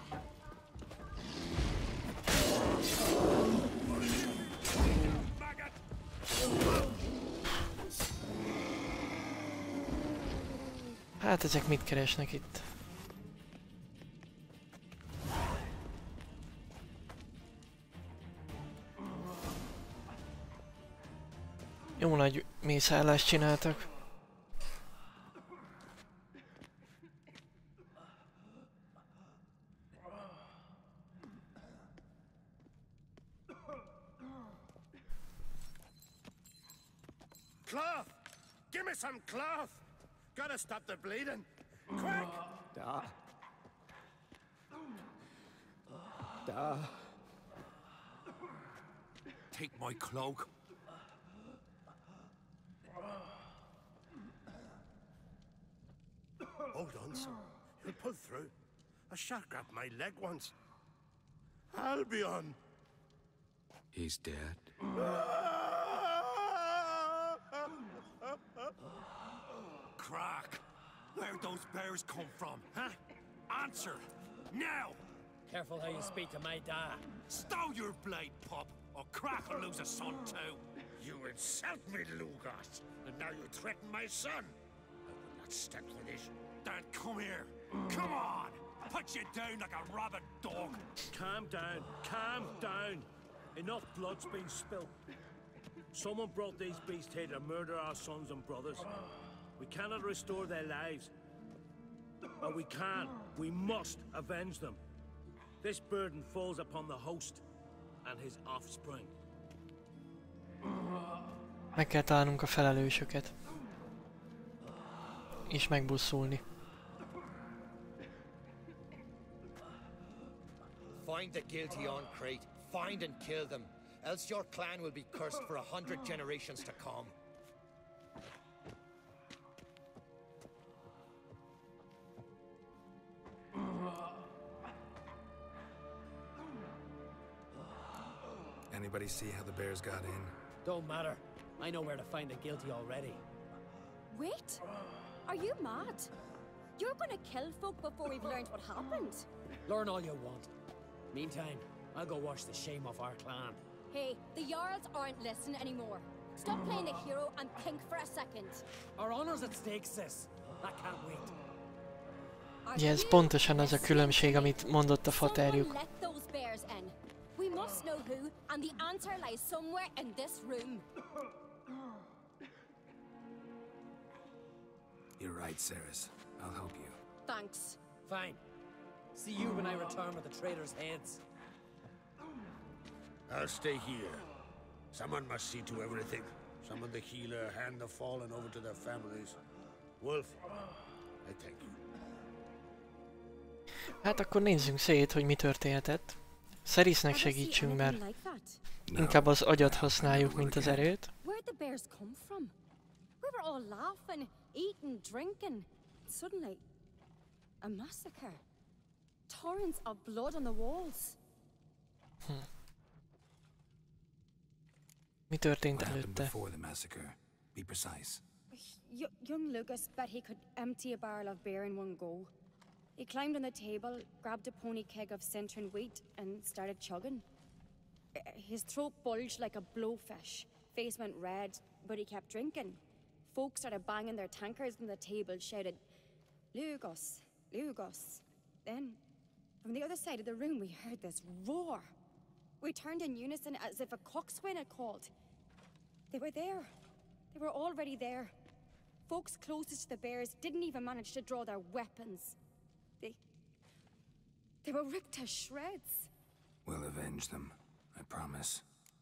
Hát ezek mit keresnek itt? Jó nagy mészállást csináltak. Cloth! Give me some cloth! Gotta stop the bleeding! Quick! Da. Da. Take my cloak. Hold on, sir. You'll pull through. A shark grabbed my leg once. Albion! He's dead. Crack! Where'd those bears come from, huh? Answer! Now! Careful how you speak to my dad. Stow your blade, pup, or Crack will lose a son too. You insult me, Lugos, and now you threaten my son. I will not stand for this. Dad, come here. Come on! Put you down like a rabid dog. Calm down. Calm down. Enough blood's been spilled. Someone brought these beasts here to murder our sons and brothers. We cannot restore their lives. But we can. We must avenge them. This burden falls upon the host and his offspring. Meg kell találnunk a felelősöket. És megbuszulni. Find the guilty on Crate. Find and kill them. Else your clan will be cursed for 100 generations to come. Anybody see how the bears got in? Don't matter. I know where to find the guilty already. Wait! Are you mad? You're gonna kill folk before we've learned what happened. Learn all you want. Meantime, I'll go wash the shame off our clan. Hey, the Jarls aren't listening anymore. Stop playing the hero and think for a second. Our honor's at stake, sis. That can't wait. Ugye ez pontosan az a különbség, amit mondott a faterjuk. Let those bears in. We must know who, and the answer lies somewhere in this room. You're right, Ceres. I'll help you. Thanks. Fine. See you when I return with the traitors' heads. I'll stay here. Someone must see to everything. Summon the healer, hand the fallen over to their families. Wolf, I thank you. Hát akkor nézzünk szét, hogy mi történhetett. Ceresnek segítsünk, mert inkább az agyat használjuk, mint az erőt. Where'd the bears come from? We were all laughing, eating, drinking. Suddenly, a massacre. Torrents of blood on the walls. Mi történt What happened előtte? before the massacre? Be precise. Young Lucas bet he could empty a barrel of beer in one go. He climbed on the table, grabbed a pony keg of Cintern wheat, and started chugging. His throat bulged like a blowfish. Face went red, but he kept drinking. Folks started banging their tankards on the table, shouted, "Lugos, Lugos." Then, from the other side of the room, we heard this roar. We turned in unison as if a coxswain had called. They were there. They were already there. Folks closest to the bears didn't even manage to draw their weapons. They were ripped to shreds. We'll avenge them, I promise.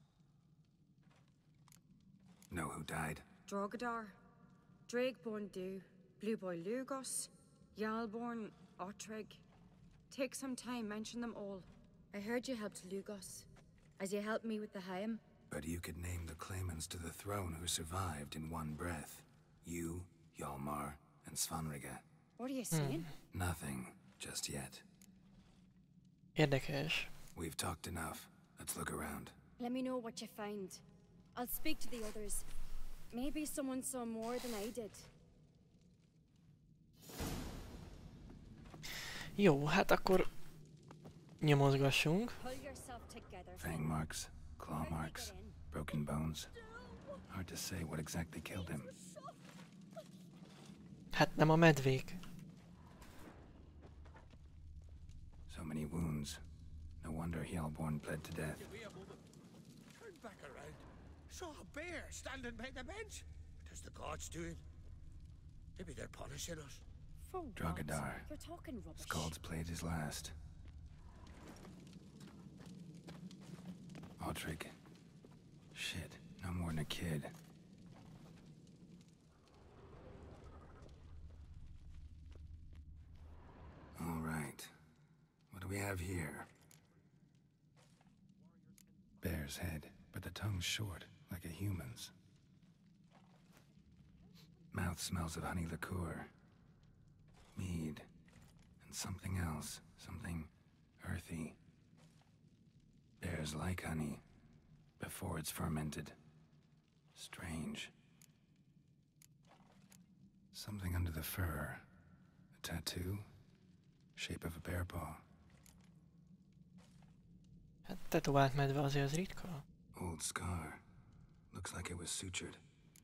Know who died? Drogadar, Drakeborn Du, Blue Boy Lugos, Yalborn, Ottrig. Take some time, mention them all. I heard you helped Lugos, as you helped me with the Haim. But you could name the claimants to the throne who survived in one breath. You, Hjalmar, and Svanrige. What are you saying? Nothing, just yet. Érdekes. We've talked enough. Let's look around. Let me know what you find. I'll speak to the others. Maybe someone saw more than I did. Jó, hát akkor nyomozgassunk. Fang marks, claw marks, broken bones. Hard to say what exactly killed him. Hát nem a medvék. So many wounds. No wonder Hjalborn bled to death. Turned back around. Saw a bear standing by the bench. What is the gods doing? Maybe they're punishing us. For what? Drogadar. You're talking rubbish. Skald's played his last. Ottrig. Shit, no more than a kid. All right. What do we have here? Bear's head, but the tongue's short, like a human's. Mouth smells of honey liqueur. Mead. And something else. Something earthy. Bears like honey, before it's fermented. Strange. Something under the fur. A tattoo. Shape of a bear paw. Tetovált medve azért az ritka. Old scar. Looks like it was sutured.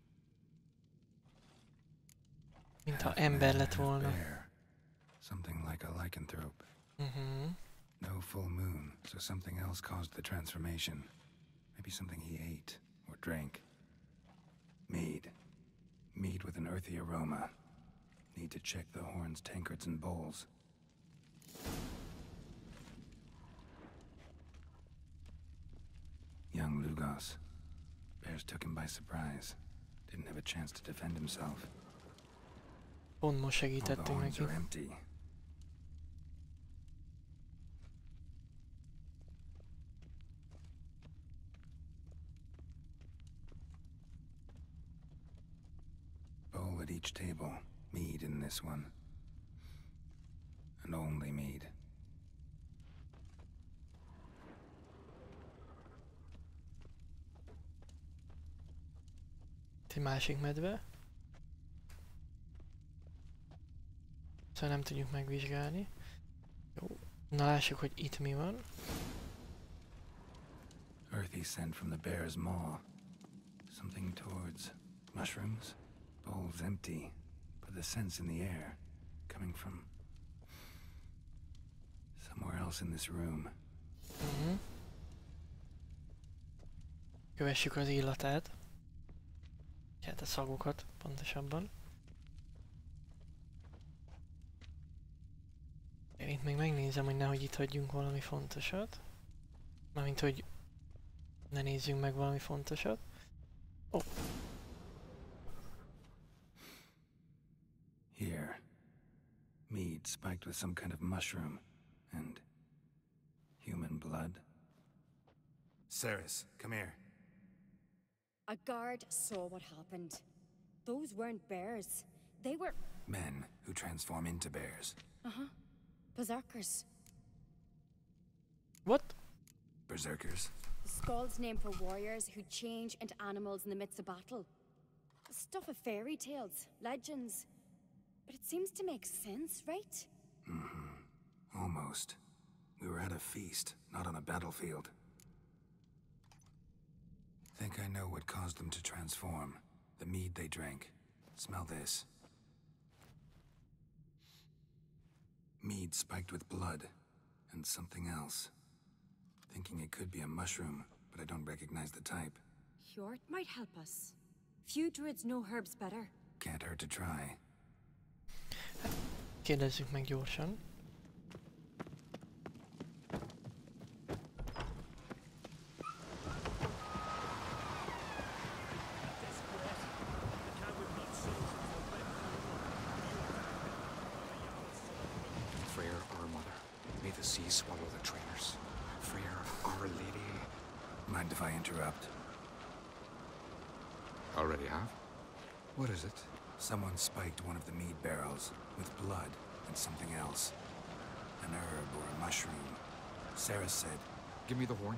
Mintha ember lett volna. Bear. Something like a lycanthrope. No full moon, so something else caused the transformation. Maybe something he ate or drank. Mead. Mead with an earthy aroma. Need to check the horns, tankards, and bowls. Young Lugos. Bears took him by surprise. Didn't have a chance to defend himself. Pont most All the segítettünk horns neki. are empty. Bowl at each table. Mead in this one. And only mead. Itt egy másik medve. Szóval nem tudjuk megvizsgálni. Jó. Na lássuk, hogy itt mi van. Earthy scent from the bear's maw. Something towards mushrooms. Bowl's empty, but the scent's in the air. Coming from somewhere else in this room. Kövessük az illatát. Hát a szagokat, pontosabban. Én itt még megnézem, hogy nehogy itt hagyjunk valami fontosat. Mármint, hogy ne nézzünk meg valami fontosat. Oh. Here. Mead spiked with some kind of mushroom. And human blood. Ceres, come here. A guard saw what happened. Those weren't bears. They were... Men who transform into bears. berserkers. What? Berserkers? The Skald's name for warriors who change into animals in the midst of battle. Stuff of fairy tales, legends. But it seems to make sense, right? Almost. We were at a feast, not on a battlefield. Think I know what caused them to transform. The mead they drank. Smell this. Mead spiked with blood. And something else. Thinking it could be a mushroom, but I don't recognize the type. Hjort might help us. Few druids know herbs better. Can't hurt to try. Kérdezzük meg gyorsan. Freyr, our mother. May the sea swallow the traitors. Freyr, our lady. Mind if I interrupt? Already have? What is it? Someone spiked one of the mead barrels with blood and something else. An herb or a mushroom. Sarah said, Give me the horn.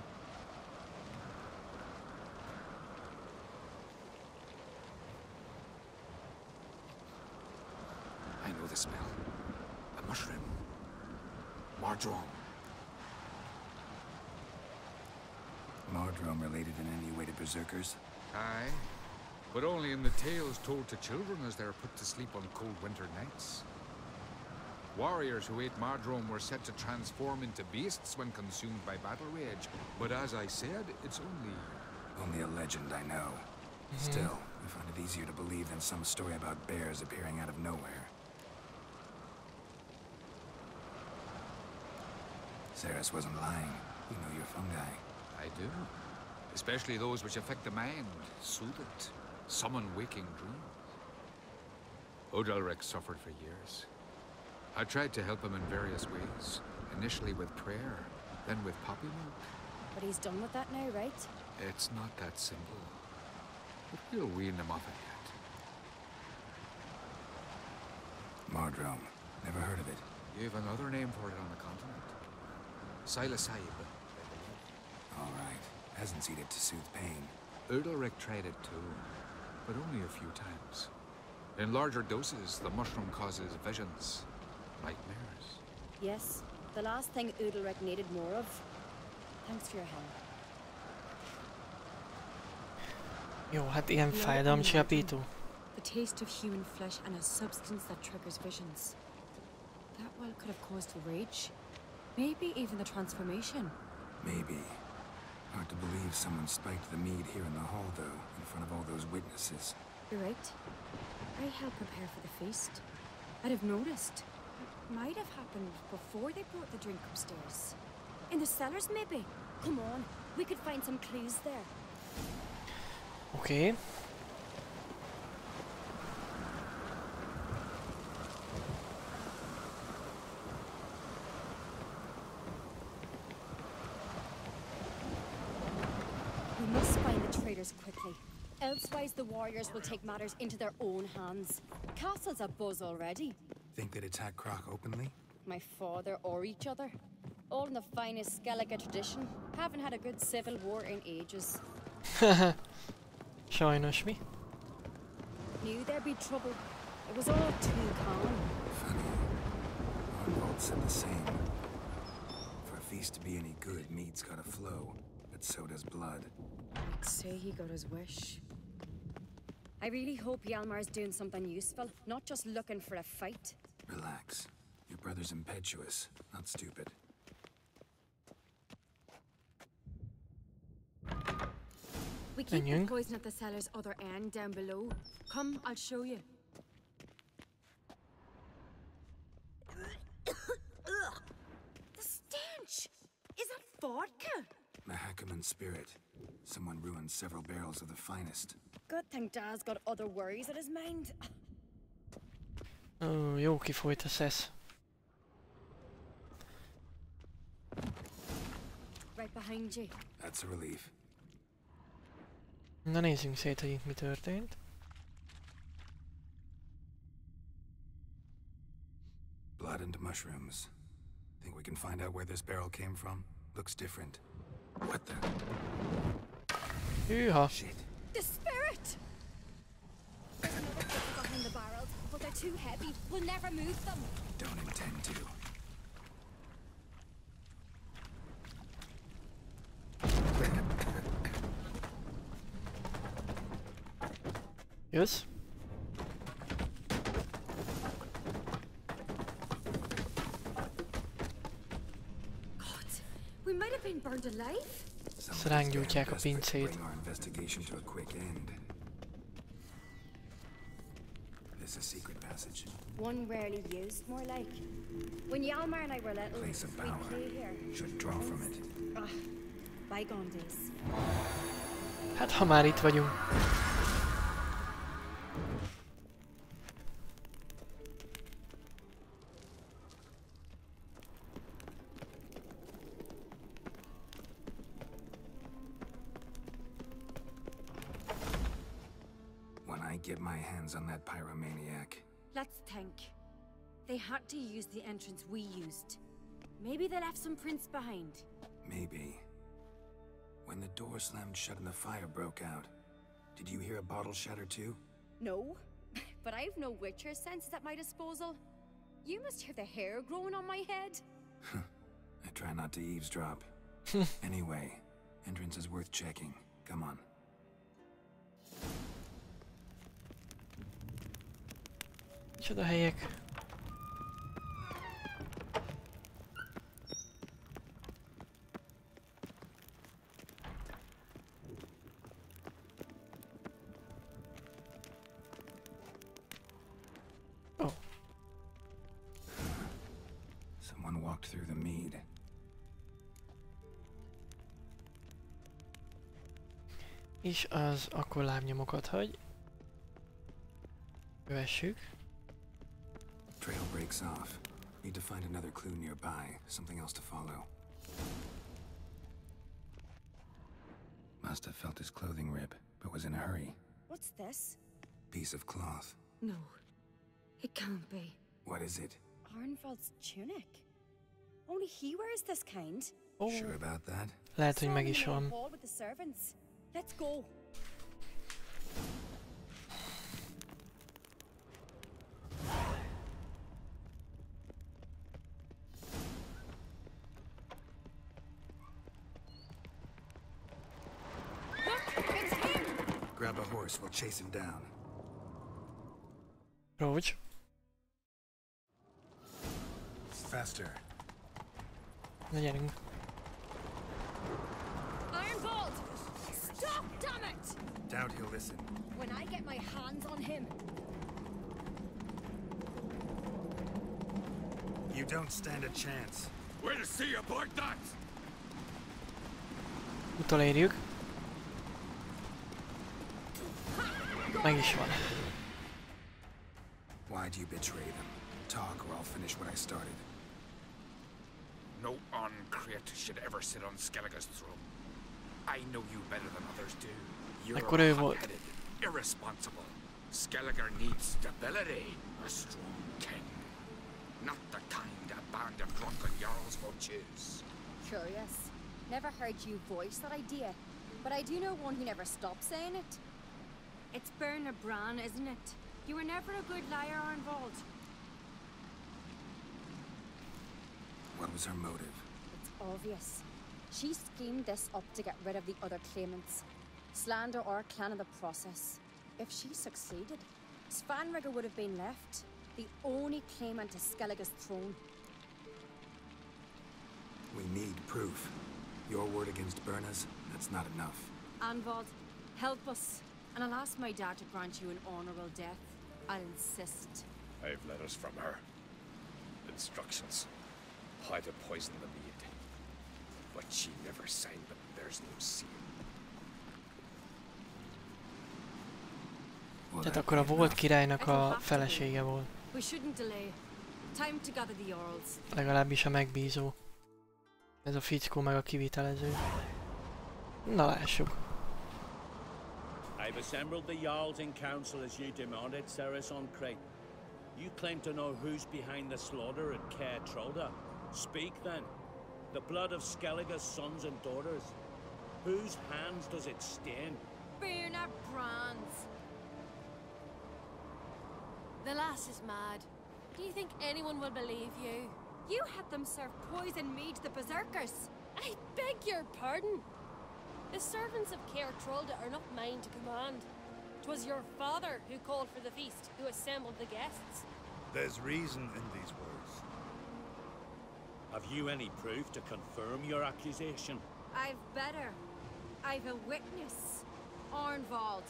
I know the smell. A mushroom. Mardrome. Mardrome related in any way to berserkers? Aye. But only in the tales told to children as they're put to sleep on cold winter nights. Warriors who ate Mardrome were said to transform into beasts when consumed by battle rage. But as I said, it's Only a legend, I know. Still, I find it easier to believe than some story about bears appearing out of nowhere. Ceres wasn't lying. You know your fungi. I do. Especially those which affect the mind, soothe it, summon waking dreams. Odalric suffered for years. I tried to help him in various ways. Initially with prayer, then with poppy milk. But he's done with that now, right? It's not that simple. But we'll wean him off it yet. Mardrome. Never heard of it. You have another name for it on the continent. Psilocybe. All right. Hasn't seen it to soothe pain. Udalric tried it too, but only a few times. In larger doses, the mushroom causes visions, nightmares. Yes, the last thing Udalric needed more of. Thanks for your help. Jó, hát ilyen fájdalomcsillapító. The taste of human flesh and a substance that triggers visions. That well could have caused the rage. Maybe even the transformation. Maybe. Hard to believe someone spiked the mead here in the hall, though, in front of all those witnesses. You're right. I helped prepare for the feast. I'd have noticed. It might have happened before they brought the drink upstairs. In the cellars, maybe. Come on, we could find some clues there. Okay. We must find the traitors quickly. Elsewise, the warriors will take matters into their own hands. Castle's abuzz already. Think they'd attack Croc openly? My father or each other. All in the finest Skellige tradition. Haven't had a good civil war in ages. Sajnos mi? Knew there'd be trouble. It was all too calm. Funny. Arnvold said the same. For a feast to be any good, mead's gotta flow. But so does blood. I'd say he got his wish. I really hope Hjalmar's doing something useful, not just looking for a fight. Relax. Your brother's impetuous, not stupid. We keep the poison at the cellar's other end down below. Come, I'll show you. The stench! Is that vodka? Mahakaman spirit. Someone ruined several barrels of the finest. Good thing Dad's got other worries in his mind. Ó, jó kifolyt a szesz. Right behind you. That's a relief. Na nézzünk szét, hogy itt mi történt. Blood and mushrooms. Think we can find out where this barrel came from? Looks different. What the? Hűha! Shit. The spirit! Behind the barrels, but they're too heavy. We'll never move them. Don't intend to. Jössz? God, we might have been burned alive. Ezt ránk gyújtják a pincét. Bring our investigation to a quick end. This is a secret passage. One rarely used, more like. When Hjalmar and I were little, Place of we'd power. play here. Should draw from it. Ah, bygone days. Hát ha már itt vagyunk. When I get my hands on that pyromaniac. Let's think. They had to use the entrance we used. Maybe they left some prints behind. Maybe. When the door slammed shut and the fire broke out, did you hear a bottle shatter too? No, but I've no Witcher senses at my disposal. You must hear the hair growing on my head. I try not to eavesdrop. Anyway, entrance is worth checking. Come on. Micsoda helyek? Oh. Someone walked through the mead. És az akkor lábnyomokat hagy. Kövessük. Trail breaks off. Need to find another clue nearby. Something else to follow. Must have felt his clothing rip, but was in a hurry. What's this? Piece of cloth. No, it can't be. What is it? Arnvald's tunic. Only he wears this kind. Oh. Sure about that? Lehet, hogy meg is van. With the servants. Let's go. horse, we'll chase him down. Roach. Faster. Na gyerünk. Ironbolt! Stop, damn it! Doubt he'll listen. When I get my hands on him. You don't stand a chance. Where to see you, Barknuts? Utolérjük. Meg is van. Why do you betray them? Talk or I'll finish what I started. No Uncreate should ever sit on Skellige's throne. I know you better than others do. Akkor You're ő volt. hot-headed, irresponsible. Skellige needs stability. A strong king. Not the kind a band of drunken jarls will choose. Curious. Never heard you voice that idea, but I do know one who never stops saying it. It's Berna Bran, isn't it? You were never a good liar, Arnvold. What was her motive? It's obvious. She schemed this up to get rid of the other claimants. Slander our clan in the process. If she succeeded, Svanrigger would have been left, the only claimant to Skellige's throne. We need proof. Your word against Berna's, that's not enough. Arnvold, help us. And I'll ask my dad to grant you an honorable death. I'll insist. I have letters from her. Instructions. How to poison the mead. But she never signed them. There's no seal. Tehát akkor a volt királynak a felesége volt. We shouldn't delay. Time to gather the Jarls. Legalábbis a megbízó. Ez a fickó meg a kivitelező. Na lássuk. I've assembled the Jarls in council as you demanded, Cerys on Crate. You claim to know who's behind the slaughter at Caer Trolda. Speak then. The blood of Skellige's sons and daughters. Whose hands does it stain? Berna Bran's. The lass is mad. Do you think anyone will believe you? You had them serve poison mead to the berserkers. I beg your pardon. The servants of Caer Trolda are not mine to command. 'Twas your father who called for the feast, who assembled the guests. There's reason in these words. Have you any proof to confirm your accusation? I've better. I've a witness. Arnvold.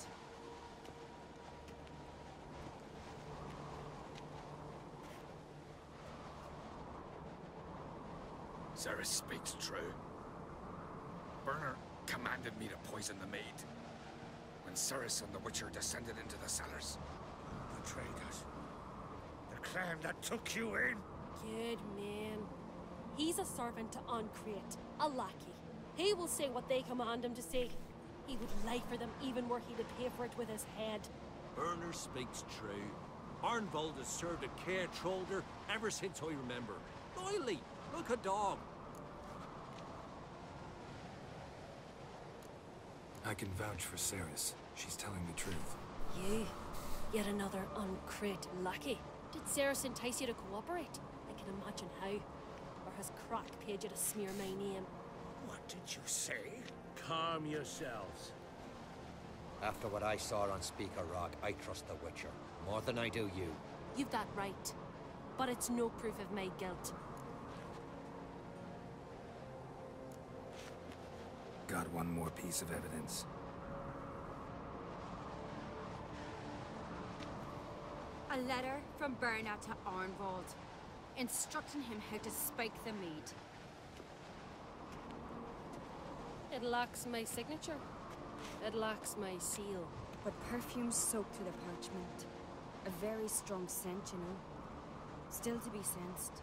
Cerys speaks true. Berna commanded me to poison the maid. When Cerys and the Witcher descended into the cellars. Betrayed us. The clan that took you in. Good man. He's a servant to Uncreate, a lackey. He will say what they command him to say. He would lie for them even were he to pay for it with his head. Berner speaks true. Arnvold has served at Caer Trolda ever since I remember. Loyally, like a dog. I can vouch for Cerys. She's telling the truth. You? Yet another Uncreate lackey. Did Cerys entice you to cooperate? I can imagine how. Or has Crack paid you to smear my name? What did you say? Calm yourselves. After what I saw on Speaker Rock, I trust the Witcher. More than I do you. You've that right. But it's no proof of my guilt. Got one more piece of evidence. A letter from Berna to Arnvold, instructing him how to spike the mead. It lacks my signature. It lacks my seal. But perfume soaked through the parchment. A very strong scent, you know. Still to be sensed.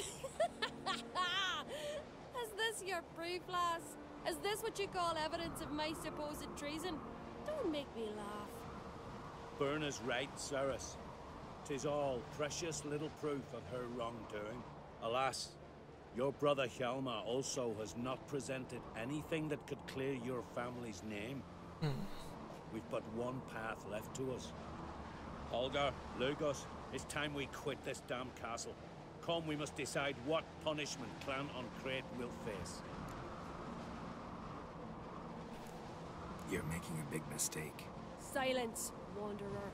Is this your proof, lass? Is this what you call evidence of my supposed treason? Don't make me laugh. Berna's right, Cerys. 'Tis all precious little proof of her wrongdoing. Alas, your brother Hjalmar also has not presented anything that could clear your family's name. We've but one path left to us. Holger, Lugos, it's time we quit this damn castle. Come, we must decide what punishment Clan Uncreate will face. You're making a big mistake. Silence, wanderer.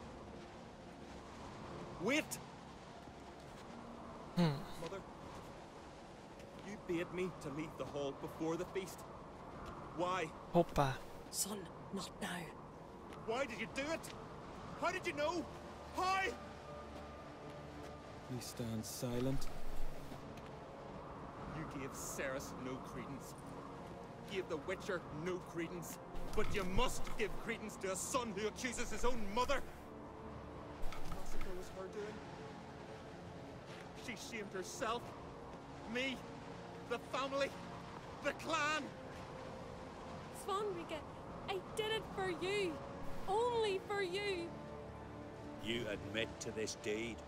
Wait! Mother, you bade me to leave the hall before the feast. Why? Hoppá. Son, not now. Why did you do it? How did you know? How? We stand silent. You gave Cerys no credence. Gave the Witcher no credence. But you must give credence to a son who accuses his own mother. The massacre was her doing. She shamed herself, me, the family, the clan. Svanrige, I did it for you. Only for you. You admit to this deed.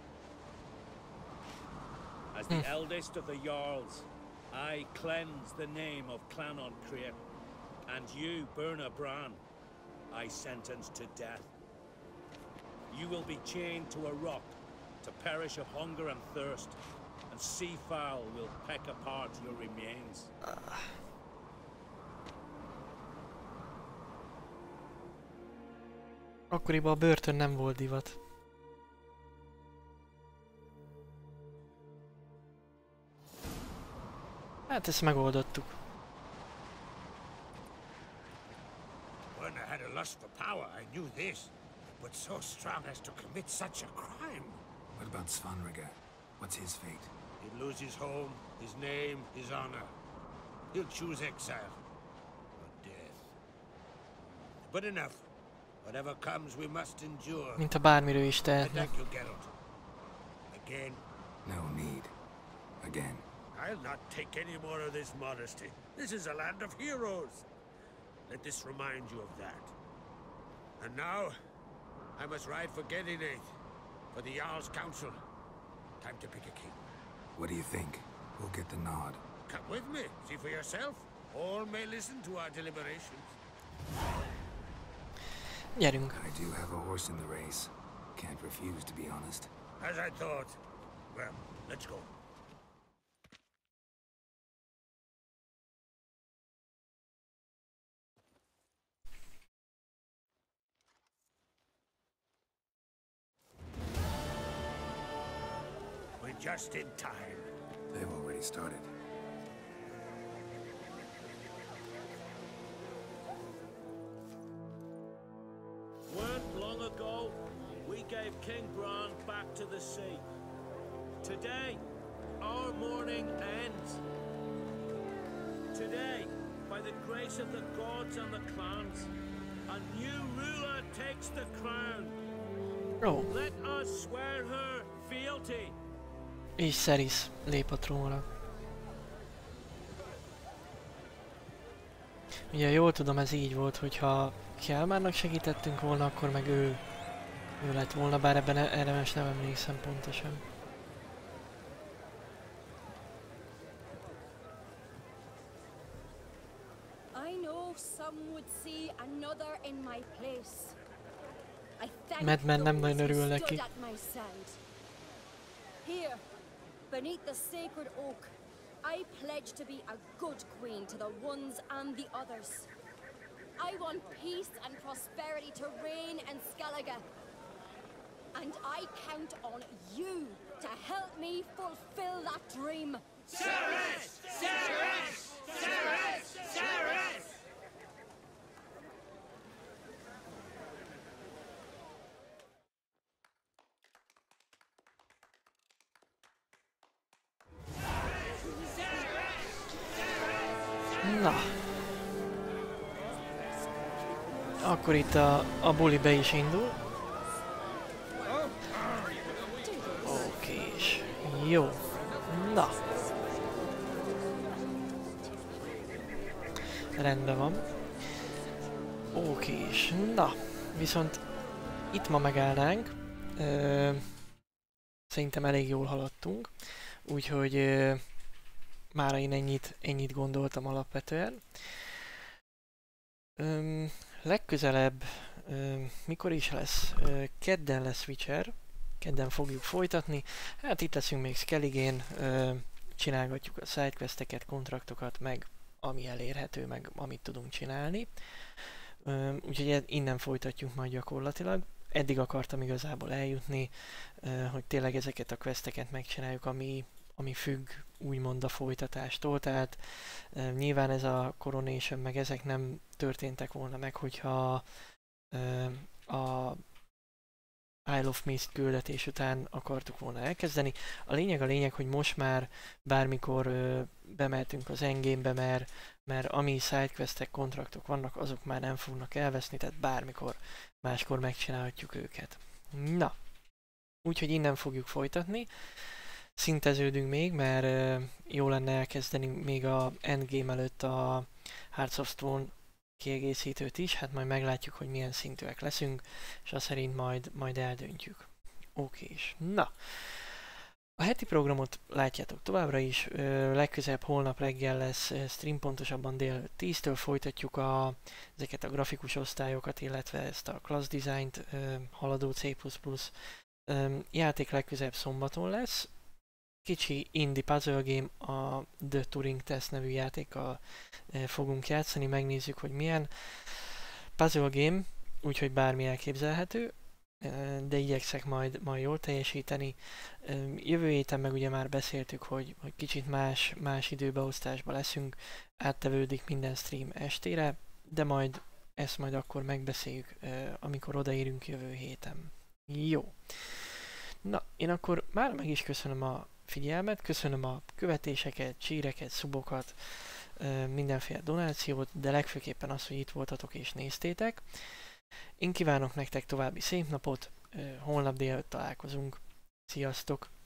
As the eldest of the Jarls, I cleanse the name of Clan on Crair, and you, Birna Bran, I sentence to death. You will be chained to a rock to perish of hunger and thirst, and seafowl will peck apart your remains. Akkoriban a börtön nem volt divat. Hát ezt megoldottuk. When I had a lust for power, I knew this. But so strong as to commit such a crime. What about Svanrige? What's his fate? He'd lose his home, his name, his honor. He'll choose exile. Or death. But enough. Whatever comes, we must endure. Mint ha bármiről is I tehetne. thank you, Geralt. Again. No need. Again. I'll not take any more of this modesty. This is a land of heroes. Let this remind you of that. And now, I must ride for Gedinath, for the Jarl's Council. Time to pick a king. What do you think? Who'll get the nod? Come with me, see for yourself. All may listen to our deliberations. Gyerünk. I do have a horse in the race. Can't refuse, to be honest. As I thought. Well, let's go. We're just in time. They've already started. Weren't long ago, we gave King Bran back to the sea. Today, our mourning ends. Today, by the grace of the gods and the clans, a new ruler takes the crown. Oh. Let us swear her fealty. És Cerys lép a trónra. Ugye jól tudom, ez így volt, hogyha Kjelmárnak segítettünk volna, akkor meg ő lett volna, bár ebben erre most nem emlékszem pontosan. I know some would see another in my place. I thank Madman nem nagyon those who örül stood neki. at my side. Here, beneath the sacred oak, I pledge to be a good queen to the ones and the others. I want peace and prosperity to reign in Skellige. And I count on you to help me fulfill that dream. Cerys! Cerys! Cerys! Cerys! Na. Akkor itt a buli be is indul. Okés. Jó. Na. Rendben van. Okés. Na. Viszont itt ma megállnánk. Szerintem elég jól haladtunk. Úgyhogy mára én ennyit gondoltam alapvetően. Legközelebb, mikor is lesz? Kedden lesz Witcher, kedden fogjuk folytatni. Hát itt leszünk még Skelligén, csinálgatjuk a sidequesteket, kontraktokat, meg ami elérhető, meg amit tudunk csinálni. Úgyhogy innen folytatjuk majd gyakorlatilag. Eddig akartam igazából eljutni, hogy tényleg ezeket a questeket megcsináljuk, ami függ úgymond a folytatástól, tehát nyilván ez a Coronation meg ezek nem történtek volna meg, hogyha a Isle of Mist küldetés után akartuk volna elkezdeni. A lényeg, hogy most már bármikor bemeltünk az endgame-be, mert ami sidequestek, kontraktok vannak, azok már nem fognak elveszni, tehát bármikor máskor megcsinálhatjuk őket. Na, úgyhogy innen fogjuk folytatni. Szinteződünk még, mert jó lenne elkezdeni még a endgame előtt a Hearts of Stone kiegészítőt is, hát majd meglátjuk, hogy milyen szintűek leszünk, és azt szerint majd eldöntjük. Okés. Na, a heti programot látjátok továbbra is, legközelebb holnap reggel lesz stream, pontosabban dél 10-től folytatjuk ezeket a grafikus osztályokat, illetve ezt a class design-t, haladó C++. Játék legközelebb szombaton lesz. Kicsi indie puzzle game, a The Turing Test nevű játékkal fogunk játszani, megnézzük, hogy milyen puzzle game, úgyhogy bármi elképzelhető, de igyekszek majd jól teljesíteni. Jövő héten meg ugye már beszéltük, hogy kicsit más időbeosztásban leszünk, áttevődik minden stream estére, de ezt majd akkor megbeszéljük, amikor odaérünk jövő héten. Jó. Na, én akkor már meg is köszönöm a figyelmet, köszönöm a követéseket, csíreket, szubokat, mindenféle donációt, de legfőképpen az, hogy itt voltatok és néztétek. Én kívánok nektek további szép napot, holnap délután találkozunk. Sziasztok!